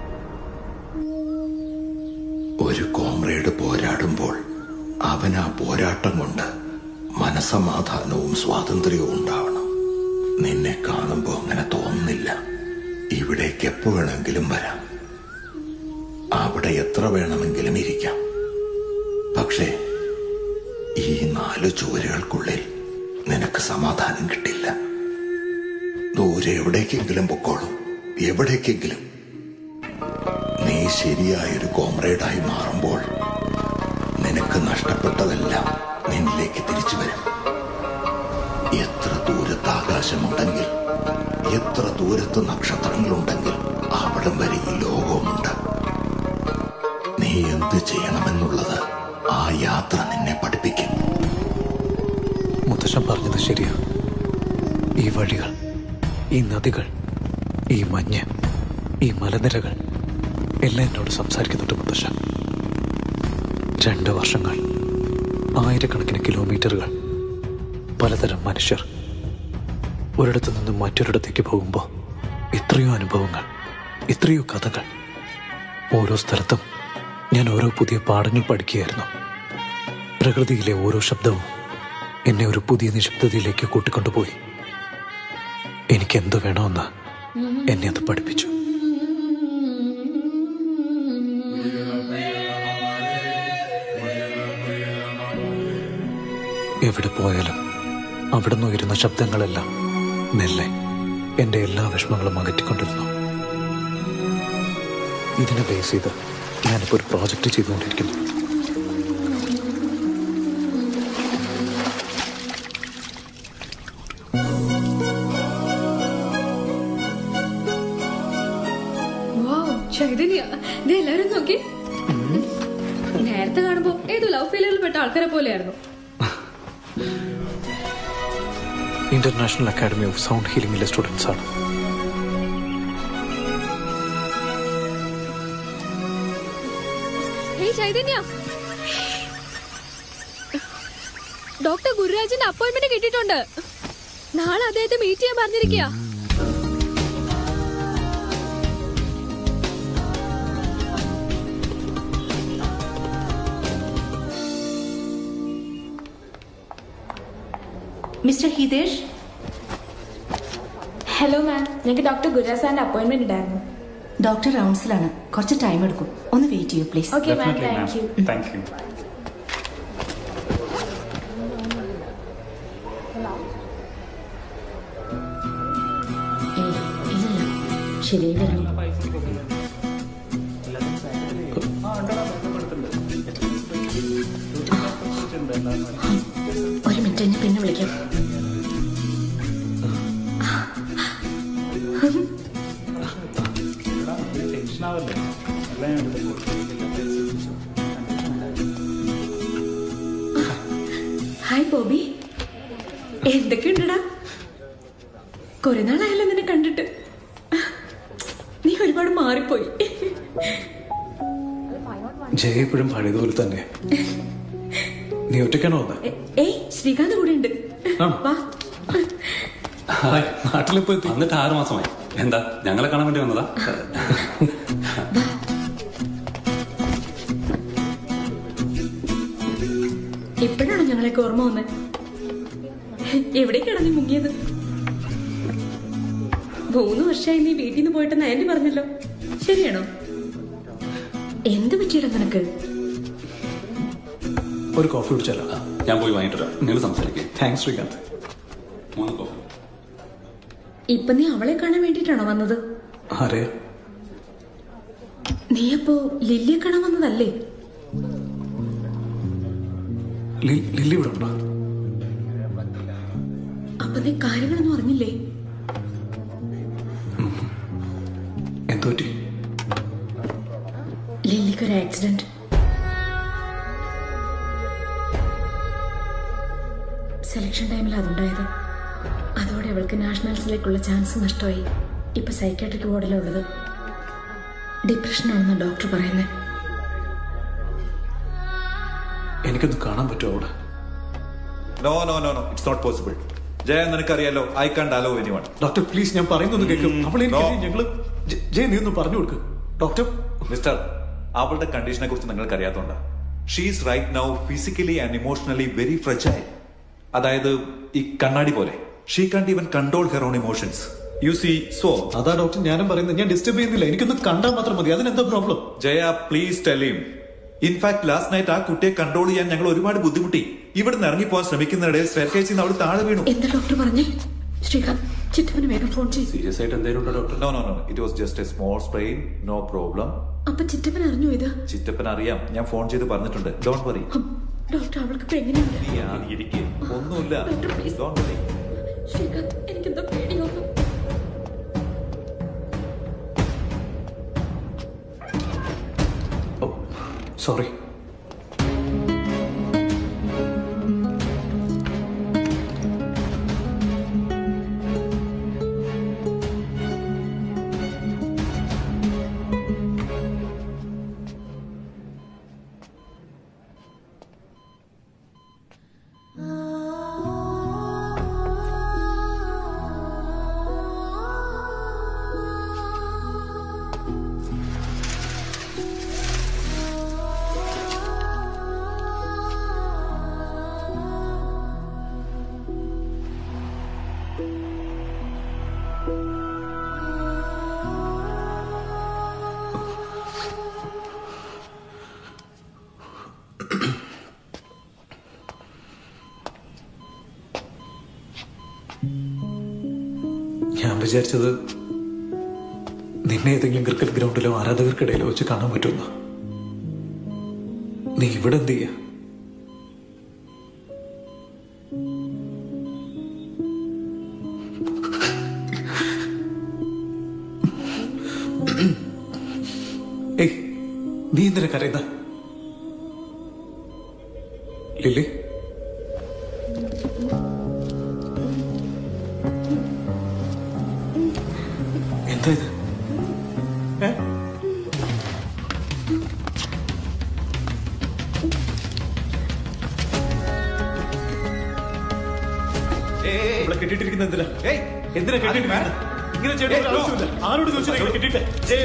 ഒരു കോമ്രേഡ് പോരാടുമ്പോൾ അവൻ ആ പോരാട്ടം കൊണ്ട് മനസമാധാനവും സ്വാതന്ത്ര്യവും ഉണ്ടാവണം. നിന്നെ കാണുമ്പോൾ അങ്ങനെ തോന്നുന്നില്ല. ഇവിടേക്ക് എപ്പോ വേണമെങ്കിലും വരാം, അവിടെ എത്ര വേണമെങ്കിലും ഇരിക്കാം. പക്ഷേ ഈ നാല് ചുവരുകൾക്കുള്ളിൽ നിനക്ക് സമാധാനം കിട്ടില്ല. ദൂരെ എവിടേക്കെങ്കിലും പൊക്കോളും, എവിടേക്കെങ്കിലും. നീ ശരിയായൊരു കോമ്രേഡായി മാറുമ്പോൾ നിനക്ക് നഷ്ടപ്പെട്ടതെല്ലാം നിന്നിലേക്ക് തിരിച്ചു വരും. എത്ര ദൂരത്ത് ആകാശമുണ്ടെങ്കിൽ, എത്ര ദൂരത്ത് നക്ഷത്രങ്ങളുണ്ടെങ്കിൽ അവിടം വരെ ഈ ലോകവുമുണ്ട്. നീ എന്ത് ചെയ്യണമെന്നുള്ളത് ആ യാത്ര നിന്നെ പഠിപ്പിക്കും. മുത്തശ്ശൻ പറഞ്ഞത് ശരിയാ. ഈ വഴികൾ, ഈ നദികൾ, ഈ മഞ്ഞ്, ഈ മലനിരകൾ എല്ലാം എന്നോട് സംസാരിക്കുന്നുണ്ട് മുത്തശ്ശൻ. രണ്ട് വർഷങ്ങൾ, ആയിരക്കണക്കിന് കിലോമീറ്ററുകൾ, പലതരം മനുഷ്യർ. ഒരിടത്തു നിന്നും മറ്റൊരിടത്തേക്ക് പോകുമ്പോൾ എത്രയോ അനുഭവങ്ങൾ, എത്രയോ കഥകൾ. ഓരോ സ്ഥലത്തും ഞാൻ ഓരോ പുതിയ പാഠങ്ങൾ പഠിക്കുകയായിരുന്നു. പ്രകൃതിയിലെ ഓരോ ശബ്ദവും എന്നെ ഒരു പുതിയ നിശബ്ദതയിലേക്ക് കൂട്ടിക്കൊണ്ടുപോയി. എനിക്ക് എന്ത് വേണമെന്ന് എന്നെ അത് പഠിപ്പിച്ചു. എവിടെ പോയാലും അവിടെ നിന്ന് ഉയരുന്ന ശബ്ദങ്ങളെല്ലാം മെല്ലെ എൻ്റെ എല്ലാ വിഷമങ്ങളും അകറ്റിക്കൊണ്ടിരുന്നു. ഇതിനെ ബേസ് ചെയ്ത് ഞാനിപ്പോൾ ഒരു പ്രോജക്റ്റ് ചെയ്തുകൊണ്ടിരിക്കുന്നു. ചൈതന്യ, ഇത് എല്ലാരും നോക്കി. നേരത്തെ കാണുമ്പോ ഏതോ ലവ് ഫെയിലിയറിൽ പെട്ട ആൾക്കാരെ പോലെയായിരുന്നു. ഇന്റർനാഷണൽ അക്കാഡമി ഓഫ് സൗണ്ട് ഹീലിംഗിലെ സ്റ്റുഡൻസ് ആണ്. ചൈതന്യ, ഡോക്ടർ ഗുരുരാജിന്റെ അപ്പോയിന്റ്മെന്റ് കിട്ടിയിട്ടുണ്ട്. നാളെ അദ്ദേഹത്തെ മീറ്റ് ചെയ്യാൻ പറഞ്ഞിരിക്കുക. മിസ്റ്റർ ഹിതേഷ്. ഹലോ മാം, ഞങ്ങൾക്ക് ഡോക്ടർ ഗുരുരാജ് സാറിന്റെ അപ്പോയിന്റ്മെന്റ് ഉണ്ടായിരുന്നു. ഡോക്ടർ റൗണ്ട്സിലാണ്, കുറച്ച് ടൈം എടുക്കും. ഒന്ന് വെയിറ്റ് ചെയ്യൂ please. Okay ma'am, thank you. Thank you. ശരി, വരുന്നു. ഒരു മിനിറ്റ്, ഞാൻ പിന്നെ വിളിക്കാം. ഹായ് ബോബി, എന്തൊക്കെയുണ്ടടാ? കുറെ നാളായല്ലോ നിന്നെ കണ്ടിട്ട്. നീ ഒരുപാട് മാറിപ്പോയി. ജയ ഇപ്പോഴും പഴയതുപോലെ തന്നെ. നീ ഒറ്റയ്ക്കാണോ വന്നത്? ഏയ്, ശ്രീകാന്ത് കൂടെ ഉണ്ട്. വാ. നാട്ടിലിപ്പോ വന്നിട്ട് ആറു മാസമായി. എന്താ, ഞങ്ങളെ കാണാൻ വേണ്ടി വന്നതാ? ഇപ്പോഴാണോ ഞങ്ങളെയൊക്കെ ഓർമ്മ വന്നത്? എവിടേക്കാണ് നീ മുങ്ങിയത്? മൂന്ന് വർഷമായി നീ വീട്ടിൽ നിന്ന് പോയിട്ടെന്ന് ആന്റി പറഞ്ഞല്ലോ, ശരിയാണോ? എന്ത് പറ്റിയിട നിനക്ക്? ഒരു കോഫി കുടിച്ചല്ലോ. ഞാൻ പോയി വാങ്ങിട്ട് വരാം, നിങ്ങൾ സംസാരിക്കേ. താങ്ക്സ് ശ്രീകാന്ത്. മൂന്ന് കോഫി. ഇപ്പൊ നീ അവളെ കാണാൻ വേണ്ടിട്ടാണോ വന്നത്? അറിയാ. നീ അപ്പോ ലില്ലിയെ കാണാൻ വന്നതല്ലേ? ലില്ലി ഇവിടെ ഉണ്ടോ? അപ്പൊ നീ കാര്യങ്ങളൊന്നും അറിഞ്ഞില്ലേ? എന്തോറ്റി? ലില്ലിക്കൊരു ആക്സിഡന്റ്. സെലക്ഷൻ ടൈമിൽ അതുണ്ടായത്. അതോടെ അവൾക്ക് നാഷണൽസിലേക്കുള്ള ചാൻസ് നഷ്ടമായി. ഇപ്പൊ സൈക്കാട്രിക് വാർഡിലുള്ളത്. ഡിപ്രഷനാണെന്ന് ഡോക്ടർ പറയുന്നത്. എനിക്കൊന്ന് കാണാൻ പറ്റുമോ അവിടെ? No no no no it's not possible. Jaya നിനക്കറിയാലോ, ഐ കാണ്ട് അലോ എനിവൺ. ഡോക്ടർ പ്ലീസ്, ഞാൻ പറയുന്നൊന്ന് കേൾക്കും. അവളെ ഞങ്ങള് ജയ നീ ഒന്ന് പറഞ്ഞു കൊടുക്ക് ഡോക്ടർ. മിസ്റ്റർ, അവളുടെ കണ്ടീഷനെ കുറിച്ച് നിങ്ങൾക്ക് അറിയാത്തോണ്ടാ. She's right now physically and emotionally very fragile. അതായത് ഈ കണ്ണാടി പോലെ. She can't even control her own emotions. You see so. അതാ ഡോക്ടർ ഞാനും പറയുന്നത്. ഞാൻ ഡിസ്റ്റർബ് ചെയ്യുന്നില്ല, എനിക്കൊന്ന് കണ്ടാൽ മാത്രം മതി. അതിനെന്താ problem? Jaya please tell him. In fact last night ആ കുട്ടിയെ കൺട്രോൾ ചെയ്യാൻ ഞങ്ങൾ ഒരുപാട് ബുദ്ധിമുട്ടി. ഇവിടുന്ന് ഇറങ്ങിപ്പോകാൻ ശ്രമിക്കുന്നതിനിടയിൽ സ്റ്റെയർകേസിൽ നിന്ന് അവൾ താഴെ വീണു. എന്താ ഡോക്ടർ പറഞ്ഞേ? ശ്രീകാന്ത്, ചിറ്റപ്പന് വേഗം ഫോൺ ചെയ്തു. സീരിയസ് ആയിട്ട് എന്തെങ്കിലും ഉണ്ടോ doctor? No no no it was just a small strain, no problem. അപ്പൊ ചിറ്റപ്പൻ അറിഞ്ഞു ഇത്? ചിറ്റപ്പൻ അറിയാം, ഞാൻ ഫോൺ ചെയ്ത് പറഞ്ഞിട്ടുണ്ട്. Don't worry. ഡോക്ടർ, അവൾക്ക് ഇപ്പൊ എങ്ങനെയുണ്ട്? ഒന്നുമില്ല. Don't worry. ശ്രീകാന്ത്, എനിക്കെന്തോ പേടിയൊന്നും. സോറി. ഞാൻ വിചാരിച്ചത് നിന്നെ ഏതെങ്കിലും ക്രിക്കറ്റ് ഗ്രൗണ്ടിലോ ആരാധകർക്കിടയിലോ വെച്ച് കാണാൻ പറ്റുമെന്ന്. നീ ഇവിടെ എന്ത് ചെയ്യാ? ഏയ്, നീ എന്തിനാ കരയുന്ന? ലില്ലി, എന്താ ഇത്? കെട്ടിട്ടിരിക്കുന്ന എന്തിനാ? എന്തിനാ കെട്ടിട്ടിരിക്കുന്നത്? ഇങ്ങനെ ചെയ്യേണ്ട ആവശ്യമില്ല. ആരോട് ചോദിച്ചാൽ കെട്ടിട്ടെ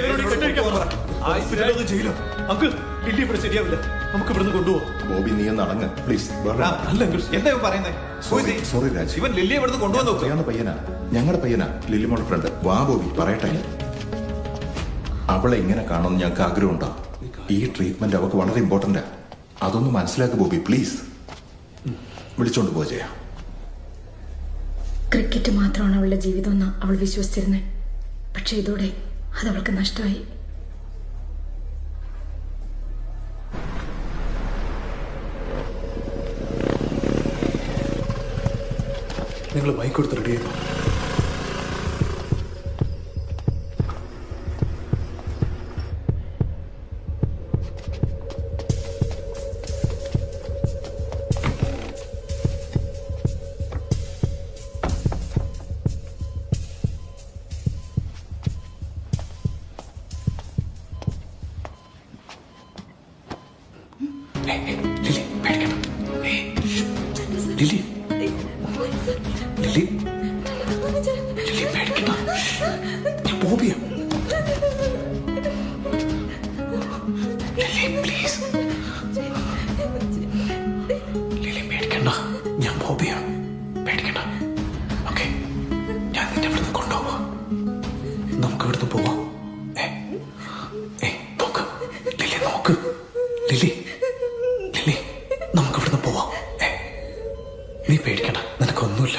ജയിലോ? അങ്കിൾ, ലില്ലി ഇവിടെ ശരിയാവില്ല. നമുക്ക് ഇവിടുന്ന് കൊണ്ടുപോകാം. ബോബി നീ ഒന്ന് അടങ്ങ് പ്ലീസ്. അല്ല അങ്കിൾ, എന്താ പറയുന്നത്? സോറി രാജ്, ഇവൻ ലില്ലിയെ ഇവിടുന്ന് കൊണ്ടുവന്ന് നോക്കുക. അറിയാവുന്ന പയ്യനാ, ഞങ്ങളുടെ പയ്യനാ, ലില്ലിമോളുടെ ഫ്രണ്ട്. വാ ബോബി പറയട്ടെ. അവളെ ഇങ്ങനെ കാണുമെന്ന് ഞങ്ങൾക്ക് ആഗ്രഹമുണ്ടോ? ഈ ട്രീറ്റ്മെന്റ് അവൾക്ക് വളരെ ഇമ്പോർട്ടന്റാ. അതൊന്ന് മനസ്സിലാക്ക് ബോബി പ്ലീസ്. വിളിച്ചോണ്ട് പോ ചെയ്യാം. ക്രിക്കറ്റ് മാത്രമാണ് അവളുടെ ജീവിതം എന്ന് അവൾ വിശ്വസിച്ചിരുന്നത്. പക്ഷെ ഇതോടെ അത് അവൾക്ക് നഷ്ടമായി. നിങ്ങൾ ബൈക്ക് കൊടുത്ത് റെഡി ചെയ്യുന്നു. ലില്ലി, ലില്ലി, ലില്ലി പേടിക്കണ്ട. ഞാൻ ബോബിയാ. Lily please. ലില്ലി പേടിക്കണ്ട. ഞാൻ ബോബിയാ. പേടിക്കണ്ട. ഓക്കെ, ഞാൻ നിന്നെ ഇവിടുന്ന് കൊണ്ടുപോവാ. നമുക്ക് ഇവിടുന്ന് പോവാം. ഏ ഏ നോക്ക് ലില്ലി, നോക്ക് ലില്ലി, ലില്ലി, നമുക്ക് ഇവിടുന്ന് പോവാം. ഏ നീ പേടിക്കണ്ട, നിനക്കൊന്നുമില്ല.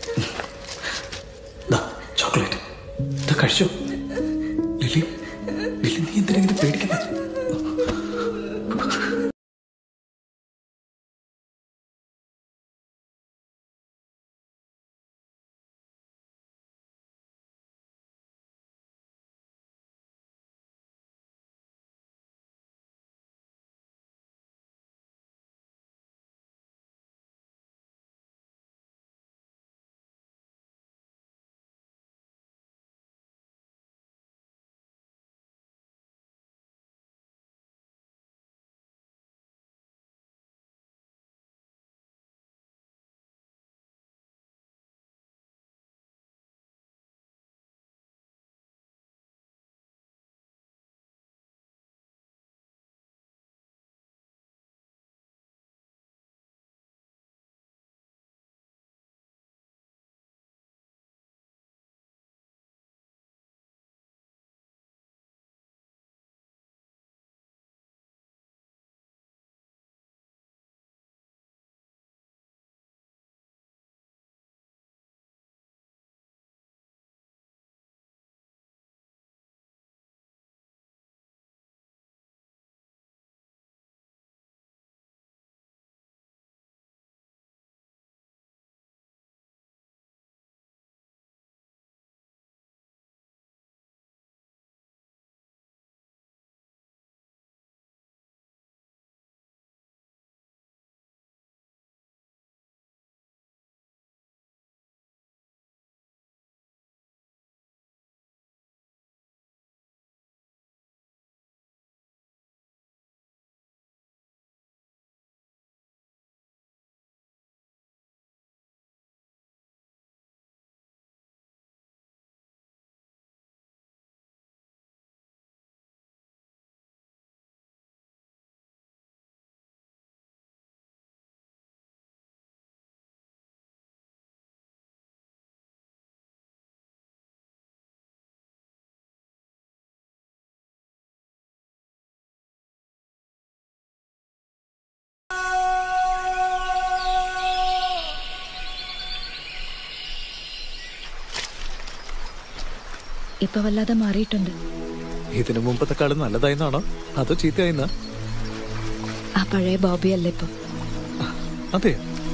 ചോക്ലേറ്റ് ഇത് കഴിച്ചോ? ലില്ലി, ലില്ലി നീ എന്തിനെങ്കിലും പേടിക്കുന്നത്? ഇപ്പൊ വല്ലാതെ മാറിയിട്ടുണ്ട്. ഇതിനു മുമ്പത്തെക്കാളും നല്ലതായിന്നാണോ അതോ ചീത്തയായിന്നാ? ആ പഴയ ബോബി അല്ല ഇപ്പൊ. അതെ.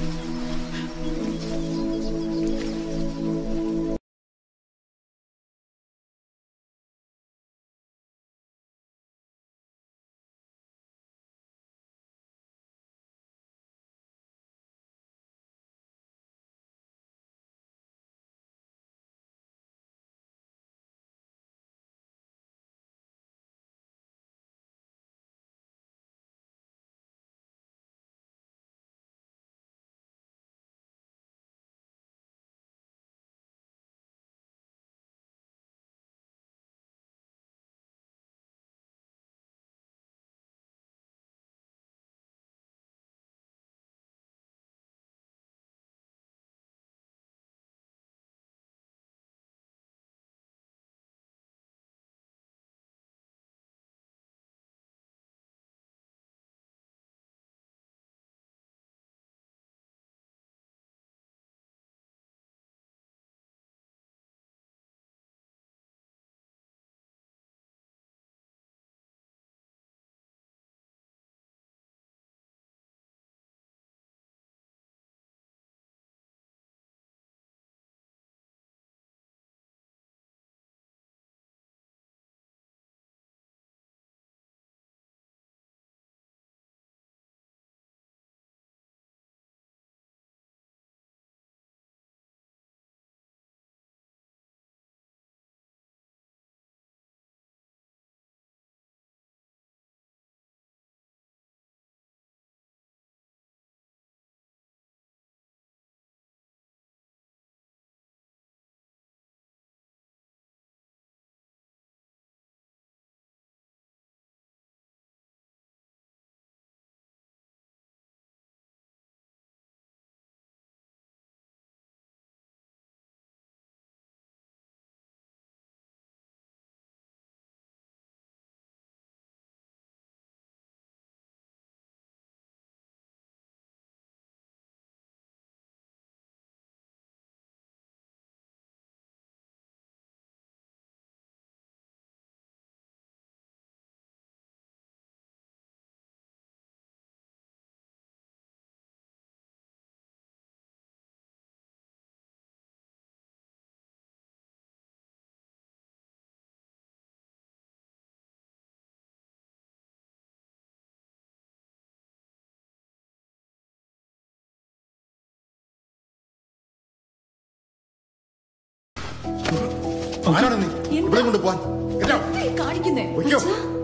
ആരാണ് നീ ഇവിടെ കൊണ്ട് പോവാൻ? കാണിക്കുന്നേ ഒയ്യോ.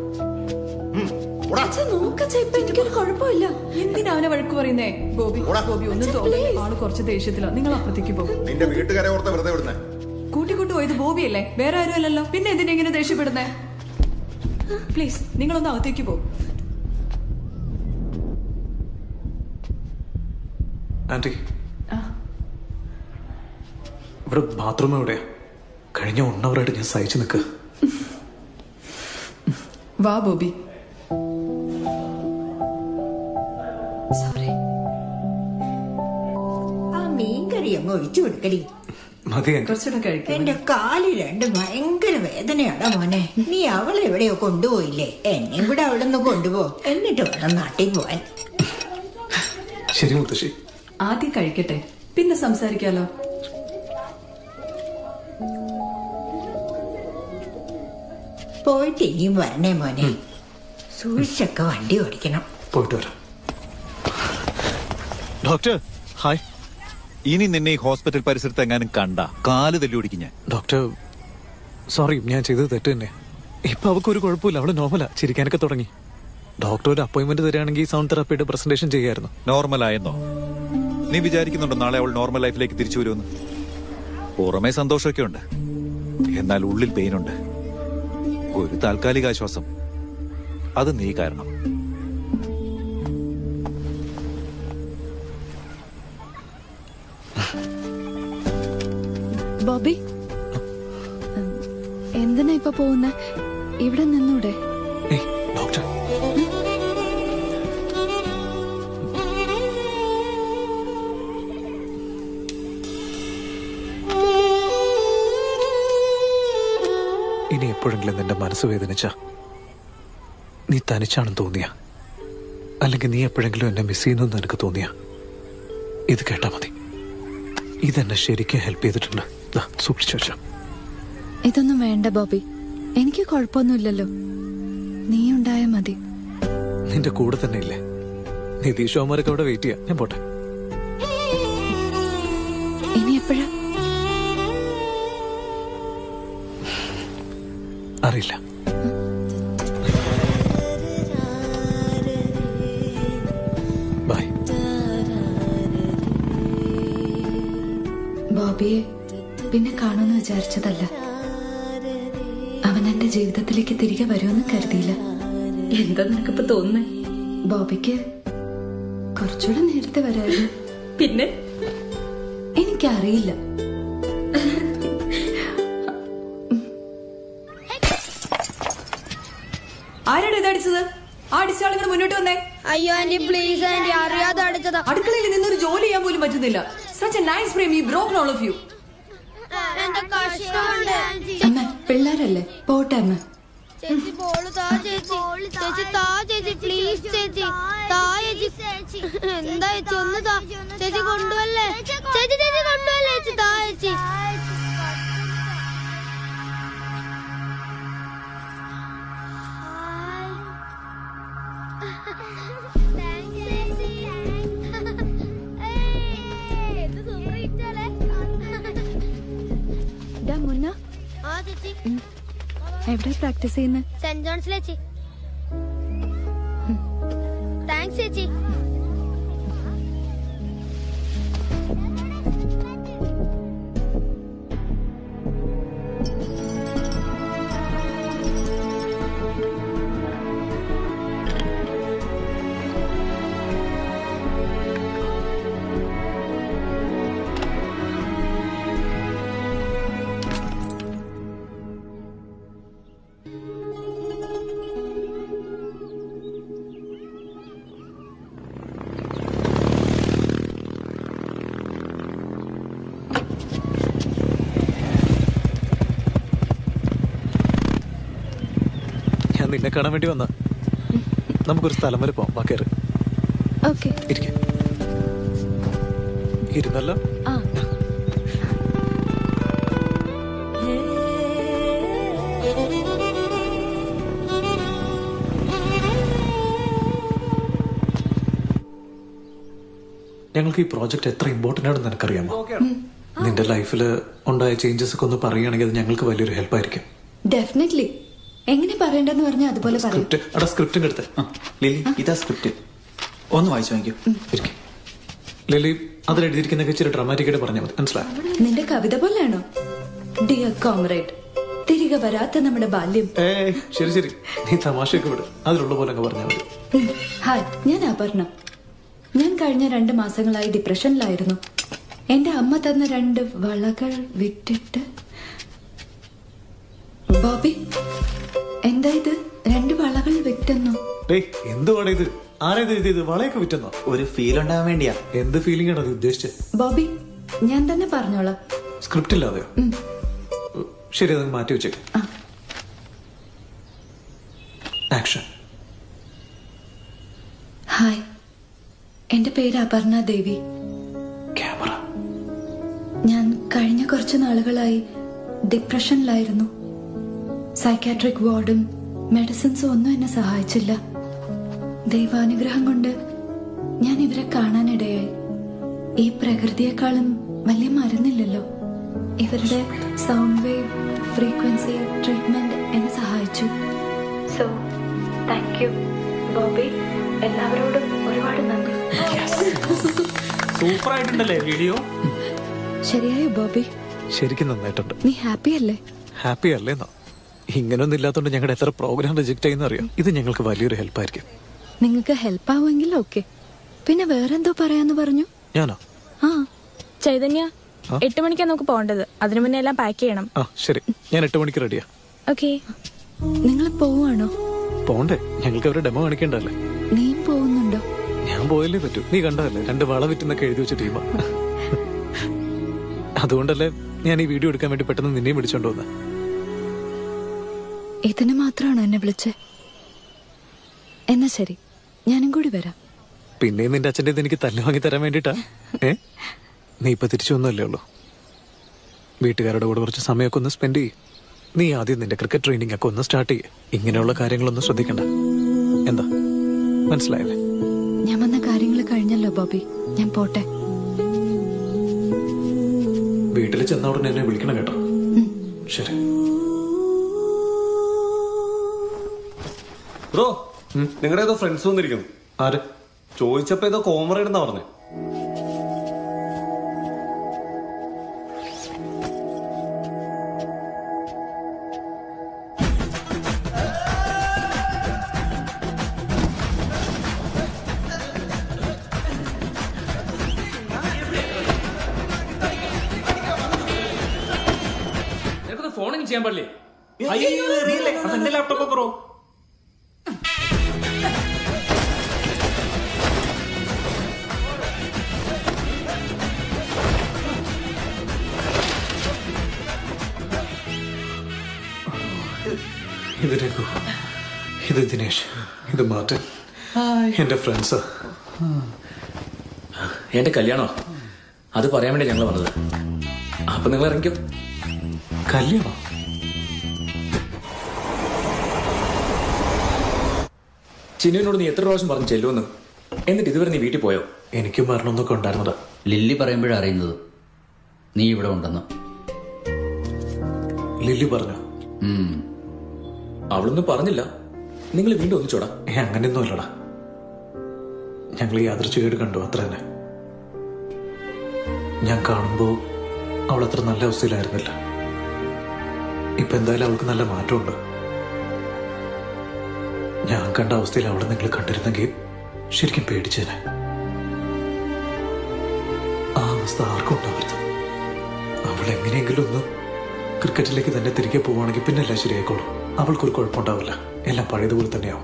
എനിക്കൊരു കുഴപ്പമില്ല. എന്തിനാ അവനെ വഴക്ക് പറയുന്നേ? ഗോപി ഗോപി ഒന്നും തോന്നുന്നു. ആള് കുറച്ച് ദേഷ്യത്തിലാ. നിങ്ങൾ അപ്പുറത്തേക്ക് പോകും. നിന്റെ വീട്ടുകാരെ ഓർത്ത് വെറുതെ വിടുന്നേ. കൂട്ടിക്കൊണ്ടു പോയത് ബോബിയല്ലേ, വേറെ ആരും അല്ലല്ലോ. പിന്നെ എന്തിനാ ഇങ്ങനെ ദേഷ്യപ്പെടുന്നേ? പ്ലീസ് നിങ്ങളൊന്ന് അകത്തേക്ക് പോകും. ആന്റി, ഇവിടെ ബാത്റൂം എവിടെയാ? കഴിഞ്ഞ വൺ അവറായിട്ട് ഞാൻ സഹിച്ചു നിൽക്കുക. വാ ബോബി. ആ മീൻകറി അങ്ങ് ഒഴിച്ചു കൊടുക്കടി. കുറച്ചുകൂടെ കഴിക്കും. എന്റെ കാല് രണ്ട് ഭയങ്കര വേദനയാടാ മോനെ. നീ അവളെ എവിടെയോ കൊണ്ടുപോയില്ലേ? എന്നെയും കൂടെ അവിടെ നിന്ന് കൊണ്ടുപോ, എന്നിട്ട് വേണം നാട്ടിൽ പോവാൻ. ശരി മുത്തശ്ശി. ആദ്യം കഴിക്കട്ടെ, പിന്നെ സംസാരിക്കാലോ. പോയിട്ട് ഇനിയും വരണേ മോനെ. സൂക്ഷിച്ചൊക്കെ വണ്ടി ഓടിക്കണം. പോയിട്ട് വരാം. Doctor hi. ഇനി നിന്നെ ഈ ഹോസ്പിറ്റൽ പരിസരത്ത് എങ്ങാനും കണ്ട കാല് തല്ലി ഓടിക്കും ഞാൻ. ഡോക്ടർ സോറി, ഞാൻ ചെയ്തത് തെറ്റ് തന്നെ. ഇപ്പൊ അവക്കൊരു കുഴപ്പമില്ല, അവള് നോർമലാ, ചിരിക്കാനൊക്കെ തുടങ്ങി. ഡോക്ടർ ഒരു അപ്പോയിന്റ്മെന്റ് തരികയാണെങ്കിൽ സൗണ്ട് തെറാപ്പിയുടെ പ്രസന്റേഷൻ ചെയ്യായിരുന്നു. നോർമൽ ആയെന്നോ? നീ വിചാരിക്കുന്നുണ്ടോ നാളെ അവൾ നോർമൽ ലൈഫിലേക്ക് തിരിച്ചു വരുമെന്ന്? പുറമേ സന്തോഷമൊക്കെ ഉണ്ട്, എന്നാൽ ഉള്ളിൽ പെയിനുണ്ട്. ഒരു താൽക്കാലിക ആശ്വാസം, അത് നീ കാരണം. ബോബി, എന്തിനാ ഇപ്പൊ പോകുന്ന? ഇവിടെ നിന്നൂടെ? ഡോക്ടർ എപ്പോഴെങ്കിലും നിന്റെ മനസ്സ് വേദനിച്ച നീ തനിച്ചാണെന്ന് തോന്നിയ, അല്ലെങ്കിൽ നീ എപ്പോഴെങ്കിലും എന്നെ മിസ് ചെയ്യുന്നു എനിക്ക് തോന്നിയ, ഇത് കേട്ടാ മതി. ഇതെന്നെ ശരിക്കും ഹെൽപ്പ് ചെയ്തിട്ടുണ്ട്. സൂക്ഷിച്ചു വെച്ചോ. ഇതൊന്നും വേണ്ട ബോബി, എനിക്ക് കുഴപ്പമൊന്നുമില്ലല്ലോ. നീ ഉണ്ടായ മതി. നിന്റെ കൂടെ തന്നെ ഇല്ലേ? നിതീഷോമാരൊക്കെ അവിടെ വെയിറ്റ് ചെയ്യാം. ഞാൻ പോട്ടെ. ഇനി എപ്പോഴാ? അറിയില്ല. ബൈ. ബോബിയെ പിന്നെ കാണുമെന്ന് വിചാരിച്ചതല്ല. അവൻ എന്റെ ജീവിതത്തിലേക്ക് തിരികെ വരുമെന്ന് കരുതിയില്ല. എന്താ നിനക്കിപ്പോ തോന്നുന്നേ? ബോബിക്ക് കുറച്ചുകൂടെ നേരത്തെ വരായിരുന്നു. പിന്നെ എനിക്കറിയില്ല. ആരാണ് ഇതടിച്ചത്? ആ അടിച്ച ആളുകൾ മുന്നോട്ട് വന്നേ. അയ്യോ ആന്റി പ്ലീസ് ആന്റി, അറിയാതെ അടിച്ചതാ. അടുക്കളയിൽ നിന്നൊരു ജോലി ചെയ്യാൻ പോലും പറ്റുന്നില്ല. Such a nice frame, you broken all of you. അമ്മ പിള്ളേരല്ലേ, പോട്ടെ അമ്മ. ചേച്ചി ബോള് താ ചേച്ചി, ചേച്ചി താ ചേച്ചി പ്ലീസ് ചേച്ചി താ ചേച്ചി. എന്താ ചേച്ചി ഒന്ന് താ ചേച്ചി, കൊണ്ടുവല്ലേ ചേച്ചി, ചേച്ചി കൊണ്ടുവല്ലേ ചേച്ചി, താ ചേച്ചി. മുന്ന എവിടെ പ്രാക്ടീസ് ചെയ്യുന്നത്? സെന്റ് ജോൺസിലെ ചേച്ചി. താങ്ക്സ് ചേച്ചി. നിന്നെ കാണാൻ വേണ്ടി വന്ന നമുക്കൊരു സ്ഥലം വരെ പോവാം. ബാക്കി ഇരുന്നല്ലോ. ഞങ്ങൾക്ക് ഈ പ്രോജക്റ്റ് എത്ര ഇമ്പോർട്ടന്റ് ആണെന്ന് നിനക്കറിയാമോ? നിന്റെ ലൈഫിൽ ഉണ്ടായ ചേഞ്ചസ് ഒക്കെ ഒന്ന് പറയുകയാണെങ്കിൽ അത് ഞങ്ങൾക്ക് വലിയൊരു ഹെൽപ്പ് ആയിരിക്കും. ഡെഫിനറ്റ്ലി. എങ്ങനെ പറയണ്ടെന്ന് പറഞ്ഞാൽ അതുപോലെ പറയും. സ്ക്രിപ്റ്റ് എടുത്ത് ലിലി, ഇതാ സ്ക്രിപ്റ്റ്, ഒന്ന് വായിച്ചു വാങ്ങിക്കൂ. ലിലി അതിൽ എഴുതിയിരിക്കുന്ന ഇച്ചിരി ഡ്രാമാറ്റിക് ആയിട്ട് പറഞ്ഞാൽ മതി. മനസ്സിലായോ? നിന്റെ കവിത പോലെയാണോ? ഡിയർ കോമ്രേഡ്, തിരികെ വരാത്ത നമ്മുടെ ബാല്യം. ശരി ശരി, നീ തമാശയൊക്കെ വിട്. അതിലുള്ള പോലെ അങ്ങ് പറഞ്ഞാൽ മതി. ഹായ്, ഞാൻ അപർണ. ഞാൻ കഴിഞ്ഞ രണ്ട് മാസങ്ങളായി ഡിപ്രഷനിലായിരുന്നു. എന്റെ അമ്മ തന്ന രണ്ട് വളകൾ വിട്ടിട്ട്. ബോബി, എന്താ ഇത്? രണ്ട് വളകൾ വിറ്റെന്നോ? എന്തുവാണ് ഇത്? ആരേത് എഴുതിയത്? വളയൊക്കെ വിറ്റെന്നോ? ഒരു ഫീൽ ഉണ്ടാകാൻ വേണ്ടിയാ. എന്ത് ഫീലിംഗ് ആണ് അത് ഉദ്ദേശിച്ചത്? ബോബി, ഞാൻ തന്നെ പറഞ്ഞോളാം. സ്ക്രിപ്റ്റ് ഇല്ലാതെയോ? ശരി, അത് മാറ്റി വെച്ചേക്ക്. ആക്ഷൻ. ഹായ്, എന്റെ പേര് അപർണ ദേവി. ക്യാമറ. ഞാൻ കഴിഞ്ഞ കുറച്ച് നാളുകളായി ഡിപ്രഷനിലായിരുന്നു. സൈക്കാട്രിക് വാർഡും മെഡിസിൻസും ഒന്നും എന്നെ സഹായിച്ചില്ല. ദൈവാനുഗ്രഹം കൊണ്ട് ഞാൻ ഇവരെ കാണാനിടയായി. ഈ പ്രകൃതിയെക്കാളും വലിയ മരുന്നില്ലല്ലോ. ഇവരുടെ സൗണ്ട് വേവ് ഫ്രീക്വൻസി ട്രീറ്റ്മെന്റ് എന്നെ സഹായിച്ചു. So thank you Bobby. എല്ലാവരോടും ഒരുപാട് നന്ദി. സൂപ്പർ ആയിട്ടുണ്ടല്ലേ വീഡിയോ? ശരിയായോ ബോബി? ശരിക്കും നന്നായിട്ടുണ്ട്. നീ ഹാപ്പി അല്ലേ? ഹാപ്പി അല്ലേന്നോ? ഇങ്ങനൊന്നും ഇല്ലാത്തോണ്ട് ഞങ്ങളുടെ എത്ര പ്രോഗ്രാം റിജക്ട് ചെയ്യുന്ന അറിയാം. ഇത് ഞങ്ങൾക്ക് വലിയൊരു ഹെൽപ്പ് ആയിരിക്കും. നിങ്ങൾക്ക് ഹെൽപ്പ് ആവുമെങ്കിൽ ഓക്കെ. പിന്നെ വേറെന്തോ പറയാന്ന് പറഞ്ഞു? ഞാനോ? ആ ചൈതന്യ, എട്ട് മണിക്കാ നമുക്ക് പോകേണ്ടത്. അതിനു മുന്നേ എല്ലാം പാക്ക് ചെയ്യണം. ആ ശരി, ഞാൻ എട്ട് മണിക്ക് റെഡിയാ. ഓക്കെ. നിങ്ങൾ പോവാണോ? പോണ്ടേ, ഞങ്ങൾക്ക് അവരുടെ ഡെമോ കാണിക്കണ്ടല്ലേ. നീ പോകുന്നുണ്ടോ? ഞാൻ പോയല്ലേ പറ്റൂ. നീ കണ്ടതല്ലേ രണ്ട് വള വിറ്റുന്നൊക്കെ എഴുതി വെച്ച ടീമാ. അതുകൊണ്ടല്ലേ ഞാൻ ഈ വീഡിയോ എടുക്കാൻ വേണ്ടി പെട്ടെന്ന് നിന്നെയും പിടിച്ചോണ്ട് വന്ന. ഇതിന് മാത്രമാണോ എന്നെ വിളിച്ചേ? എന്നാ ശരി, ഞാനും കൂടി വരാം. പിന്നെ നിന്റെ അച്ഛൻ്റെ എനിക്ക് തല്ല് വാങ്ങി തരാൻ വേണ്ടിട്ടാ? ഏ നീ ഇപ്പൊ തിരിച്ചു വന്നല്ലേ ഉള്ളൂ. വീട്ടുകാരുടെ കൂടെ കുറച്ച് സമയമൊക്കെ ഒന്ന് സ്പെൻഡ് ചെയ്യ്. നീ ആദ്യം നിന്റെ ക്രിക്കറ്റ് ട്രെയിനിങ് ഒക്കെ ഒന്ന് സ്റ്റാർട്ട് ചെയ്യ്. ഇങ്ങനെയുള്ള കാര്യങ്ങളൊന്നും ശ്രദ്ധിക്കണ്ട. എന്താ മനസ്സിലായല്ലേ? ഞാൻ വന്ന കാര്യങ്ങൾ കഴിഞ്ഞല്ലോ ബോബി, ഞാൻ പോട്ടെ. വീട്ടിൽ ചെന്ന ഉടനെ എന്നെ വിളിക്കണം കേട്ടോ. ശരി ബ്രോ, നിങ്ങളുടെ ഏതോ ഫ്രണ്ട്സ് വന്നിരിക്കുന്നു. ആര്? ചോദിച്ചപ്പോ ഏതോ കോമറേഡ് എന്നാ പറഞ്ഞേ. ഫോണിങ് ചെയ്യാൻ പാടില്ലേ? അതെന്റെ ലാപ്ടോപ്പ് ബ്രോ. ഇത് രഘു, ഇത് ദിനേശ്, ഇത് മാർട്ടിൻ, എന്റെ ഫ്രണ്ട്സാ. എന്റെ കല്യാണോ? അത് പറയാൻ വേണ്ടി ഞങ്ങൾ വന്നത്. അപ്പൊ നിങ്ങൾ ഇറങ്ങിക്കോ. കല്യാണോ? ചിന്നുവിനോട് നീ എത്ര പ്രാവശ്യം പറഞ്ഞു ചെല്ലുമെന്ന്, എന്നിട്ട് ഇതുവരെ നീ വീട്ടിൽ പോയോ? എനിക്കും മരണമൊന്നൊക്കെ ഉണ്ടായിരുന്നതാ. ലില്ലി പറയുമ്പോഴാണ് അറിയുന്നത് നീ ഇവിടെ ഉണ്ടെന്ന്. ലില്ലി പറഞ്ഞു? അവളൊന്നും പറഞ്ഞില്ല. നിങ്ങൾ വീണ്ടും ഒന്നിച്ചോടാ? ഏ അങ്ങനെയൊന്നും അല്ലടാ, ഞങ്ങൾ യാദൃച്ഛികമായിട്ട് കണ്ടു, അത്ര തന്നെ. ഞാൻ കാണുമ്പോ അവൾ അത്ര നല്ല അവസ്ഥയിലായിരുന്നില്ല. ഇപ്പൊ എന്തായാലും അവൾക്ക് നല്ല മാറ്റമുണ്ട്. ഞാൻ കണ്ട അവസ്ഥയിൽ അവളെ നിങ്ങൾ കണ്ടിരുന്നെങ്കിൽ ശരിക്കും പേടിച്ചേനെ. ആ അവസ്ഥ ആർക്കും ഉണ്ടാവരുത്. അവൾ എങ്ങനെയെങ്കിലും ഒന്ന് ക്രിക്കറ്റിലേക്ക് തന്നെ തിരികെ പോവുകയാണെങ്കിൽ പിന്നെ എല്ലാം ശരിയായിക്കോളും. അവൾക്കൊരു കുഴപ്പമുണ്ടാവില്ല, എല്ലാം പഴയതുപോലെ തന്നെയാവും.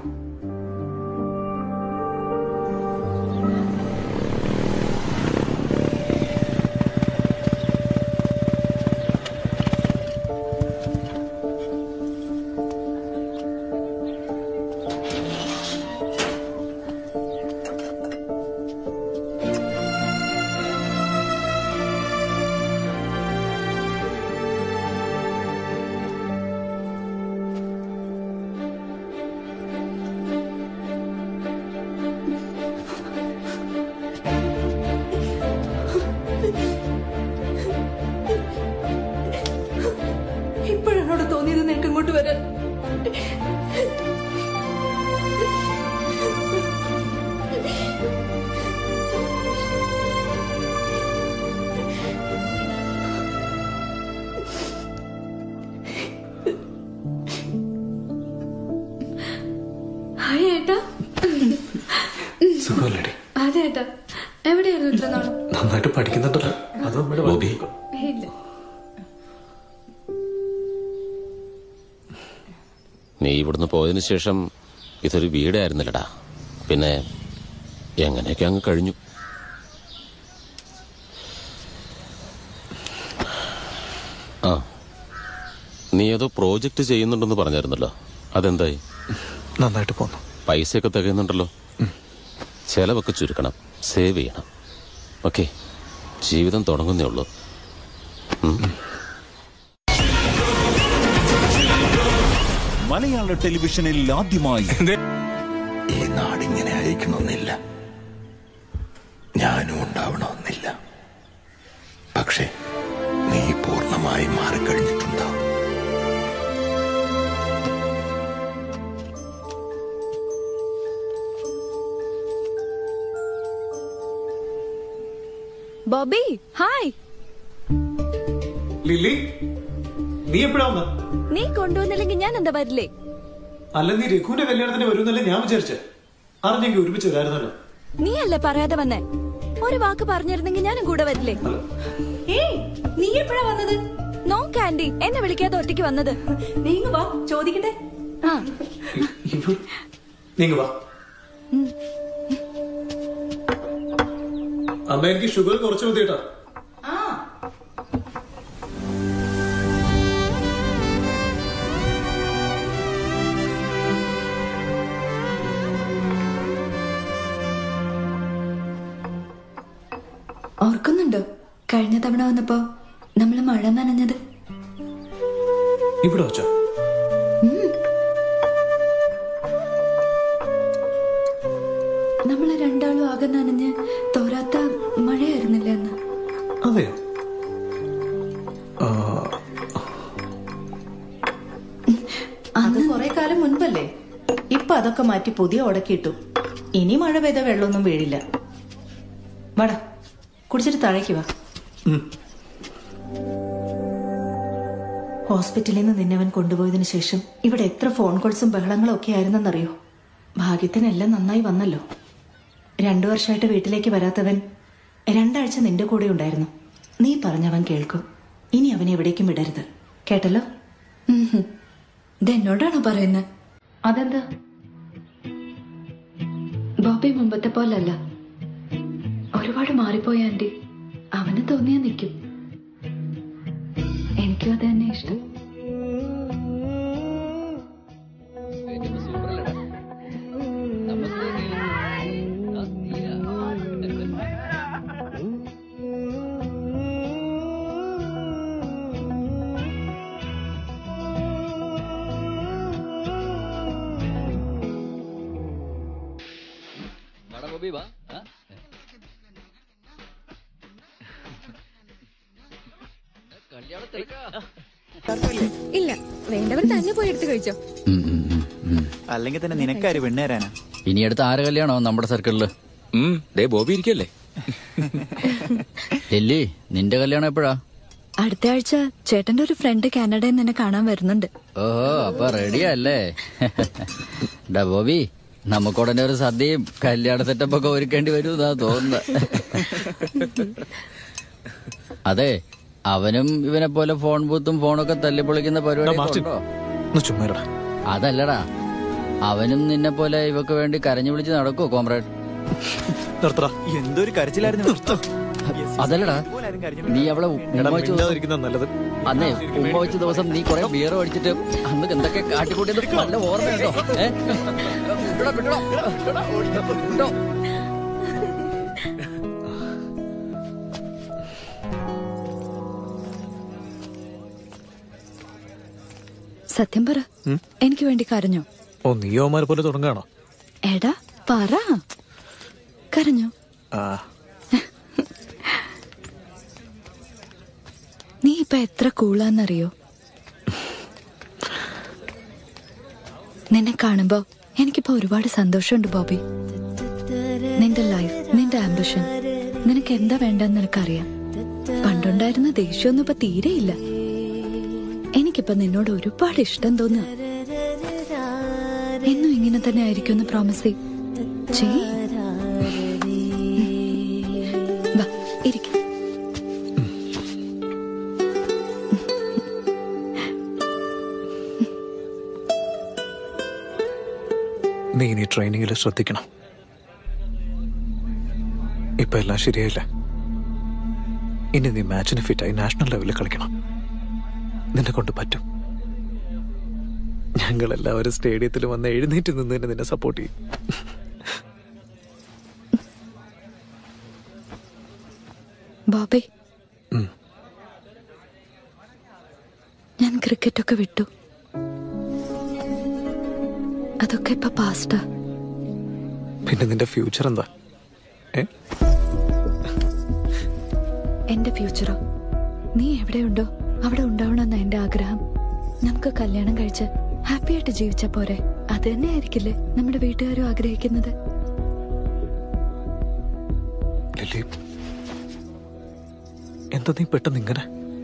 ഇപ്പോഴാണോട് തോന്നിയത് നിനക്ക് ഇങ്ങോട്ട് വരാൻ? ഹായ് ഏട്ടാ. സുഖമല്ലേടി? അതെ ഏട്ടാ. എവിടെയായിരുന്നു ഇത്ര നാളും? നന്നായിട്ട് പഠിക്കുന്നുണ്ടല്ലോ. അതോ ഇല്ല. നീ ഇവിടുന്ന് പോയതിനു ശേഷം ഇതൊരു വീടായിരുന്നില്ലടാ. പിന്നെ എങ്ങനെയൊക്കെ അങ്ങ് കഴിഞ്ഞു. ആ, നീ ഏതോ പ്രോജക്റ്റ് ചെയ്യുന്നുണ്ടെന്ന് പറഞ്ഞായിരുന്നല്ലോ, അതെന്തായി? നന്നായിട്ട് പോന്നു. പൈസയൊക്കെ തികയുന്നുണ്ടല്ലോ. ചെലവൊക്കെ ചുരുക്കണം, സേവ് ചെയ്യണം. ഓക്കെ, ജീവിതം തുടങ്ങുന്നേ ഉള്ളൂ. മലയാള ടെലിവിഷനിൽ ആദ്യമായി ഈ നാടിങ്ങനെ അയക്കണമെന്നില്ല, ഞാനും ഉണ്ടാവണമെന്നില്ല. പക്ഷേ നീ പൂർണ്ണമായി മാറിക്കഴിഞ്ഞിട്ടുണ്ടോ? ബോബി ഹായ്. ലില്ലി, നീ എപ്പോഴാ വന്ന? നീ കൊണ്ടുവന്നില്ലെങ്കിൽ ഞാൻ എന്താ വരില്ലേ? അല്ല, നീ രഘുവിന്റെ കല്യാണത്തിന് വരുന്നല്ലേ ഞാൻ വിചാരിച്ചേ. അറിഞ്ഞെങ്കിൽ ഒരുമിച്ച് വരായിരുന്നല്ലോ. നീ അല്ലേ പറയാതെ വന്നേ? ഒരു വാക്ക് പറഞ്ഞിരുന്നെങ്കിൽ ഞാനും കൂടെ വരില്ലേ? നീ എപ്പോഴാ വന്നത്? നോക്ക് ആന്റി, എന്നെ വിളിക്കാതെ ഒറ്റയ്ക്ക് വന്നത്. നീങ്ങ വാ, ചോദിക്കട്ടെ. ആ നീങ്ങ വാ. അമ്മ, എനിക്ക് ഷുഗർ കുറച്ച് മതി കേട്ടോ. ഓർക്കുന്നുണ്ടോ കഴിഞ്ഞ തവണ വന്നപ്പോ നമ്മള് മഴ നനഞ്ഞത്? ഇവിടെ വെച്ചോ? നമ്മള് രണ്ടാളും ആകെ നനഞ്ഞ് തോരാത്ത മഴയായിരുന്നില്ല എന്ന്. അതെയോ? അത് കുറെ കാലം മുൻപല്ലേ. ഇപ്പൊ അതൊക്കെ മാറ്റി പുതിയ ഉടക്കിയിട്ടു. ഇനി മഴ പെയ്ത വെള്ളമൊന്നും വീഴില്ല. വാടാ, കുടിച്ചിട്ട് താഴേക്ക് വാ. ഹോസ്പിറ്റലിൽ നിന്ന് നിന്നവൻ കൊണ്ടുപോയതിനു ശേഷം ഇവിടെ എത്ര ഫോൺ കോൾസും ബഹളങ്ങളും ഒക്കെ ആയിരുന്നെന്നറിയോ? ഭാഗ്യത്തിനെല്ലാം നന്നായി വന്നല്ലോ. രണ്ടു വർഷമായിട്ട് വീട്ടിലേക്ക് വരാത്തവൻ രണ്ടാഴ്ച നിന്റെ കൂടെ ഉണ്ടായിരുന്നു. നീ പറഞ്ഞവൻ കേൾക്കും. ഇനി അവനെ എവിടേക്കും വിടരുത്, കേട്ടല്ലോ? ഇതെന്നോടാണോ പറയുന്നത്? അതെന്താ? ബോബി മുമ്പത്തെ പോലല്ല, ഒരുപാട് മാറിപ്പോയി ആന്റി. അവന് തോന്നിയാ നിൽക്കും. എനിക്കും അത് തന്നെ ഇഷ്ടം. ഇല്ല, വേണ്ടവർ തന്നെ പോയി എടുത്ത് കഴിച്ചോ. അല്ലെങ്കിൽ തന്നെ നിനക്കാര് പെണ്ണേരാനാ? ഇനി അടുത്ത ആര് കല്യാണോ നമ്മുടെ സർക്കിളില്? ബോബി ഇരിക്കല്ലേ? ലില്ലി, നിന്റെ കല്യാണം എപ്പോഴാ? അടുത്ത ആഴ്ച ചേട്ടന്റെ ഒരു ഫ്രണ്ട് കാനഡയിൽ നിന്ന് എന്നെ കാണാൻ വരുന്നുണ്ട്. ഓഹോ, അപ്പൊ റെഡിയല്ലേ? ഡാ ബോബി, നമുക്കുടനെ ഒരു സദ്യയും കല്യാണ സെറ്റപ്പ് ഒക്കെ ഒരുക്കേണ്ടി വരുമെന്നാ തോന്നുന്നത്. അതെ, അവനും ഇവനെ പോലെ ഫോൺ ബൂത്തും ഫോണൊക്കെ തല്ലിപ്പൊളിക്കുന്ന പരിപാടി. അതല്ലടാ, അവനും നിന്നെ പോലെ ഇവക്ക് വേണ്ടി കരഞ്ഞു വിളിച്ച് നടക്കുവോ കോമ്രേഡ്? എന്തൊരു കരച്ചിലായിരുന്നു. അതല്ലടാ, നീ അവളെ നല്ലത്. അന്നേ ഉമ്മ വെച്ച ദിവസം നീ കൊറേ ബിയർ അടിച്ചിട്ട് അന്ന് എന്തൊക്കെ കാട്ടിക്കൂട്ടിയത് നല്ല ഓർമ്മയുണ്ടോ? സത്യം പറ, എനിക്ക് വേണ്ടി കരഞ്ഞോ? ഓ, നീയോമാരെ പോലെ തുടങ്ങാണോ? എടാ പറ, കരഞ്ഞോ? നീ ഇപ്പൊ എത്ര കൂളാന്നറിയോ? നിന്നെ കാണുമ്പോ എനിക്കിപ്പോ ഒരുപാട് സന്തോഷമുണ്ട് ബോബി. നിന്റെ ലൈഫ്, നിന്റെ ആംബിഷൻ, നിനക്ക് എന്താ വേണ്ടെന്ന് നിനക്കറിയാം. പണ്ടുണ്ടായിരുന്ന ദേഷ്യമൊന്നും ഇപ്പൊ തീരെയില്ല. എനിക്കിപ്പോ നിന്നോട് ഒരുപാട് ഇഷ്ടം തോന്നുക. എന്നും ഇങ്ങനെ തന്നെ ആയിരിക്കും എന്ന് പ്രോമിസ് ചെയ്യ്. ഇരിക്ക. നീ ഇനി ട്രെയിനിങ്ങിൽ ശ്രദ്ധിക്കണം. ഇപ്പൊ എല്ലാം ശരിയായില്ല. ഇനി നീ മാച്ചിന് ഫിറ്റായി നാഷണൽ ലെവലിൽ കളിക്കണം. നിന്നെ കൊണ്ട് പറ്റും. ഞങ്ങൾ എല്ലാവരും സ്റ്റേഡിയത്തിൽ വന്ന് എഴുന്നേറ്റ് നിന്ന് നിന്നെ സപ്പോർട്ട് ചെയ്യും. ബോബി, ഞാൻ ക്രിക്കറ്റൊക്കെ വിട്ടു. അതൊക്കെ ഇപ്പൊ പാസ്റ്റാ. പിന്നെ നിന്റെ ഫ്യൂച്ചർ എന്താ? എന്റെ ഫ്യൂച്ചറോ? നീ എവിടെയുണ്ടോ അവിടെ ഉണ്ടാവണമെന്ന എന്റെ ആഗ്രഹം. നമുക്ക് കല്യാണം കഴിച്ച് ഹാപ്പി ആയിട്ട് ജീവിച്ച പോരെ? അത് തന്നെ ആയിരിക്കില്ലേ നമ്മുടെ വീട്ടുകാരും ആഗ്രഹിക്കുന്നത്? എന്താ നീ പെട്ടെന്ന് ഇങ്ങനെ?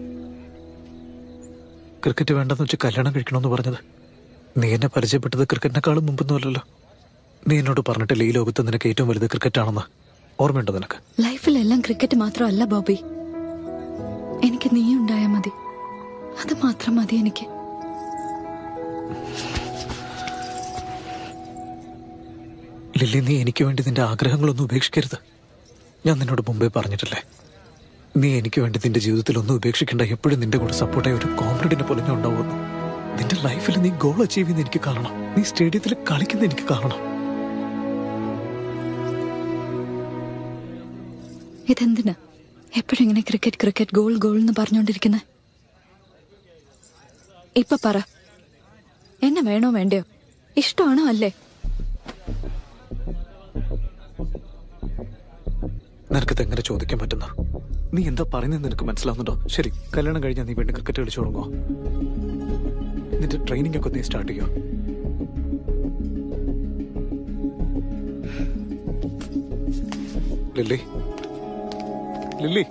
ക്രിക്കറ്റ് വേണ്ടെന്ന് വെച്ച് കല്യാണം കഴിക്കണമെന്ന് പറഞ്ഞത്? നീ എന്നെ പരിചയപ്പെട്ടത് ക്രിക്കറ്റിനെക്കാളും മുമ്പൊന്നുമല്ലല്ലോ. നീ എന്നോട് പറഞ്ഞിട്ടില്ല ഈ ലോകത്ത് നിനക്ക് ഏറ്റവും വലുത് ക്രിക്കറ്റാണെന്ന്. ഓർമ്മയുണ്ടോ നിനക്ക്? ലൈഫിലെല്ലാം ക്രിക്കറ്റ് മാത്രമല്ല ബോബി. എനിക്ക് നീ ഉണ്ടായാ മതി, അത് മാത്രം മതി എനിക്ക്. ലില്ലി, നീ എനിക്ക് വേണ്ടി നിന്റെ ആഗ്രഹങ്ങളൊന്നും ഉപേക്ഷിക്കരുത്. ഞാൻ നിന്നോട് മുമ്പേ പറഞ്ഞിട്ടില്ലേ, നീ എനിക്ക് വേണ്ടി നിന്റെ ജീവിതത്തിൽ ഒന്നും ഉപേക്ഷിക്കണ്ട. എപ്പോഴും നിന്റെ കൂടെ സപ്പോർട്ടായി ഒരു കോംപ്ലീറ്റിനെ പോലെ ഞാൻ ഉണ്ടാവുമെന്ന്. നിന്റെ ലൈഫിൽ നീ ഗോൾ അച്ചീവ് ചെയ്യുന്ന എനിക്ക് കാണണം. നീ സ്റ്റേഡിയത്തിൽ കളിക്കുന്ന എനിക്ക് കാണണം. ഇതെന്തിനാ? എപ്പോഴിങ്ങനെ ക്രിക്കറ്റ് ക്രിക്കറ്റ് ഗോൾ ഗോൾ എന്ന് പറഞ്ഞുകൊണ്ടിരിക്കുന്നത്? ഇപ്പൊ പറ, എന്നെ വേണോ വേണ്ടയോ? ഇഷ്ടമാണോ അല്ലേ? നിനക്കത് എങ്ങനെ ചോദിക്കാൻ പറ്റുന്ന? നീ എന്താ പറയുന്നത് നിനക്ക് മനസ്സിലാവുന്നുണ്ടോ? ശരി, കല്യാണം കഴിഞ്ഞാൽ നീ വീണ്ടും ക്രിക്കറ്റ് കളിച്ചു തുടങ്ങോ? നിന്റെ ട്രെയിനിങ് ഒക്കെ നീ സ്റ്റാർട്ട് ചെയ്യോ? ലില്ലി ലില്ലി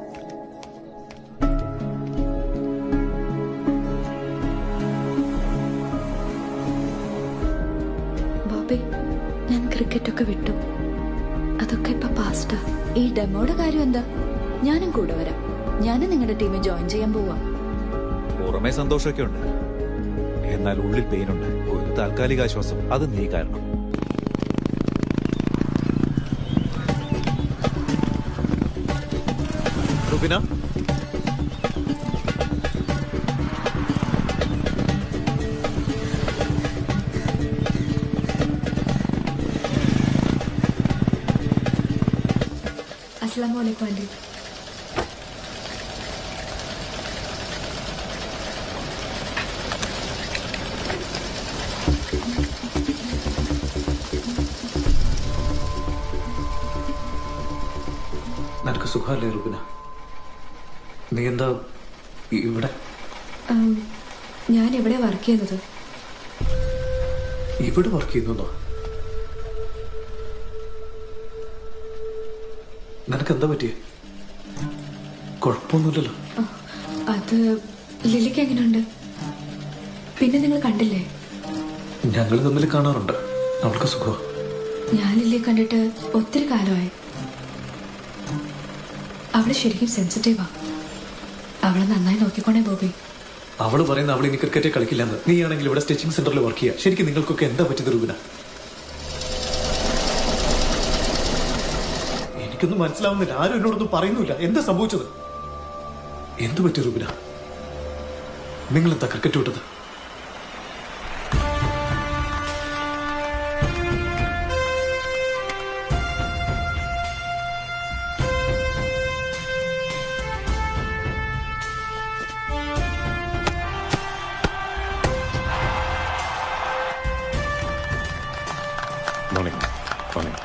ബോബി, ഞാൻ ക്രിക്കറ്റ് ഒക്കെ വിട്ടു. അതൊക്കെ ഇപ്പൊ പാസ്റ്റാ. ഈ ഡെമോയുടെ കാര്യം എന്താ? ഞാനും കൂടെ വരാം. ഞാനും നിങ്ങളുടെ ടീമിൽ ജോയിൻ ചെയ്യാൻ പോവാ. പുറമേ സന്തോഷമൊക്കെ ഉണ്ട്, എന്നാൽ ഉള്ളിൽ പെയിനുണ്ട്. ഒരു താൽക്കാലിക ആശ്വാസം അത് നീ കാരണം. റുബിന, അസ്സലാമു അലൈക്കും ആന്റി. നിനക്ക് സുഖമല്ലേ റുബിന? നീ എന്താ ഇവിടെ? ഞാൻ ഇവിടെ വർക്ക് ചെയ്യുന്നത്. ഇവിടെ വർക്ക് ചെയ്യുന്നോ? നിനക്ക് എന്താ പറ്റിയേ? കുഴപ്പമൊന്നുമില്ലല്ലോ. അത് ലിലിക്ക് എങ്ങനെയുണ്ട്? പിന്നെ നിങ്ങൾ കണ്ടില്ലേ? ഞങ്ങൾ തമ്മിൽ കാണാറുണ്ട്. അവൾക്ക് സുഖം. ഞാൻ ലില്ലിയെ കണ്ടിട്ട് ഒത്തിരി കാലമായി. അവള് ശരിക്കും സെൻസിറ്റീവാ. അവളെ നന്നായി നോക്കിക്കോണേ ബോബി. അവള് പറയുന്ന അവൾ ഇനി ക്രിക്കറ്റ് കളിക്കില്ലെന്ന്. നീ ആണെങ്കിൽ ഇവിടെ സ്റ്റിച്ചിങ് സെന്ററിൽ വർക്ക് ചെയ്യാം. ശരിക്കും നിങ്ങൾക്കൊക്കെ എന്താ പറ്റിയത് റുബിന? എനിക്കൊന്നും മനസ്സിലാവുന്നില്ല. ആരും എന്നോടൊന്നും പറയുന്നില്ല. എന്താ സംഭവിച്ചത്? എന്തു പറ്റി റുബിന? നിങ്ങൾ എന്താ ക്രിക്കറ്റ് വിട്ടത്? Morning. Morning.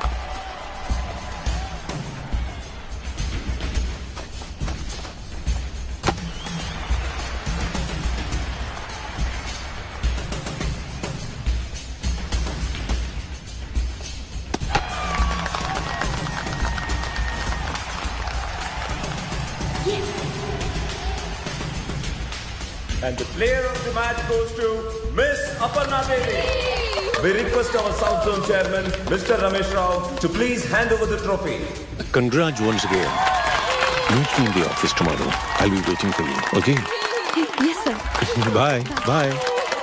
And the player of the match goes to Miss Aparna Devi. We request our South Zone Chairman, Mister Ramesh Rao, to please hand over the trophy. Congrats once again. Meet me in the office tomorrow. I'll be waiting for you, okay? Yes, sir. Bye. Bye.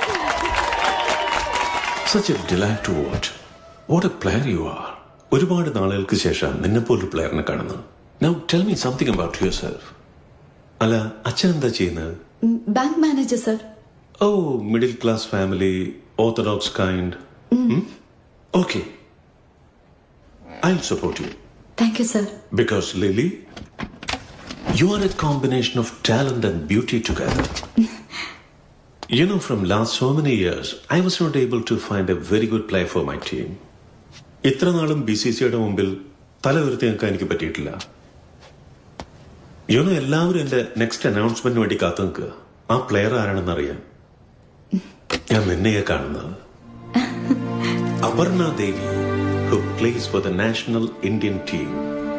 Such a delight to watch. What a player you are. ഒരുപാട് നാളുകൾക്ക് ശേഷം നിന്നെപ്പോലൊരു പ്ലെയറിനെ കാണുന്നു. Now tell me something about yourself. അല്ല, അച്ഛൻ എന്താ ചെയ്യുന്നത്? Bank manager sir. Oh, middle class family, orthodox kind. Hmm? Okay. I'll support you. Thank you, sir. Because Lily, you are a combination of talent and beauty together. You know, from last so many years, I was not able to find a very good player for my team. ഇത്ര നാളും B C സിയുടെ മുമ്പിൽ തല ഉയർത്തി നിൽക്കാൻ എനിക്ക് പറ്റിയിട്ടില്ല. You know, എല്ലാവരും എന്റെ നെക്സ്റ്റ് അനൗൺസ്മെന്റിന് വേണ്ടി കാത്തു നിൽക്കുക. ആ പ്ലെയർ ആരാണെന്ന് അറിയാൻ. ഞാൻ നിന്നെയെ കാണുന്നത് അപർണ ദേവി, who plays for the national Indian team.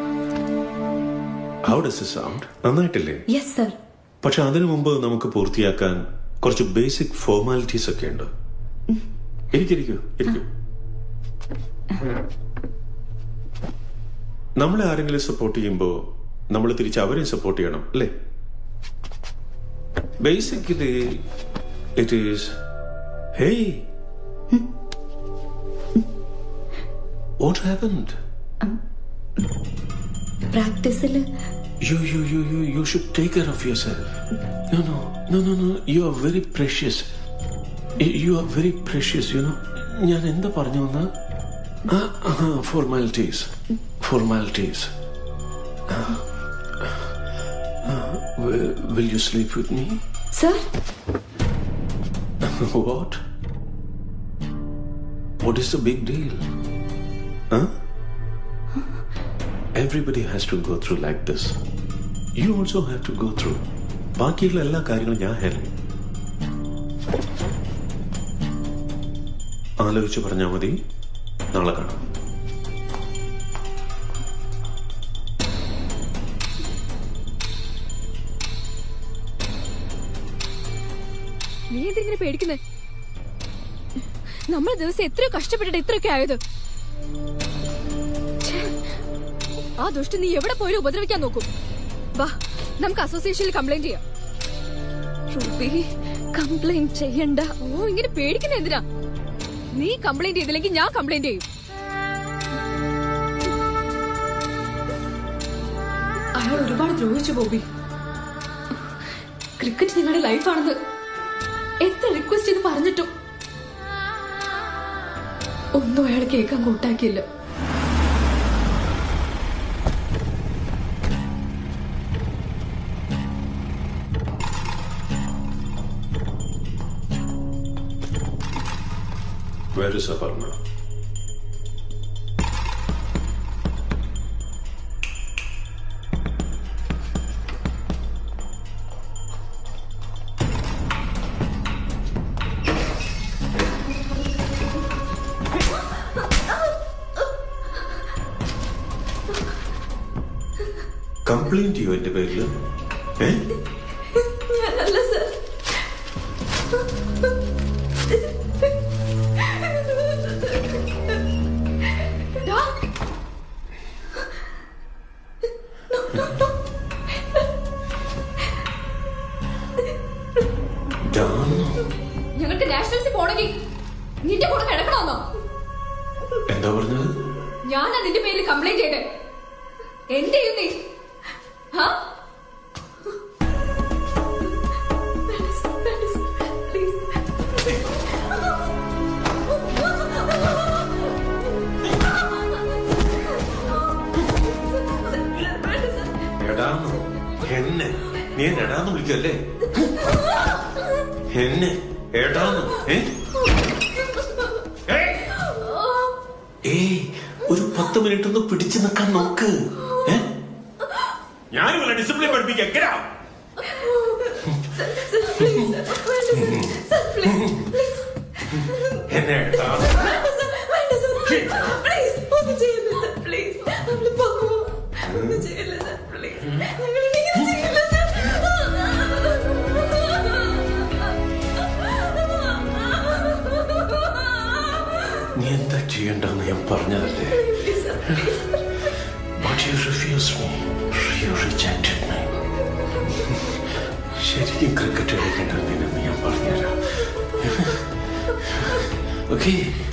How does it sound? നന്നായിട്ടില്ലേ? Yes, sir. പക്ഷെ അതിനു മുമ്പ് നമുക്ക് പൂർത്തിയാക്കാൻ കുറച്ച് ബേസിക് ഫോർമാലിറ്റീസ് ഒക്കെ ഉണ്ട്. ഇരിക്കൂ ഇരിക്കൂ. നമ്മളെ ആരെങ്കിലും സപ്പോർട്ട് ചെയ്യുമ്പോൾ നമ്മൾ തിരിച്ച് അവരെ സപ്പോർട്ട് ചെയ്യണം, അല്ലേ? Basically it is hey what happened? പ്രാക്ടീസില് You, you, you, you, you should take care of yourself. No, no, no, no, no. You are very precious. You are very precious, you know. ഞാൻ എന്താ പറഞ്ഞു വന്ന formalities formalities Will, will you sleep with me? Sir? What? What is the big deal? Huh? Everybody has to go through like this. You also have to go through. ബാക്കിയുള്ള എല്ലാ കാര്യങ്ങളും ഞാൻ handle ചെയ്യും. ആലോചിച്ച് പറഞ്ഞാൽ മതി. നാളെ കാണാം. നീ എന്തിങ്ങനെ പേടിക്കുന്നേ? നമ്മൾ ദിവസം എത്രയോ കഷ്ടപ്പെട്ടിട്ട് ഇത്രയൊക്കെ ആയത്. ആ ദുഷ്ട നീ എവിടെ പോയാലും ഉപദ്രവിക്കാൻ നോക്കും. വാ, നമുക്ക് അസോസിയേഷനിൽ കംപ്ലൈന്റ് ചെയ്യാം. റൂബി, കംപ്ലൈന്റ് ചെയ്യണ്ട. ഓ, ഇങ്ങനെ പേടിക്കുന്ന എന്തിനാ? നീ കംപ്ലൈന്റ് ചെയ്തില്ലെങ്കിൽ ഞാൻ കംപ്ലൈന്റ് ചെയ്യും. അയാൾ ഒരുപാട് ദ്രോഹിച്ചു ബോബി. ക്രിക്കറ്റ് നിങ്ങളുടെ ലൈഫാണെന്ന് എത്ര റിക്വസ്റ്റ് ചെയ്ത് പറഞ്ഞിട്ടും ഒന്നും അയാൾ കേൾക്കാൻ കൂട്ടാക്കിയില്ല. Where is Aparna? കംപ്ലൈന്റ് ചെയ്യോ എന്റെ പേരില്? ഏ ഞാനല്ല സർ. ഞങ്ങൾക്ക് നാഷണൽസിൽ പോണെങ്കിൽ നിന്റെ കൂടെ കിടക്കണമെന്നോ? എന്താ പറഞ്ഞത്? ഞാനാ നിന്റെ പേരിൽ കംപ്ലൈന്റ് ചെയ്തേ. എന്ത് ചെയ്യും നീ? എന്നെ നീ എടാന്ന് വിളിക്കല്ലേ? എന്നെ ഏടാന്ന്? ഏയ്, ഒരു പത്ത് മിനിറ്റ് ഒന്ന് പിടിച്ചു നിൽക്കാൻ നോക്ക്. ഞാനും ഡിസിപ്ലിൻ പഠിപ്പിക്കാം. എന്നെ നീ എന്താ ചെയ്യണ്ടെന്ന് ഞാൻ പറഞ്ഞതല്ലേ? But you refused me. You rejected me. ശരിക്കും ക്രിക്കറ്റ് കളിക്കേണ്ടതെന്ന് ഞാൻ പറഞ്ഞുതരാം. ഓക്കേ?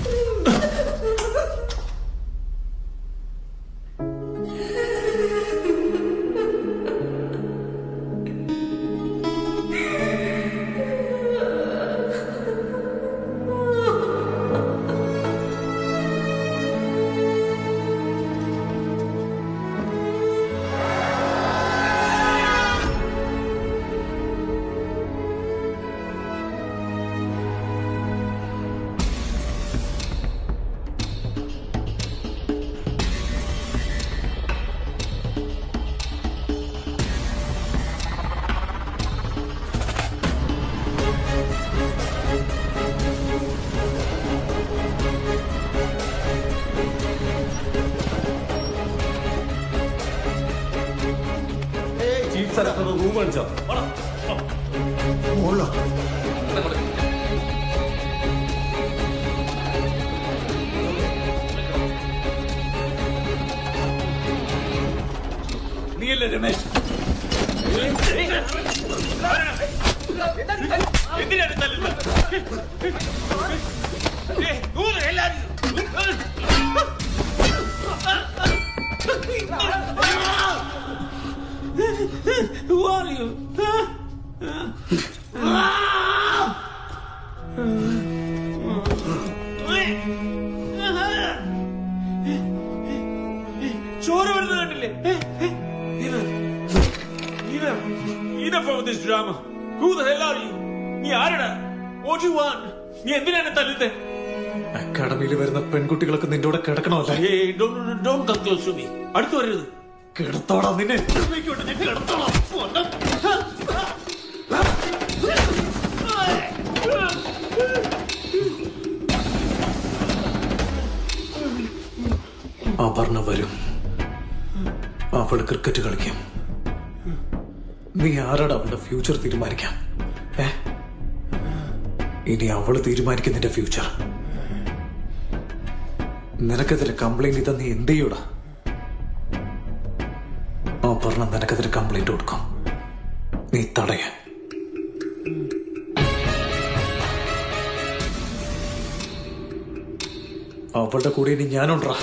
റൂം കാണിച്ചോ? നീയല്ലേ രമേശ്? എന്തിനാണ് തല്ലുന്നത്? Who are you? ചോര വരുന്നത് കണ്ടില്ലേ? enough of this drama. Who the hell are you? നീ ആരടാ? What do you want? നീ എന്തിനാണ് തല്ലുന്നത്? അക്കാഡമിയിൽ വരുന്ന പെൺകുട്ടികളൊക്കെ നിന്റെ കൂടെ കിടക്കണമല്ല. Hey, don't don't come close to me. അടുത്ത് വരരുത്. കിടത്തോടാ നിന്നെ. ഞാൻ കിടത്തോളാം. അപർണ വരും. അവള് ക്രിക്കറ്റ് കളിക്കും. നീ ആരാടാ അവളുടെ ഫ്യൂച്ചർ തീരുമാനിക്കാം? ഏ ഇനി അവള് തീരുമാനിക്കും നിന്റെ ഫ്യൂച്ചർ. നിനക്കെതിരെ കംപ്ലൈന്റ് ചെയ്താൽ നീ എന്ത് ചെയ്യൂടാ? അപർണ നിനക്കെതിരെ കംപ്ലൈന്റ് കൊടുക്കും. നീ തടയ. അവളുടെ കൂടെ ഇനി ഞാനുണ്ടാ.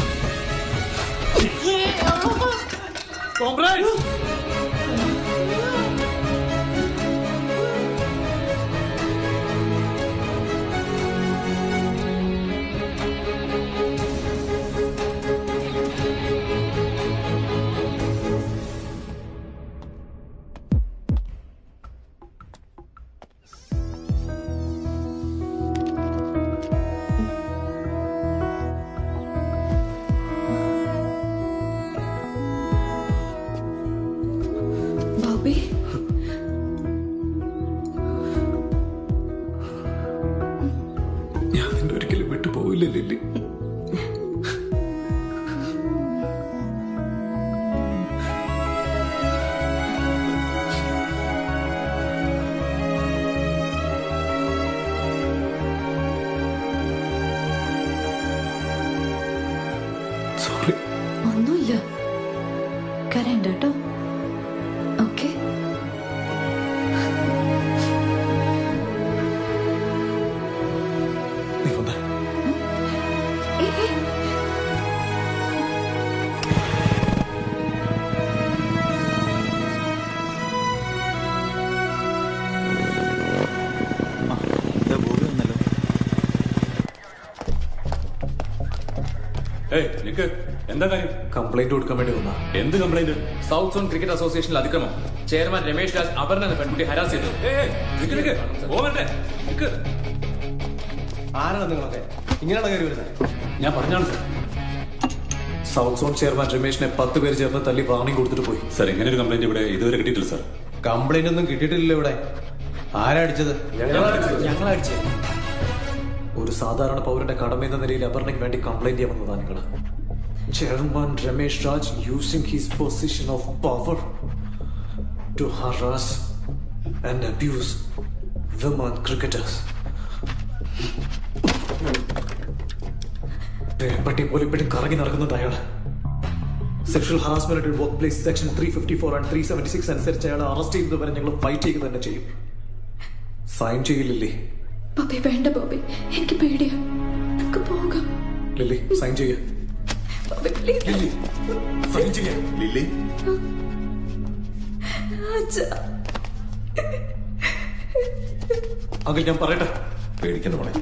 ഞാൻ നിന്റെ ഒരിക്കലും വിട്ടുപോയില്ല ലില്ലി. സോറി. ഒന്നുമില്ല, കരയണ്ട കേട്ടോ. ഓക്കെ. എന്താ കാര്യം? കംപ്ലൈന്റ് കൊടുക്കാൻ വേണ്ടി വന്നാ. എന്ത് കംപ്ലൈന്റ്? സൗത്ത് സോൺ ക്രിക്കറ്റ് അസോസിയേഷനിൽ അതിക്രമം. ചെയർമാൻ രമേശ് രാജ് അപർണ എന്ന പെൺകുട്ടി ഹരാസ് ചെയ്തു. ആരാണ് നിങ്ങളൊക്കെ ഇങ്ങനെയാണ് കയറി വരുന്നത്? ഞാൻ പറഞ്ഞാണ് സാർ. സൗത്ത് സോൺ ചെയർമാൻ രമേശിനെ പത്ത് പേര് ചേർന്ന് തല്ലി വാർണിംഗ് കൊടുത്തിട്ട് പോയി. സാർ ഇങ്ങനെ ഒരു കംപ്ലൈന്റ് ഇവിടെ ഇതുവരെ കിട്ടിയിട്ടില്ല സാർ. കംപ്ലൈന്റ് ഒന്നും കിട്ടിയിട്ടില്ല ഇവിടെ. ആരാ അടിച്ചത്? ഞങ്ങളടിച്ചത്. ഒരു സാധാരണ പൗരന്റെ കടമ എന്ന നിലയിൽ അപർണയ്ക്ക് വേണ്ടി കംപ്ലൈന്റ് ചെയ്യാൻ വന്നതാണ് നിങ്ങൾ. Chairman Ramesh Raj using his position of power to harass and abuse women cricketers. പട്ടി പോലെ ഇപ്പോഴും കറങ്ങി നടക്കുന്നത് അയാള്. Sexual harassment work place section three fifty four and three seventy six അനുസരിച്ച് അയാളെ അറസ്റ്റ് ചെയ്യുന്നത് വരെ ഞങ്ങൾ ഫൈറ്റ് ചെയ്യുക തന്നെ ചെയ്യും. സൈൻ ചെയ്യില്ലേ? ബോബി വേണ്ട ബോബി, എനിക്ക് പേടിയാ. നമുക്ക് പോകാം. ലില്ലി സൈൻ ചെയ്യ. ലില്ലി സൈൻ ചെയ്യ. ലില്ലി അങ്കിൾ ഞാൻ പറയട്ടെ. പേടിക്കണ്ട മോളെ.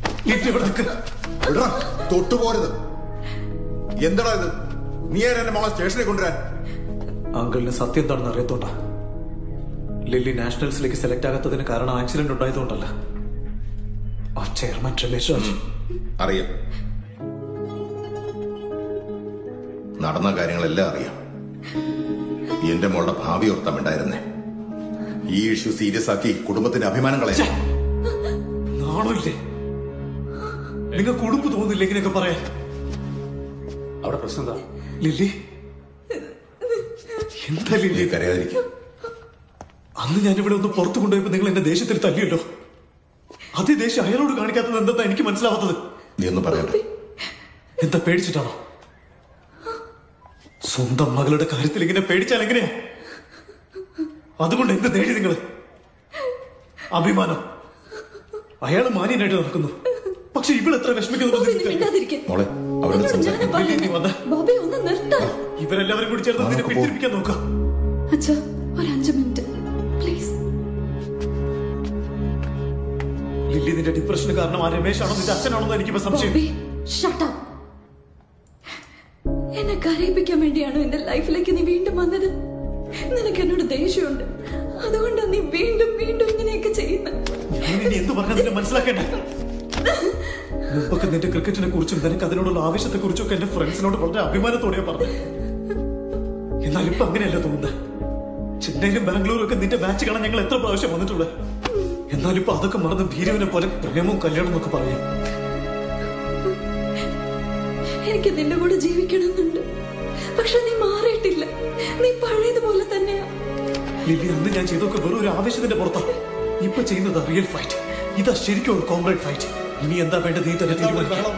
തൊട്ടുപോരുത്. എന്താടാ ഇത്? നീ എന്നെ മോളെ സ്റ്റേഷനിൽ കൊണ്ടുവരാൻ? അങ്കിളിന് സത്യം എന്താണെന്ന് അറിയത്തോണ്ടാ. ലില്ലി നാഷണൽസിലേക്ക് സെലക്ട് ആകാത്തതിന് കാരണം ആക്സിഡന്റ് ഉണ്ടായതുകൊണ്ടല്ല. ആ ചെയർമാൻ രമേശ് രാജ്. അറിയാം, നടന്ന കാര്യങ്ങളെല്ലാം അറിയാം. എന്റെ മോളുടെ ഭാവി ഓർത്താമുണ്ടായിരുന്നേ. ഈ ഇഷ്യൂ സീരിയസ് ആക്കി കുടുംബത്തിന്റെ അഭിമാനം കളയാം. നാണമില്ലേ നിങ്ങൾക്ക്? ഉടുപ്പ് തോന്നില്ല ഇങ്ങനെയൊക്കെ പറയാൻ. അവിടെ പ്രശ്നം എന്താ? ലില്ലി എന്താ ലില്ലി കരയാതിരിക്കും. അന്ന് ഞാനിവിടെ ഒന്ന് പുറത്തു കൊണ്ടുപോയപ്പോ നിങ്ങൾ എന്നെ ദേഷ്യത്തിൽ തല്ലിയല്ലോ. അതേ ദേഷ്യം അയാളോട് കാണിക്കാത്തത് എന്താ എനിക്ക് മനസ്സിലാവാത്തത്? നീ ഒന്ന് പറയട്ടെ. എന്താ പേടിച്ചിട്ടാണോ? സ്വന്തം മകളുടെ കാര്യത്തിൽ ഇങ്ങനെ പേടിച്ചാൽ എങ്ങനെയാ? അതുകൊണ്ട് എന്ത് നേടി നിങ്ങൾ? അഭിമാനം. അയാള് മാന്യനായിട്ട് നടക്കുന്നു. പക്ഷെ ഇവിടെ എത്ര വിഷമിക്കുന്നു. ഇവരെല്ലാവരും കൂടി ചേർന്ന് നിന്നെ പിടിച്ചിരിക്കാൻ നോക്കാം. ഒരു അഞ്ചു മിനിറ്റ് പ്ലീസ്. ലില്ലി നിന്റെ ഡിപ്രഷന് കാരണം ആ രമേശാണോ നിന്റെ അച്ഛനാണോ എനിക്കിപ്പോ സംശയം. എന്നെ കരയിപ്പിക്കാൻ വേണ്ടിയാണോ എന്റെ ലൈഫിലേക്ക് നീ വീണ്ടും വന്നത്? നിനക്ക് എന്നോട് ദേഷ്യമുണ്ട്, അതുകൊണ്ടാണ് നീ വീണ്ടും വീണ്ടും ഇങ്ങനെയൊക്കെ ചെയ്യുന്നത്. എന്ത് പറഞ്ഞാൽ മനസ്സിലാക്കേണ്ട. മുമ്പൊക്കെ നിന്റെ ക്രിക്കറ്റിനെ കുറിച്ചും നിനക്ക് അതിനോടുള്ള ആവശ്യത്തെ കുറിച്ചും ഒക്കെ എന്റെ ഫ്രണ്ട്സിനോട് വളരെ അഭിമാനത്തോടെയാ പറഞ്ഞു. എന്നാൽ ഇപ്പൊ അങ്ങനെയല്ല തോന്നുന്നത്. ചെന്നൈയിലും ബാംഗ്ലൂരും ഒക്കെ നിന്റെ മാച്ച് കാണാൻ ഞങ്ങൾ എത്ര പ്രാവശ്യം വന്നിട്ടുള്ളത്. എന്നാലും ഇപ്പൊ അതൊക്കെ മറന്ന് ഭീരുവിനെ പോലെ പ്രേമവും കല്യാണം എന്നൊക്കെ പറയാം. എനിക്ക് നിന്റെ കൂടെ ജീവിക്കണമെന്നുണ്ട്, പക്ഷെ നീ മാറിയിട്ടില്ല. നീ പഴയതുപോലെ തന്നെയാ. ലില്ലി, അന്ന് ഞാൻ ചെയ്തൊക്കെ വെറും ഒരു ആവേശത്തിന്റെ പുറത്താണ്. ഇപ്പൊ ചെയ്യുന്നത് റിയൽ ഫൈറ്റ്. ഇതാ ശരിക്കും ഒരു കോംപ്ലീറ്റ് ഫൈറ്റ്. ഇനി എന്താ വേണ്ടത് നീ തന്നെ തീരുമാനിക്കണം.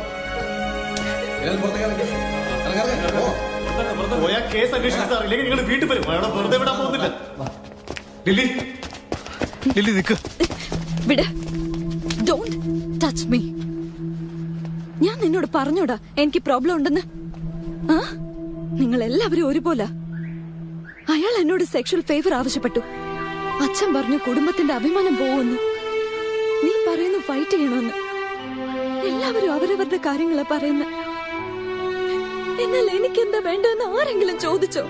പോയാ കേസ് അന്വേഷിച്ചു സാർ, ഇല്ലെങ്കിൽ നിങ്ങൾ വീട്ടിൽ വരും. അയാളെ വെറുതെ വിടാൻ പോകുന്നില്ല. ലില്ലി, ലില്ലി നിക്ക്. വിട്. Don't touch me. ഞാൻ നിന്നോട് പറഞ്ഞോടാ എനിക്ക് പ്രോബ്ലം ഉണ്ടെന്ന്. ആ, നിങ്ങൾ എല്ലാവരും ഒരുപോലെ. അയാൾ എന്നോട് സെക്ഷൽ ഫേവർ ആവശ്യപ്പെട്ടു. അച്ഛൻ പറഞ്ഞു കുടുംബത്തിന്റെ അഭിമാനം പോവുമെന്ന്. നീ പറയുന്നു ഫൈറ്റ് ചെയ്യണമെന്ന്. എല്ലാവരും അവരവരുടെ കാര്യങ്ങളെ പറയുന്ന. എന്നാൽ എനിക്കെന്താ വേണ്ടെന്ന് ആരെങ്കിലും ചോദിച്ചോ?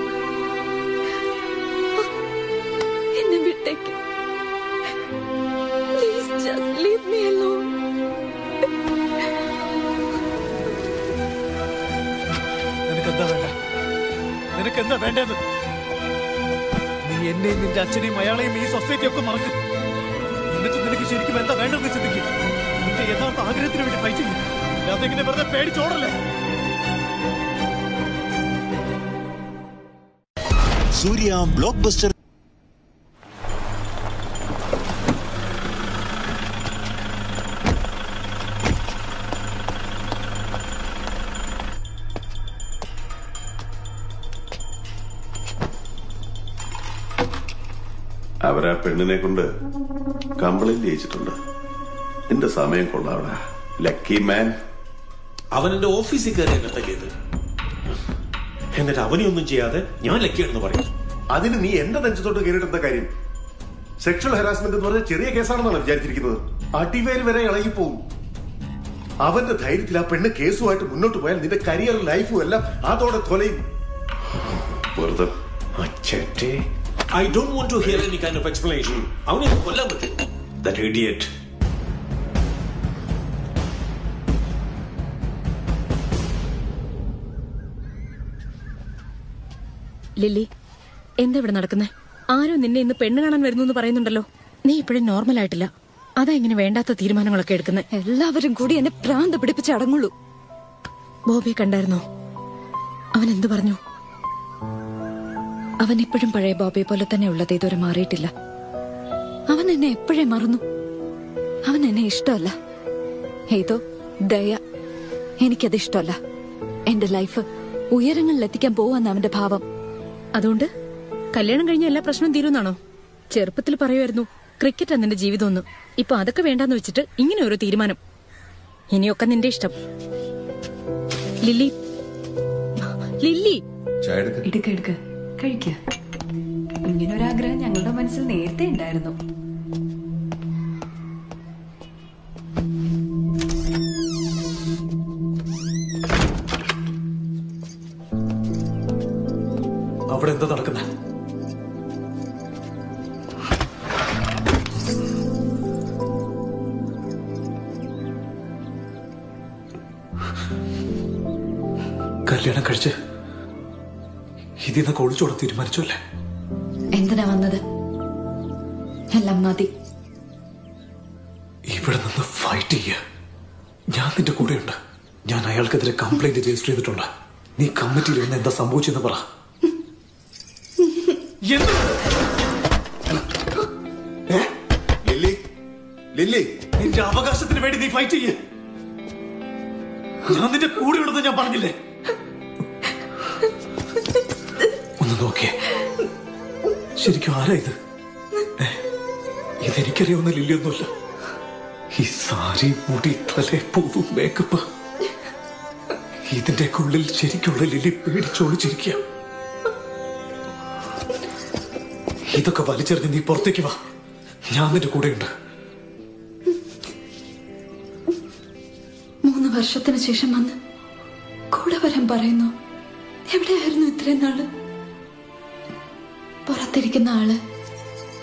എന്നെ വിട്ടേക്ക്. Please just leave me alone. നിനക്കെന്താ വേണ്ട? നിനക്കെന്താ വേണ്ടത്? നീ എന്നെയും നിന്റെ അച്ഛനെയും അയാളെയും ഈ സൊസൈറ്റി ഒക്കെ മറക്കും. എന്നിട്ട് നിനക്ക് ശരിക്കും എന്താ വേണ്ടതെന്ന് ചിന്തിക്കും. നിന്റെ യഥാർത്ഥ ആഗ്രഹത്തിന് വേണ്ടി ഫൈറ്റ് ചെയ്യും. അല്ലാതെ ഇങ്ങനെ വെറുതെ പേടിച്ചോടല്ലേ. സൂര്യ ബ്ലോക്ക് ബസ്റ്റർ. അവരാ പെണ്ണിനെ കൊണ്ട് കംപ്ലൈന്റ് ചെയ്യിച്ചിട്ടുണ്ട്. എന്റെ സമയം കൊള്ളാവടാ. Lucky man. അവൻ എന്റെ ഓഫീസിൽ കയറി എന്നെ തല്ലിയത്. എന്നിട്ട് അവനെയൊന്നും ചെയ്യാതെ ഞാൻ ലക്കിയാണെന്ന് പറയും. അതിന് നീ എന്റെ നെഞ്ചത്തോട്ട് കയറിയിട്ടെന്താ കാര്യം? സെക്ഷൽ ഹരാസ്മെന്റ് എന്ന് പറഞ്ഞാൽ ചെറിയ കേസാണെന്നാണ് വിചാരിച്ചിരിക്കുന്നത്. അടിവേര് വരെ ഇളകിപ്പോവും. അവന്റെ ധൈര്യത്തിൽ ആ പെണ്ണ് കേസുമായിട്ട് മുന്നോട്ട് പോയാൽ നിന്റെ കരിയറും ലൈഫും എല്ലാം അതോടെ തൊലയും. വെറുതെ I don't want to hear any kind of explanation. അവനെ കൊല്ലാൻ പറ്റും. That idiot. ലില്ലി, എന്താ ഇവിടെ നടക്കുന്നേ? ആരോ നിന്നെ ഇന്ന് പെണ്ണ് കാണാൻ വരുന്നു എന്ന് പറയുന്നുണ്ടല്ലോ. നീ ഇപ്പോഴും നോർമൽ ആയിട്ടില്ല. അതാ ഇങ്ങനെ വേണ്ടാത്ത തീരുമാനങ്ങളൊക്കെ എടുക്കുന്നത്. എല്ലാവരും കൂടി എന്നെ പ്രാന്ത് പിടിപ്പിച്ച് അടങ്ങുള്ളൂ. ബോബിയെ കണ്ടായിരുന്നോ? അവൻ എന്തു പറഞ്ഞു? അവൻ ഇപ്പോഴും പഴയ ബോബിയെ പോലെ തന്നെ ഉള്ളത്. ഇതുവരെ മാറിയിട്ടില്ല. അവൻ എന്നെ എപ്പോഴേ മറന്നു. അവൻ എന്നെ ഇഷ്ടമല്ല. ഏതോ ദയ. എനിക്കത് ഇഷ്ടമല്ല. എന്റെ ലൈഫ് ഉയരങ്ങളിൽ എത്തിക്കാൻ പോവാന്ന് അവന്റെ ഭാവം. അതുകൊണ്ട് കല്യാണം കഴിഞ്ഞ എല്ലാ പ്രശ്നവും തീരുന്നാണോ? ചെറുപ്പത്തിൽ പറയുമായിരുന്നു ക്രിക്കറ്റ് നിന്റെ ജീവിതം ഒന്ന്. ഇപ്പൊ അതൊക്കെ വേണ്ടാന്ന് വെച്ചിട്ട് ഇങ്ങനെ ഒരു തീരുമാനം. ഇനിയൊക്കെ നിന്റെ ഇഷ്ടം. ലില്ലി, ലില്ലി, എടുക്ക എടുക്ക കഴിക്ക. ഇങ്ങനെ ഒരു ആഗ്രഹം ഞങ്ങളുടെ മനസ്സിൽ നേരത്തെ ഉണ്ടായിരുന്നു. അവിടെ എന്താ നടക്കുന്നത്? കല്യാണം കഴിച്ച് ഇതിന്ന് ഒളിച്ചോടാൻ തീരുമാനിച്ചു അല്ലേ? എന്തിനാ വന്നത്? എല്ലാം മതി. ഇവിടെ നിന്ന് ഫൈറ്റ് ചെയ്യ. ഞാൻ നിന്റെ കൂടെയുണ്ട്. ഞാൻ അയാൾക്കെതിരെ കംപ്ലൈന്റ് രജിസ്റ്റർ ചെയ്തിട്ടുണ്ട്. നീ കമ്മിറ്റിയിൽ ഇരുന്ന് എന്താ സംഭവിച്ചെന്ന് പറ. നിന്റെ അവകാശത്തിന് വേണ്ടി നീ ഫൈറ്റ് ചെയ്യ. ഞാൻ നിന്റെ കൂടെയുണ്ടെന്ന് ഞാൻ പറഞ്ഞില്ലേ? ഒന്ന് നോക്കിയേ. ശരിക്കും ആരാ ഇത്? ഇതെനിക്കറിയാവുന്ന ലില്ലിയൊന്നുമല്ല. ഈ സാരി, മുടി, തലേ, പൂവും, മേക്കപ്പ്, ഇതിന്റെ ഉള്ളിൽ ശരിക്കുള്ള ലില്ലി പേടിച്ചോളിച്ചിരിക്കുക. ഇതൊക്കെ വലിച്ചെറിഞ്ഞ് നീ പുറത്തേക്ക് വാ. ഞാൻ നിന്റെ കൂടെയുണ്ട്. മൂന്ന് വർഷത്തിന് ശേഷം വന്ന് കൂടെ വരാൻ പറയുന്നു. എവിടെയായിരുന്നു ഇത്രയും നാള്? പുറത്തിരിക്കുന്ന ആള്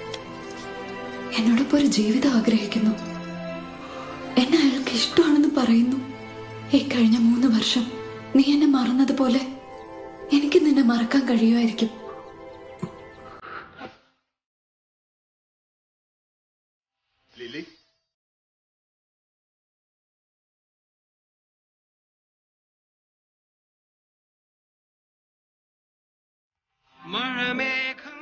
എന്നോടൊപ്പം ഒരു ജീവിതം ആഗ്രഹിക്കുന്നു. എന്നെ അയാൾക്ക് ഇഷ്ടമാണെന്ന് പറയുന്നു. ഈ കഴിഞ്ഞ മൂന്ന് വർഷം നീ എന്നെ മറന്നതുപോലെ എനിക്ക് നിന്നെ മറക്കാൻ കഴിയുമായിരിക്കും. ലില്ലി, മഴമേഘം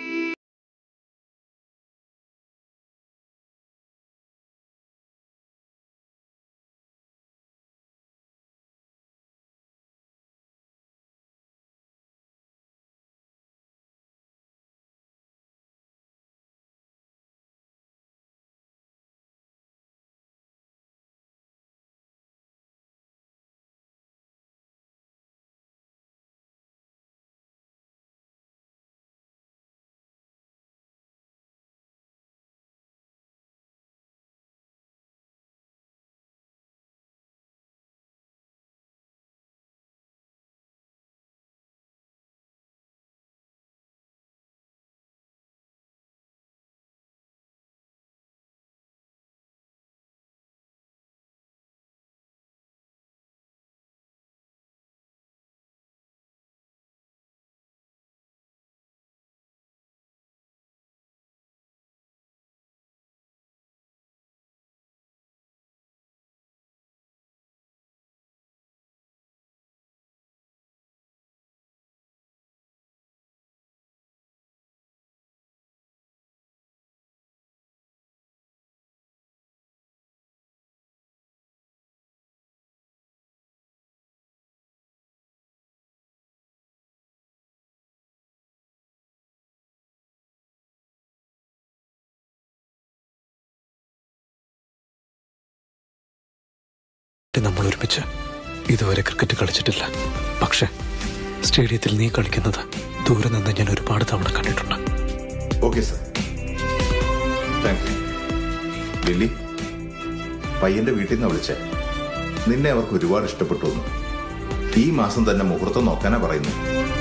നമ്മൾ ഒരുമിച്ച് ഇതുവരെ ക്രിക്കറ്റ് കളിച്ചിട്ടില്ല. പക്ഷെ സ്റ്റേഡിയത്തിൽ നീ കളിക്കുന്നത് ദൂരെ നിന്ന് ഞാൻ ഒരുപാട് തവണ കണ്ടിട്ടുണ്ട്. Okay sir, thank you. Lily, പയ്യന്റെ വീട്ടിൽ നിന്ന് വിളിച്ചേ. നിന്നെ അവർക്ക് ഒരുപാട് ഇഷ്ടപ്പെട്ടു. ഈ മാസം തന്നെ മുഹൂർത്തം നോക്കാനാ പറയുന്നു.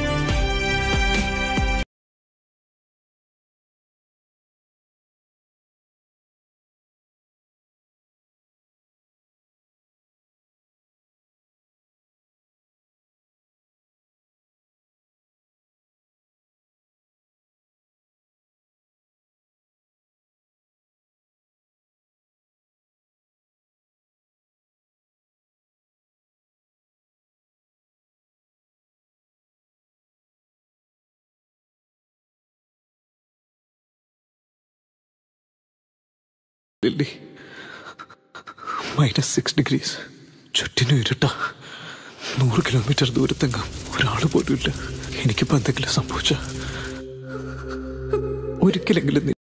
ലില്ലി, മൈനസ് സിക്സ് ഡിഗ്രീസ്, ചുറ്റിനും ഇരുട്ട, നൂറ് കിലോമീറ്റർ ദൂരത്തെങ്ങാം ഒരാൾ പോലും ഇല്ല. എനിക്കിപ്പോ എന്തെങ്കിലും സംഭവിച്ച ഒരിക്കലെങ്കിലും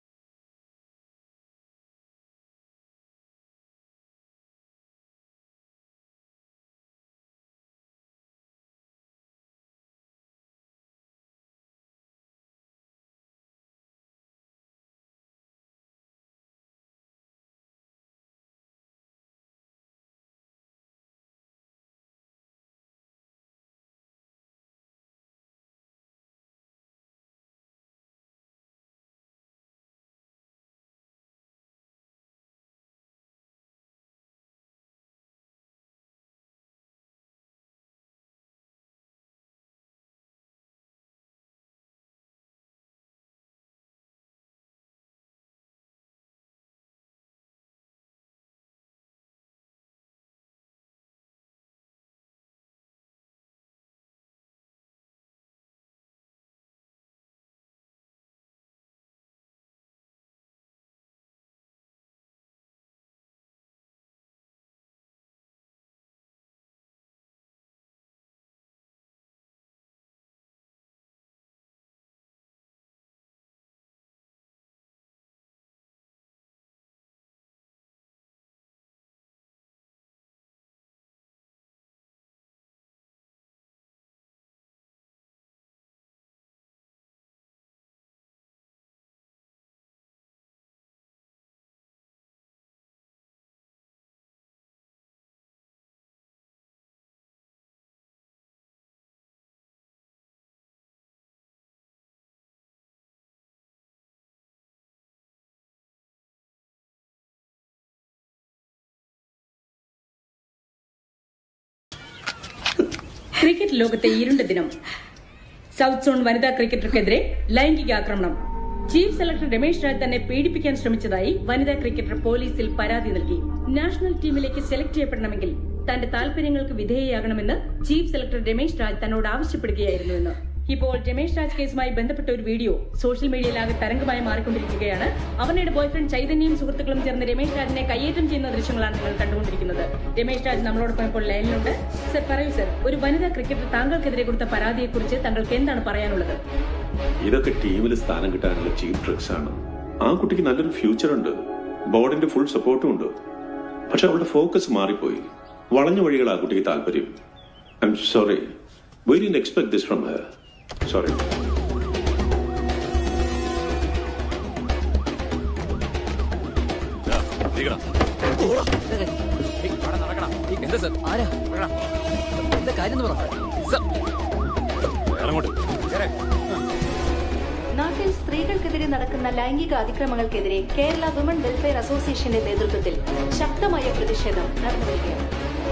ക്രിക്കറ്റ് ലോകത്തെ ഇരുണ്ട ദിനം. സൗത്ത് സോൺ വനിതാ ക്രിക്കറ്റർക്കെതിരെ ലൈംഗികാക്രമണം. ചീഫ് സെലക്ടർ രമേശ് രാജ് തന്നെ പീഡിപ്പിക്കാൻ ശ്രമിച്ചതായി വനിതാ ക്രിക്കറ്റർ പോലീസിൽ പരാതി നൽകി. നാഷണൽ ടീമിലേക്ക് സെലക്ട് ചെയ്യപ്പെടണമെങ്കിൽ തന്റെ താൽപര്യങ്ങൾക്ക് വിധേയയാകണമെന്ന് ചീഫ് സെലക്ടർ രമേശ് രാജ് തന്നോട് ആവശ്യപ്പെടുകയായിരുന്നുവെന്ന്. ഇപ്പോൾ രമേശ് രാജ് കേസുമായി ബന്ധപ്പെട്ട ഒരു വീഡിയോ സോഷ്യൽ മീഡിയയിലാകെ തരംഗമായി മാറിക്കൊണ്ടിരിക്കുകയാണ്. അവനയുടെ ബോയ്ഫ്രണ്ട് ചൈതന്യയും സുഹൃത്തുക്കളും ചേർന്ന് രമേശ് രാജിനെ കയ്യേറ്റം ചെയ്യുന്ന ദൃശ്യങ്ങളാണ് നിങ്ങൾ കണ്ടുകൊണ്ടിരിക്കുന്നത്. രമേശ് രാജ് നമ്മളോടൊപ്പം ഇപ്പോൾ ലൈനിലുണ്ട്. സർ പറയൂ സർ, ഒരു വനിതാ ക്രിക്കറ്റർ താങ്കൾക്കെതിരെ കൊടുത്ത പരാതിയെക്കുറിച്ച് താങ്കൾക്ക് എന്താണ് പറയാനുള്ളത്? ഇതൊക്കെ ടീമിൽ സ്ഥാനം കിട്ടാനുള്ള ചീപ്പ് ട്രിക്സ് ആണ്. ആ കുട്ടിക്ക് നല്ലൊരു ഫ്യൂച്ചർ ഉണ്ട്, ബോർഡിന്റെ ഫുൾ സപ്പോർട്ടും ഉണ്ട്. പക്ഷെ അവളുടെ ഫോക്കസ് മാറിപ്പോയി. വളഞ്ഞ വഴികൾ ആ കുട്ടിക്ക് താല്പര്യം. I'm sorry, we didn't expect this from her. Sorry. എന്താ സർ? ആരാ എന്താ കാര്യം എന്ന് പറ. നാട്ടിൽ സ്ത്രീകൾക്കെതിരെ നടക്കുന്ന ലൈംഗിക അതിക്രമങ്ങൾക്കെതിരെ കേരള വിമൻ വെൽഫെയർ അസോസിയേഷന്റെ നേതൃത്വത്തിൽ ശക്തമായ പ്രതിഷേധം നടന്നുവരികയാണ്.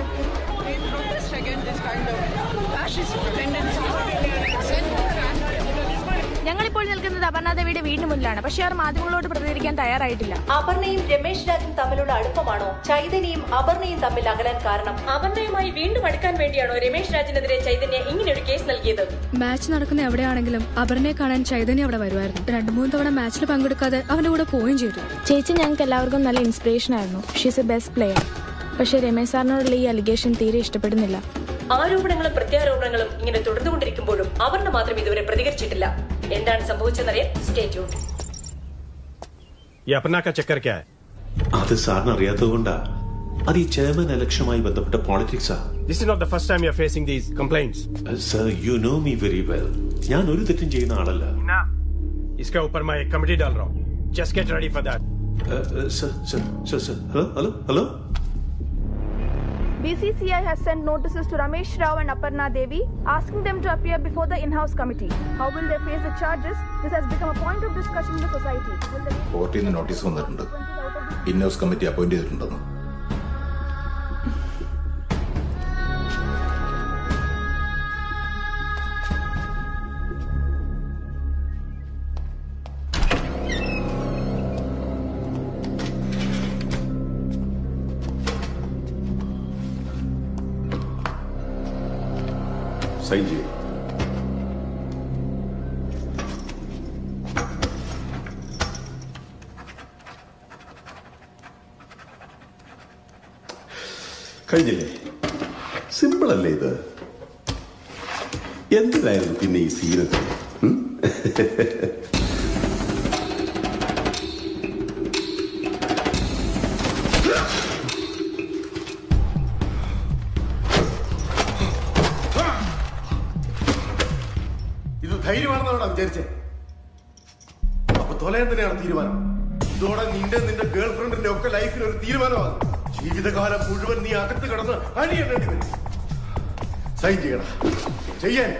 ഞങ്ങളിപ്പോൾ നിൽക്കുന്നത് അപർണാദേവിയുടെ വീടിന് മുന്നിലാണ്. പക്ഷേ അവർ മാധ്യമങ്ങളോട് പ്രതികരിക്കാൻ തയ്യാറായിട്ടില്ല. അപർണയും രമേശ് രാജും തമ്മിലുള്ള അടുപ്പമാണോ ചൈതന്യയും അപർണയും തമ്മിൽ അകലാൻ കാരണം? അപർണയുമായി വീണ്ടും അടുക്കാൻ വേണ്ടിയാണോ രമേശ് രാജിനെതിരെ ചൈതന്യ ഇങ്ങനെ ഒരു കേസ് നൽകിയത്? മാച്ച് നടക്കുന്ന എവിടെയാണെങ്കിലും അപർണയെ കാണാൻ ചൈതന്യ അവിടെ വരുമായിരുന്നു. രണ്ടു മൂന്ന് തവണ മാച്ചിൽ പങ്കെടുക്കാതെ അവന്റെ കൂടെ പോവുകയും ചെയ്തു. ചേച്ചി ഞങ്ങൾക്ക് എല്ലാവർക്കും നല്ല ഇൻസ്പിറേഷൻ ആയിരുന്നു. She's a best player. പക്ഷേ രമേശ് സാറിനോടുള്ള ഈ അലിഗേഷൻ തീരെ ഇഷ്ടപ്പെടുന്നില്ല. ആരോപണങ്ങളും പ്രത്യാരോപണങ്ങളും ഇങ്ങനെ തുടർന്നുകൊണ്ടിരിക്കുമ്പോഴും അപർണ മാത്രം ഇതുവരെ പ്രതികരിച്ചിട്ടില്ല. എന്താണ് സംഭവിച്ചെന്നറിയാൻ സ്റ്റേ ട്യൂൺഡ്. അത് സാറിന് അറിയാത്തതുകൊണ്ടാ. അത് ഈ ചെയർമാൻ ഇലക്ഷനുമായി ബന്ധപ്പെട്ട പോളിറ്റിക്സാ. This is not the first time you are facing these complaints. Sir, you know me very well. ഞാൻ ഒരു തെറ്റും ചെയ്യുന്ന ആളല്ല. इसके ऊपर मैं एक कमेटी डाल रहा हूँ. Just get ready for that. Sir, sir, sir, sir. Hello, hello, hello. B C C I has sent notices to Ramesh Rao and Aparna Devi asking them to appear before the in-house committee. How will they face the charges? This has become a point of discussion in the society. കോർട്ടിൽ നിന്ന് notice വന്നിട്ടുണ്ട്. In house committee appoint ചെയ്തിട്ടുണ്ടെന്ന്. Sign ചെയ്യും. കഴിഞ്ഞില്ലേ? Simple അല്ലേ ഇത്? എന്തിനായിരുന്നു പിന്നെ ഈ സീനൊക്കെ? ഇത് ധൈര്യമാണെന്നാണ് വിചാരിച്ചേ. അപ്പൊ തൊലയാൻ തന്നെയാണ് തീരുമാനം. ഇതോടെ നിന്റെ നിന്റെ ഗേൾ ഫ്രണ്ടിന്റെ ഒക്കെ ലൈഫിൽ ഒരു തീരുമാനമാണ്. ജീവിതകാലം മുഴുവൻ നീ അകത്ത് കിടന്ന് അണിയേണ്ടി വരും. സൈൻ ചെയ്യണം. ചെയ്യാൻ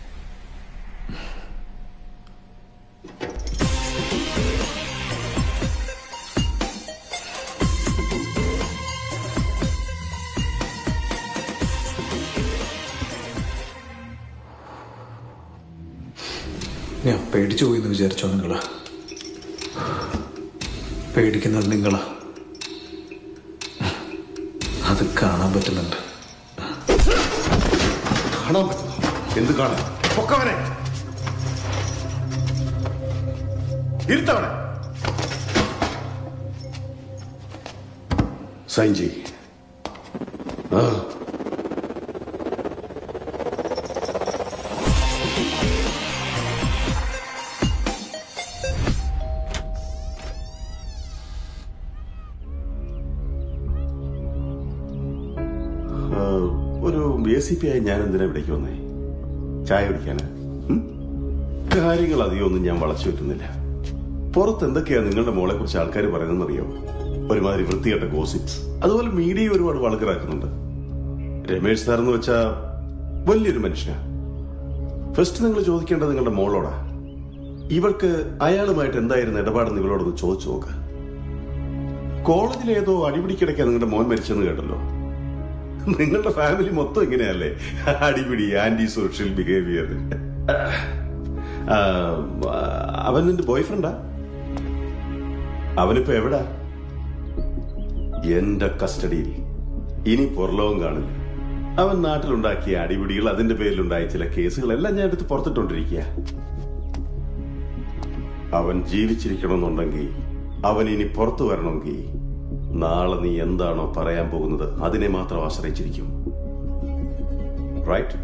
ഞാൻ പേടിച്ചു പോയി എന്ന് വിചാരിച്ചോ? നിങ്ങള് പേടിക്കുന്നത് നിങ്ങളാ. അത് കാണാൻ പറ്റുന്നുണ്ട്. കാണാൻ പറ്റുന്നു? എന്ത് കാണാൻ? പൊക്കവനെ ഇരുത്തവനെ. സൈൻ ചെയ്. ആ ഒരു എ സി പി ആയി ഞാൻ എന്തിനാ ഇവിടേക്ക് വന്നേ? ചായ കുടിക്കാന്? കാര്യങ്ങൾ അധികം ഒന്നും ഞാൻ വളച്ചു വെക്കുന്നില്ല. പുറത്ത് എന്തൊക്കെയാ നിങ്ങളുടെ മോളെ കുറിച്ച് ആൾക്കാർ പറയുന്നതെന്നറിയോ? ഒരുമാതിരി വൃത്തികെട്ട ഗോസിപ്സ്. അതുപോലെ മീഡിയ ഒരുപാട് വളക്കറാക്കുന്നുണ്ട്. രമേശ് സാർ എന്ന് വെച്ചാ വലിയൊരു മനുഷ്യനാ. ഫസ്റ്റ് നിങ്ങൾ ചോദിക്കേണ്ടത് നിങ്ങളുടെ മോളോടാ. ഇവർക്ക് അയാളുമായിട്ട് എന്തായിരുന്നു ഇടപാടെന്ന് ഇവളോടൊന്ന് ചോദിച്ചു നോക്ക്. കോളേജിലേതോ അടിപിടിക്കിടയ്ക്കാ നിങ്ങളുടെ മോൻ മരിച്ചെന്ന് കേട്ടല്ലോ. നിങ്ങളുടെ ഫാമിലി മൊത്തം ഇങ്ങനെയല്ലേ? അടിപിടി, ആന്റി സോഷ്യൽ ബിഹേവിയർ. അവൻ നിന്റെ ബോയ് ഫ്രണ്ടാ? അവനിപ്പോ എവിടാ? എന്റെ കസ്റ്റഡിയിൽ. ഇനി പുറലോകം കാണില്ല. അവൻ നാട്ടിലുണ്ടാക്കിയ അടിപിടികൾ, അതിന്റെ പേരിലുണ്ടായ ചില കേസുകളെല്ലാം ഞാൻ എടുത്ത് പുറത്തിട്ടോണ്ടിരിക്കുക. അവൻ ജീവിച്ചിരിക്കണമെന്നുണ്ടെങ്കിൽ, അവൻ ഇനി പുറത്തു വരണമെങ്കിൽ, നാളെ നീ എന്താണോ പറയാൻ പോകുന്നത് അതിനെ മാത്രം ആശ്രയിച്ചിരിക്കും. റൈറ്റ്?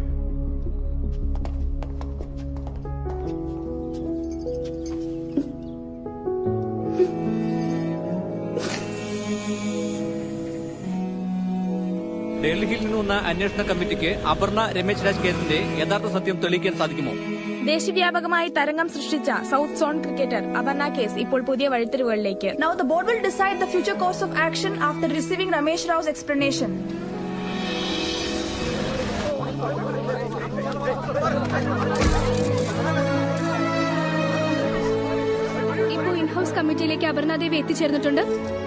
ഡൽഹിയിൽ നിന്ന് വന്ന അന്വേഷണ കമ്മിറ്റിക്ക് അപർണ രമേശ് രാജ് കേസിന്റെ യഥാർത്ഥ സത്യം തെളിയിക്കാൻ സാധിക്കുമോ? ദേശവ്യാപകമായി തരംഗം സൃഷ്ടിച്ച south zone cricketer Aparna case ഇപ്പോൾ പുതിയ വഴിത്തിരിവുകളിലേക്ക്. Now the board will decide the future course of action after receiving Ramesh Rao's explanation. ഇപ്പോൾ ഇൻഹൌസ് കമ്മിറ്റിയിലേക്ക് അപർണ ദേവി എത്തിച്ചേർന്നിട്ടുണ്ട്.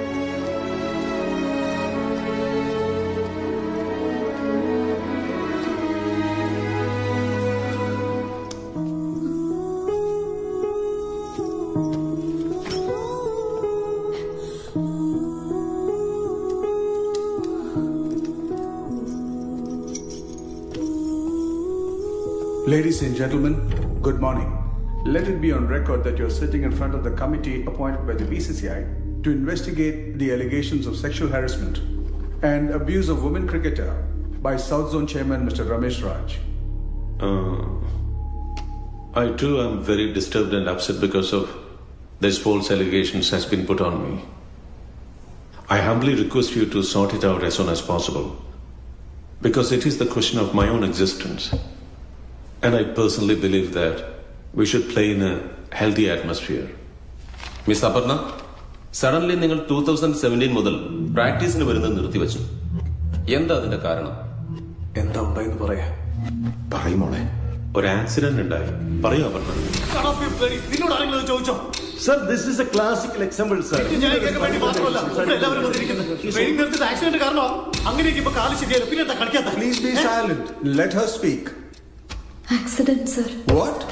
Ladies and gentlemen, good morning. Let it be on record that you're sitting in front of the committee appointed by the B C C I to investigate the allegations of sexual harassment and abuse of women cricketer by South Zone Chairman Mister Ramesh Raj. Uh, I too am very disturbed and upset because of this false allegations has been put on me. I humbly request you to sort it out as soon as possible, because it is the question of my own existence. And I personally believe that we should play in a healthy atmosphere. Miss Aparna, suddenly നിങ്ങൾ two thousand seventeen മുതൽ പ്രാക്ടീസിന് വരുന്നത് നിർത്തിവെച്ചു. എന്താ അതിന്റെ കാരണം? എന്താ ഉണ്ടായെന്ന് പറയാ? പറയുമോളെ, ഒരു ആക്സിഡന്റ് ഉണ്ടായി. പറയൂ അപർണ. നിന്നോട് ആരെങ്കിലും ചോദിച്ചോ? Sir, this is a classical example, sir. ഞാൻ കേൾക്കാൻ വേണ്ടി മാത്രമല്ല, ഇവിടെ എല്ലാവരും വന്നിരിക്കുന്നത്. ട്രെയിനിങ് നിർത്തിയത് ആക്സിഡന്റ് കാരണം. അങ്ങനെയൊക്കെ ഇപ്പൊ കാല് ശരിയല്ല, പിന്നെ എന്താ കളിക്കാത്ത? Please be silent. Let her speak. Accident sir. What?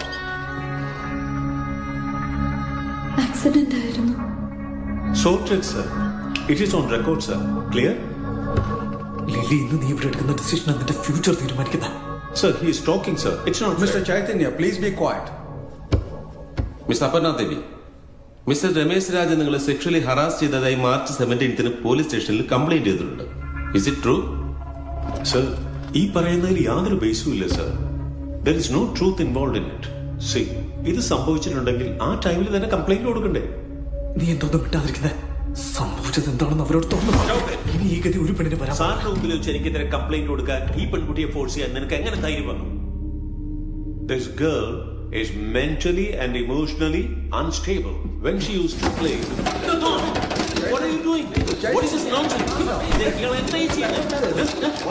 Accident ആയിരുന്നു. Sorted, sir. It is on record, sir. Clear? Lily, ഇന്ന് നീ ഇവിടെ എടുക്കുന്ന ഡിസിഷൻ നിന്റെ ഫ്യൂച്ചർ തീരുമാനിക്കുന്ന. Sir, he is talking, sir. It's not Mister Chaitanya, please be quiet. Miss Aparna Devi, mister Ramesh Raj നിങ്ങളെ sexually harass ചെയ്തതായി March സെവൻറ്റീൻത്തിന് പോലീസ് സ്റ്റേഷനിൽ കംപ്ലൈന്റ് ചെയ്തിട്ടുണ്ട്. Is it true? സർ, ഈ പറയുന്നതിൽ യാതൊരു ബേസും ഇല്ല, sir. There is no truth involved in it. See, ഇത് സംഭവിച്ചിട്ടുണ്ടെങ്കിൽ ആ ടൈമിൽ തന്നെ കംപ്ലൈന്റ് കൊടുക്കണ്ടേ? നീ എന്തോന്നും വിട്ടാതിരിക്കുന്നത്? സംഭവിച്ചത് എന്താണെന്ന് അവരോട് തോന്നുന്നു. ഇനി ഈ ഗതി ഒരു പെണ്ണിന് വരാം. സാറിന്റെ മുമ്പിൽ വെച്ച് എനിക്കെതിരെ കംപ്ലൈന്റ് കൊടുക്കാൻ, ഈ പെൺകുട്ടിയെ ഫോഴ്സ് ചെയ്യാൻ നിനക്ക് എങ്ങനെ ധൈര്യം വന്നു? This girl is mentally and emotionally unstable when she used to play. What are you doing? What is this nonsense? നിങ്ങൾ എന്താ ഈ ചെയ്യുന്നത്?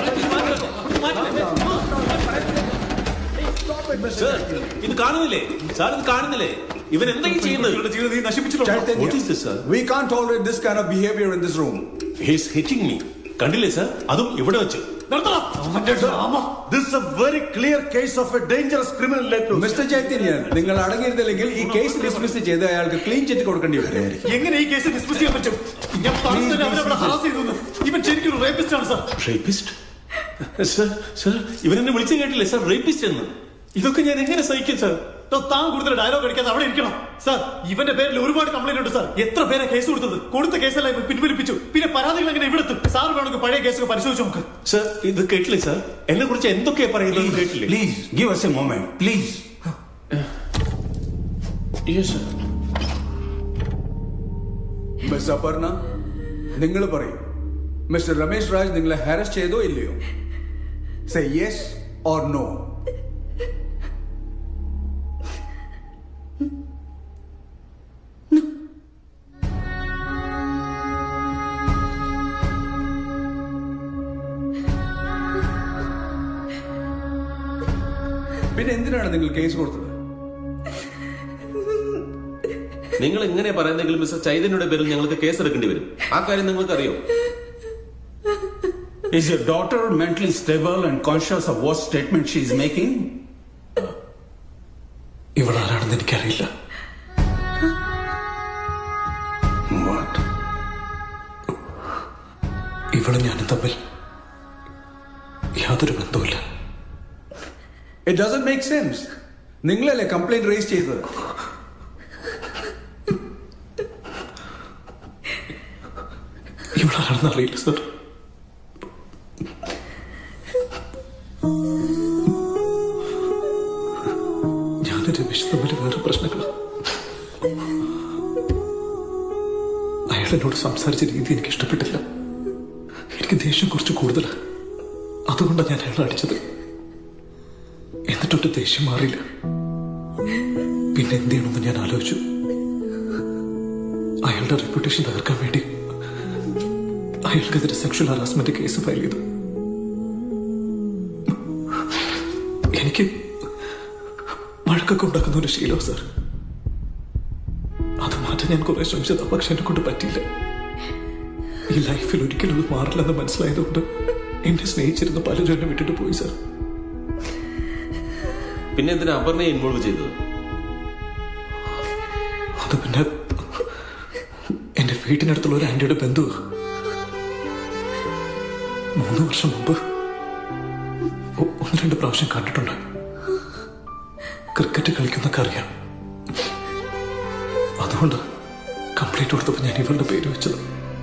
സർ, ഇത് കാണുന്നില്ലേ? സാർ, ഇത് കാണുന്നില്ലേ? ഇവൻ എന്താ ഈ ചെയ്യുന്നത്? ജീവിതം നശിപ്പിച്ചിട്ടുണ്ട്. What is this, sir? We can't tolerate this kind of behavior in this room. He is hitting me. കണ്ടില്ലേ സർ? അതും ഇവിടെ വെച്ച്. This is a very clear case of a dangerous criminal let loose. Mister Chaitanya, നിങ്ങൾ അടങ്ങിയിരുന്നില്ലെങ്കിൽ ഈ case dismiss ചെയ്ത് അയാൾക്ക് clean chit കൊടുക്കേണ്ടി വരും. എങ്ങനെ ഈ കേസ് ഡിസ്മിസ് ചെയ്യാൻ പറ്റും? ഞാൻ പറഞ്ഞത് അവരവിടെ ഹറാസ് ചെയ്തു. ഇവൻ ശരിക്കും ഒരു റേപ്പിസ്റ്റ് ആണ് സർ. റേപ്പിസ്റ്റ്? സർ, സർ, ഇവനെന്നെ വിളിച്ചു കേട്ടില്ലേ സർ, റേപ്പിസ്റ്റ് എന്ന്? ഇതൊക്കെ ഞാൻ എങ്ങനെ സഹിക്കും സർ? താൻ കൂടുതൽ ഡയലോഗ് അടിക്കാതെ അവിടെ ഇരിക്കണം സാർ. ഇവന്റെ പേരിൽ ഒരുപാട് കംപ്ലൈന്റ് ഉണ്ട് സാർ. എത്ര പേരെ കേസ് കൊടുത്തത്? കൊടുത്ത കേസെല്ലാം ഇവൻ പിൻവലിപ്പിച്ചു. പിന്നെ പരാതികൾ എങ്ങനെ ഇവിടെ എത്തും? സാർ വേണമെങ്കിൽ പഴയ കേസൊക്കെ പരിശോധിച്ച് നോക്ക്. സർ, ഇത് കേട്ടില്ലേ സർ? എന്നെ കുറിച്ച് എന്തൊക്കെയാ പറയുന്നത് കേട്ടില്ലേ? Please give us a moment, please. Yes, sir. Miss Aparna, നിങ്ങൾ പറയൂ, മിസ്റ്റർ രമേശ് രാജ് നിങ്ങളെ ഹാരസ് ചെയ്തോ ഇല്ലയോ? Say yes or no. പിന്നെ എന്തിനാണ് നിങ്ങൾ കേസ് കൊടുത്തത്? നിങ്ങൾ എങ്ങനെ പറയുന്നെങ്കിലും മിസ്റ്റർ ചൈതന്യയുടെ പേരിൽ ഞങ്ങൾക്ക് കേസ് എടുക്കേണ്ടി വരും. ആ കാര്യം നിങ്ങൾക്ക് അറിയോ? Is your daughter mentally stable and conscious of what statement she is making? ഇവളാരാണെന്ന് എനിക്കറിയില്ല. What? ഇവളും ഞാനും തമ്മിൽ യാതൊരു ബന്ധവുമില്ല. It doesn't make sense. നിങ്ങളല്ലേ കംപ്ലൈന്റ് റേസ് ചെയ്തത്? ഇവളാരാണെന്ന് അറിയില്ല സർ. ഞാനും രമേശ് തമ്മിൽ വേറെ പ്രശ്നങ്ങളാണ്. അയാൾ എന്നോട് സംസാരിച്ച രീതി എനിക്ക് ഇഷ്ടപ്പെട്ടില്ല. എനിക്ക് ദേഷ്യം കുറച്ച് കൂടുതലാണ്. അതുകൊണ്ടാണ് ഞാൻ അയാളെ അടിച്ചത്. എന്നിട്ടൊട്ട് ദേഷ്യം മാറിയില്ല. പിന്നെ എന്ത് ചെയ്യണമെന്ന് ഞാൻ ആലോചിച്ചു. അയാളുടെ റെപ്യൂട്ടേഷൻ തകർക്കാൻ വേണ്ടി അയാൾക്കെതിരെ സെക്ഷൽ ഹറാസ്മെന്റ് കേസ് ഫയൽ ചെയ്തു. എനിക്ക് വഴക്കൊക്കെ ഉണ്ടാക്കുന്ന ഒരു ശീലോ സാർ. അത് മാറ്റാൻ ഞാൻ കുറെ ശ്രമിച്ചതാ, പക്ഷെ എന്നെ കൊണ്ട് പറ്റിയില്ല. ഈ ലൈഫിൽ ഒരിക്കലും അത് മാറില്ലെന്ന് മനസ്സിലായതുകൊണ്ട് എന്നെ സ്നേഹിച്ചിരുന്ന പലരും എന്നെ വിട്ടിട്ട് പോയി സാർ. പിന്നെ എന്തിനാ അപർണയെ ഇൻവോൾവ് ചെയ്തത്? അത് പിന്നെ എന്റെ വീട്ടിനടുത്തുള്ള ഒരു ആന്റിയുടെ ബന്ധു മൂന്ന് വർഷം മുമ്പ് ഒന്ന് രണ്ട് പ്രാവശ്യം കണ്ടിട്ടുണ്ട്. ക്രിക്കറ്റ് കളിക്കുന്നൊക്കെ അറിയാം. അതുകൊണ്ട് കംപ്ലീറ്റ് കൊടുത്തപ്പോൾ ഞാൻ ഇവളുടെ പേര് വെച്ചത്.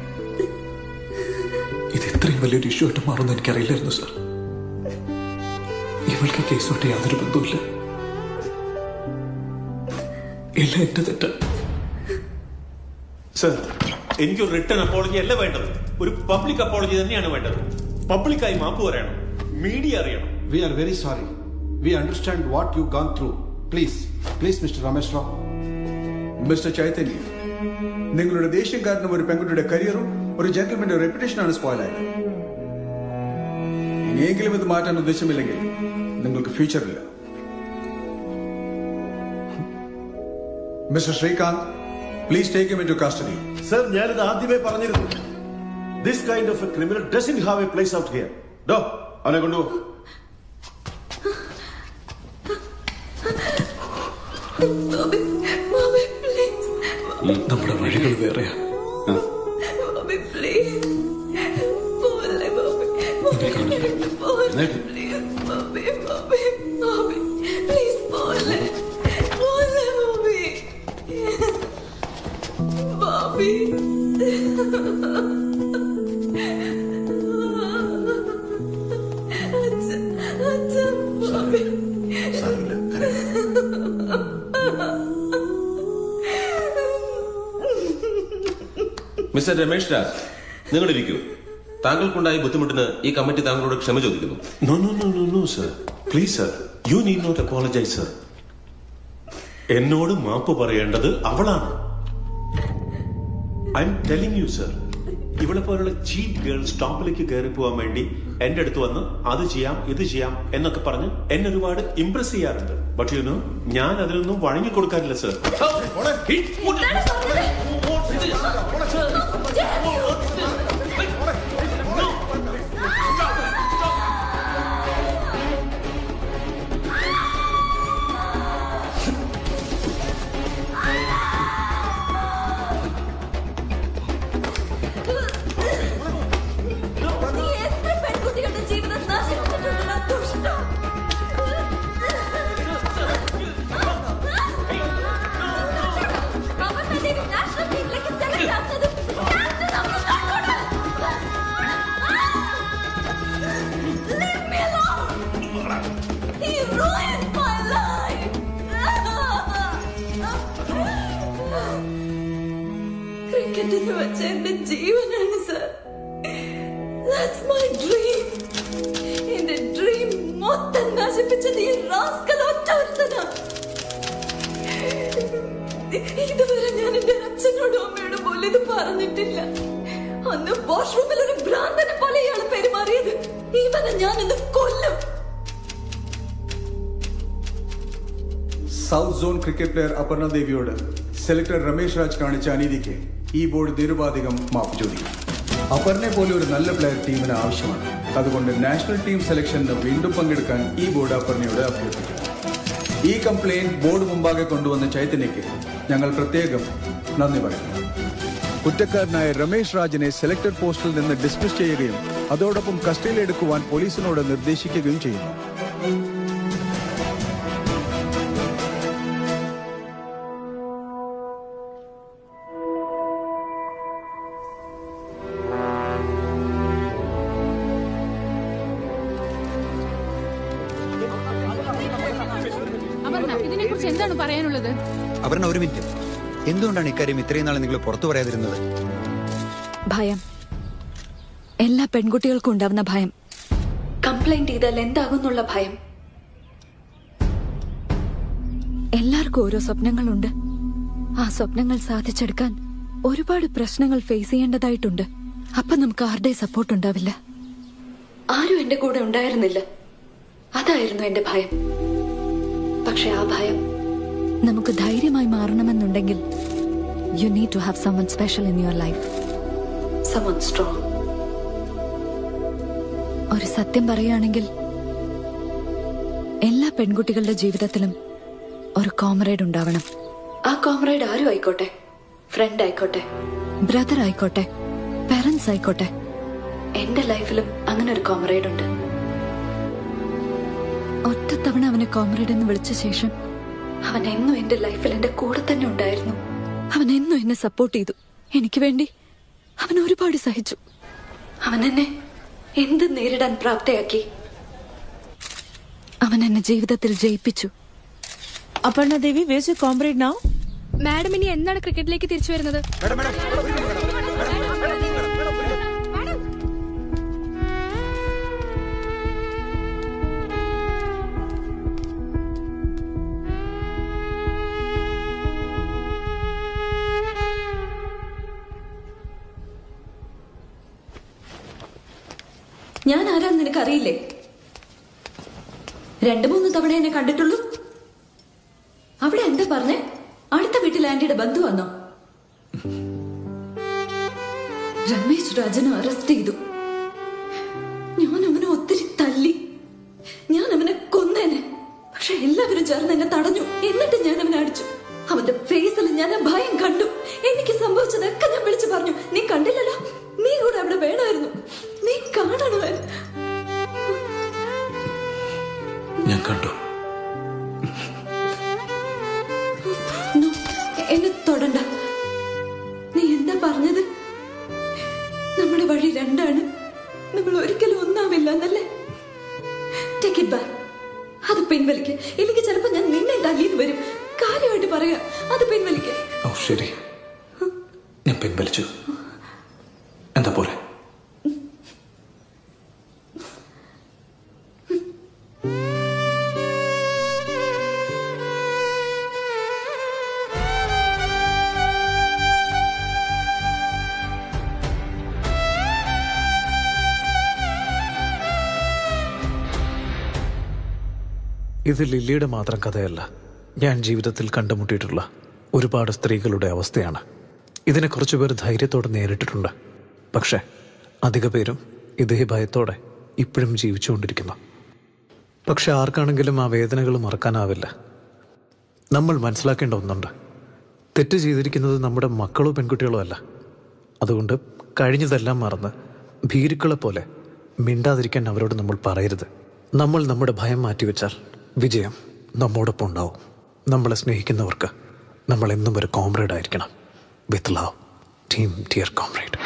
ഇത് ഇത്രയും വലിയൊരു ഇഷ്യൂ ആയിട്ട് മാറുമെന്ന് എനിക്കറിയില്ലായിരുന്നു സാർ. ഇവൾക്ക് കേസുമായിട്ട് യാതൊരു ബന്ധവുമില്ല. എല്ലാം എന്റെ തെറ്റ. സർ, എനിക്കൊരു റിട്ടേൺ അപ്പോളജി അല്ല വേണ്ടത്, ഒരു പബ്ലിക് അപ്പോളജി തന്നെയാണ് വേണ്ടത്. പബ്ലിക്കായി മാപ്പ് പറയണം, മീഡിയ അറിയണം. We are very sorry. We understand what you've gone through. Please, please, Mister Ramesh Rao. Mister Chaitanya, നിങ്ങളുടെ ദേഷ്യം കാരണം ഒരു പെൺകുട്ടിയുടെ കരിയറും ഒരു ജെന്റിൽമെന്റെ റെപ്യൂട്ടേഷനാണ് സ്പോയിൽ ആയത്. ഇനിയെങ്കിലും ഇത് മാറ്റാൻ ഉദ്ദേശമില്ലെങ്കിൽ നിങ്ങൾക്ക് ഫ്യൂച്ചറില്ല. Mister Srikanth, please take him into custody. Sir, ഞാനിത് ആദ്യമേ പറഞ്ഞിരുന്നു. This kind of a criminal doesn't have a place out here. ഡോ, അവനെ കൊണ്ടുപോ. നമ്മുടെ വഴികൾ വേറെയാ. മിസ്റ്റർ രമേഷ് രാജ്, നിങ്ങൾ ഇരിക്കൂ. താങ്കൾക്കുണ്ടായ ബുദ്ധിമുട്ടിന് ഈ കമ്മിറ്റി താങ്കളോട് ക്ഷമ ചോദിക്കുന്നു. No no no no no sir, please sir, you need not apologise sir. എന്നോട് മാപ്പ് പറയേണ്ടത് അവളാണ്. I'm telling you sir, ഇവളെ പോലുള്ള ചീപ്പ് ഗേൾ സ്റ്റോപ്പിലേക്ക് കയറി പോകാൻ വേണ്ടി എന്റെ അടുത്ത് വന്ന് അത് ചെയ്യാം ഇത് ചെയ്യാം എന്നൊക്കെ പറഞ്ഞ് എന്നെ ഒരുപാട് ഇംപ്രസ് ചെയ്യാറുണ്ട്. ബട്ട് യു നോ, ഞാൻ അതിനൊന്നും വഴങ്ങി കൊടുക്കാറില്ല സർ. ക്രിക്കറ്റ് വെച്ച എന്റെ ജീവനാണ് സർ. That's my dream. എന്റെ ഡ്രീം മൊത്തം നശിപ്പിച്ചത് ഈ റാസ്കൽ ഒറ്റൊരുത്തനാ. ഇതുവരെ ഞാൻ എന്റെ അച്ഛനോടും അമ്മയോടും പോലും ഇത് പറഞ്ഞിട്ടില്ല. അന്ന് വാഷ്റൂമിൽ ഒരു ഭ്രാന്തനെ പോലെ ഇയാള് പെരുമാറിയത്. ഇവനെ ഞാൻ ഇന്ന് കൊല്ലും. South zone cricket player Aparna ദേവിയോട് സെലക്ടർ രമേശ് രാജ് കാണിച്ച അനീതിക്ക് ഈ ബോർഡ് നിരുപാധികം മാപ്പ് ചോദിക്കും. അപർണയെ പോലെ ഒരു നല്ല പ്ലെയർ ടീമിന് ആവശ്യമാണ്. അതുകൊണ്ട് നാഷണൽ ടീം സെലക്ഷന് വീണ്ടും പങ്കെടുക്കാൻ ഈ ബോർഡ് അപർണയോട് അഭ്യർത്ഥിക്കുന്നു. ഈ കംപ്ലയിന്റ് ബോർഡ് മുമ്പാകെ കൊണ്ടുവന്ന ചൈതന്യക്ക് ഞങ്ങൾ പ്രത്യേകം നന്ദി പറയുന്നു. കുറ്റക്കാരനായ രമേശ് രാജിനെ സെലക്ടഡ് പോസ്റ്റിൽ നിന്ന് ഡിസ്മിസ് ചെയ്യുകയും അതോടൊപ്പം കസ്റ്റഡിയിലെടുക്കുവാൻ പോലീസിനോട് നിർദ്ദേശിക്കുകയും ചെയ്യുന്നു. ഇതിനെ കുറിച്ച് എന്താണ് പറയാനുള്ളത്? അപർണ, ഒരു മിനിറ്റ്. എന്തുകൊണ്ടാണ് ഇക്കാര്യം ഇത്രയും നാളെ നിങ്ങൾ പുറത്തു പറയാതിരുന്നത്? ഭയം. എല്ലാ പെൺകുട്ടികൾക്കും ഉണ്ടാവുന്ന ഭയം. കംപ്ലൈന്റ് ചെയ്താൽ എന്താകുന്നുള്ള ഭയം. എല്ലാവർക്കും ഓരോ സ്വപ്നങ്ങളുണ്ട്. ആ സ്വപ്നങ്ങൾ സാധിച്ചെടുക്കാൻ ഒരുപാട് പ്രശ്നങ്ങൾ ഫേസ് ചെയ്യേണ്ടതായിട്ടുണ്ട്. അപ്പൊ നമുക്ക് ആരുടെ സപ്പോർട്ട് ഉണ്ടാവില്ല. ആരും എന്റെ കൂടെ ഉണ്ടായിരുന്നില്ല. അതായിരുന്നു എന്റെ ഭയം. പക്ഷെ ആ ഭയം നമുക്ക് ധൈര്യമായി മാറണമെന്നുണ്ടെങ്കിൽ you need to have someone special in your life. someone strong. ഒരു സത്യം പറയുകയാണെങ്കിൽ എല്ലാ പെൺകുട്ടികളുടെ ജീവിതത്തിലും ഒരു കോമ്രേഡ് ഉണ്ടാവണം. ആ കോമ്രേഡ് ആരും ആയിക്കോട്ടെ, ഫ്രണ്ട് ആയിക്കോട്ടെ, ബ്രദർ ആയിക്കോട്ടെ, പേരൻസ് ആയിക്കോട്ടെ. എന്റെ ലൈഫിലും അങ്ങനെ ഒരു കോമ്രേഡ് ഉണ്ട്. ഒറ്റത്തവണ അവനെ കോമ്രേഡ് എന്ന് വിളിച്ച ശേഷം അവൻ എന്നും എന്റെ ലൈഫിൽ എന്റെ കൂടെ തന്നെ ഉണ്ടായിരുന്നു. അവൻ എന്നും എന്നെ സപ്പോർട്ട് ചെയ്തു. എനിക്ക് വേണ്ടി അവൻ ഒരുപാട് സഹിച്ചു. അവൻ എന്നെ എന്ത് നേരിടാൻ പ്രാപ്തയാക്കി. അവൻ എന്നെ ജീവിതത്തിൽ ജയിപ്പിച്ചു. Aparna Devi, where's your comrade now? Madam ഇനി എന്നാണ് ക്രിക്കറ്റിലേക്ക് തിരിച്ചു വരുന്നത്? ഞാൻ ആരാന്ന് നിനക്കറിയില്ലേ? രണ്ടു മൂന്ന് തവണ എന്നെ കണ്ടിട്ടുള്ളൂ. അവിടെ എന്താ പറഞ്ഞേ? അടുത്ത വീട്ടിൽ ആന്റിയുടെ ബന്ധു വന്നോ? രമേശ് രാജനെ അറസ്റ്റ് ചെയ്തു. ഞാൻ അവനെ ഒത്തിരി തല്ലി. ഞാൻ അവനെ കൊന്നേനെ. പക്ഷെ എല്ലാവരും ചേർന്ന് എന്നെ തടഞ്ഞു. എന്നിട്ട് ഞാൻ അവനെ അടിച്ചു. അവന്റെ ഫേസിൽ ഞാൻ ഭയം കണ്ടു. എനിക്ക് സംഭവിച്ചതൊക്കെ ഞാൻ വിളിച്ചു പറഞ്ഞു. നീ കണ്ടില്ലല്ലോ? നീ കൂടെ അവിടെ വേണമായിരുന്നു. നീ കാണണമായിരുന്നു. ഞാൻ കണ്ടു. എന്നെ തൊടണ്ട. നീ എന്താ പറഞ്ഞത്? നമ്മുടെ വഴി രണ്ടാണ്, നമ്മൾ ഒരിക്കലും ഒന്നാവില്ല എന്നല്ലേ? Take it back. അത് പിൻവലിക്ക്. ഇല്ലെങ്കിൽ ചിലപ്പോ ഞാൻ നിന്നെ തല്ലിന്ന് വരും. കാര്യമായിട്ട് പറയാ, അത് പിൻവലിക്ക്. ഓ ശരി, ഞാൻ പിൻവലിച്ചു. എന്താ പോലെ? ഇത് ലില്ലിയുടെ മാത്രം കഥയല്ല. ഞാൻ ജീവിതത്തിൽ കണ്ടുമുട്ടിയിട്ടുള്ള ഒരുപാട് സ്ത്രീകളുടെ അവസ്ഥയാണ്. ഇതിനെ കുറച്ചുപേർ ധൈര്യത്തോടെ നേരിട്ടിട്ടുണ്ട്. പക്ഷെ അധിക പേരും ഇതേ ഭയത്തോടെ ഇപ്പോഴും ജീവിച്ചുകൊണ്ടിരിക്കുന്നു. പക്ഷെ ആർക്കാണെങ്കിലും ആ വേദനകൾ മറക്കാനാവില്ല. നമ്മൾ മനസ്സിലാക്കേണ്ട ഒന്നുണ്ട്. തെറ്റ് ചെയ്തിരിക്കുന്നത് നമ്മുടെ മക്കളോ പെൺകുട്ടികളോ അല്ല. അതുകൊണ്ട് കഴിഞ്ഞതെല്ലാം മറന്ന് ഭീരുക്കളെ പോലെ മിണ്ടാതിരിക്കാൻ അവരോട് നമ്മൾ പറയരുത്. നമ്മൾ നമ്മുടെ ഭയം മാറ്റിവെച്ചാൽ വിജയം നമ്മോടൊപ്പം ഉണ്ടാവും. നമ്മളെ സ്നേഹിക്കുന്നവർക്ക് നമ്മൾ എന്നും ഒരു കോമ്രേഡ് ആയിരിക്കണം. With love, team dear comrade.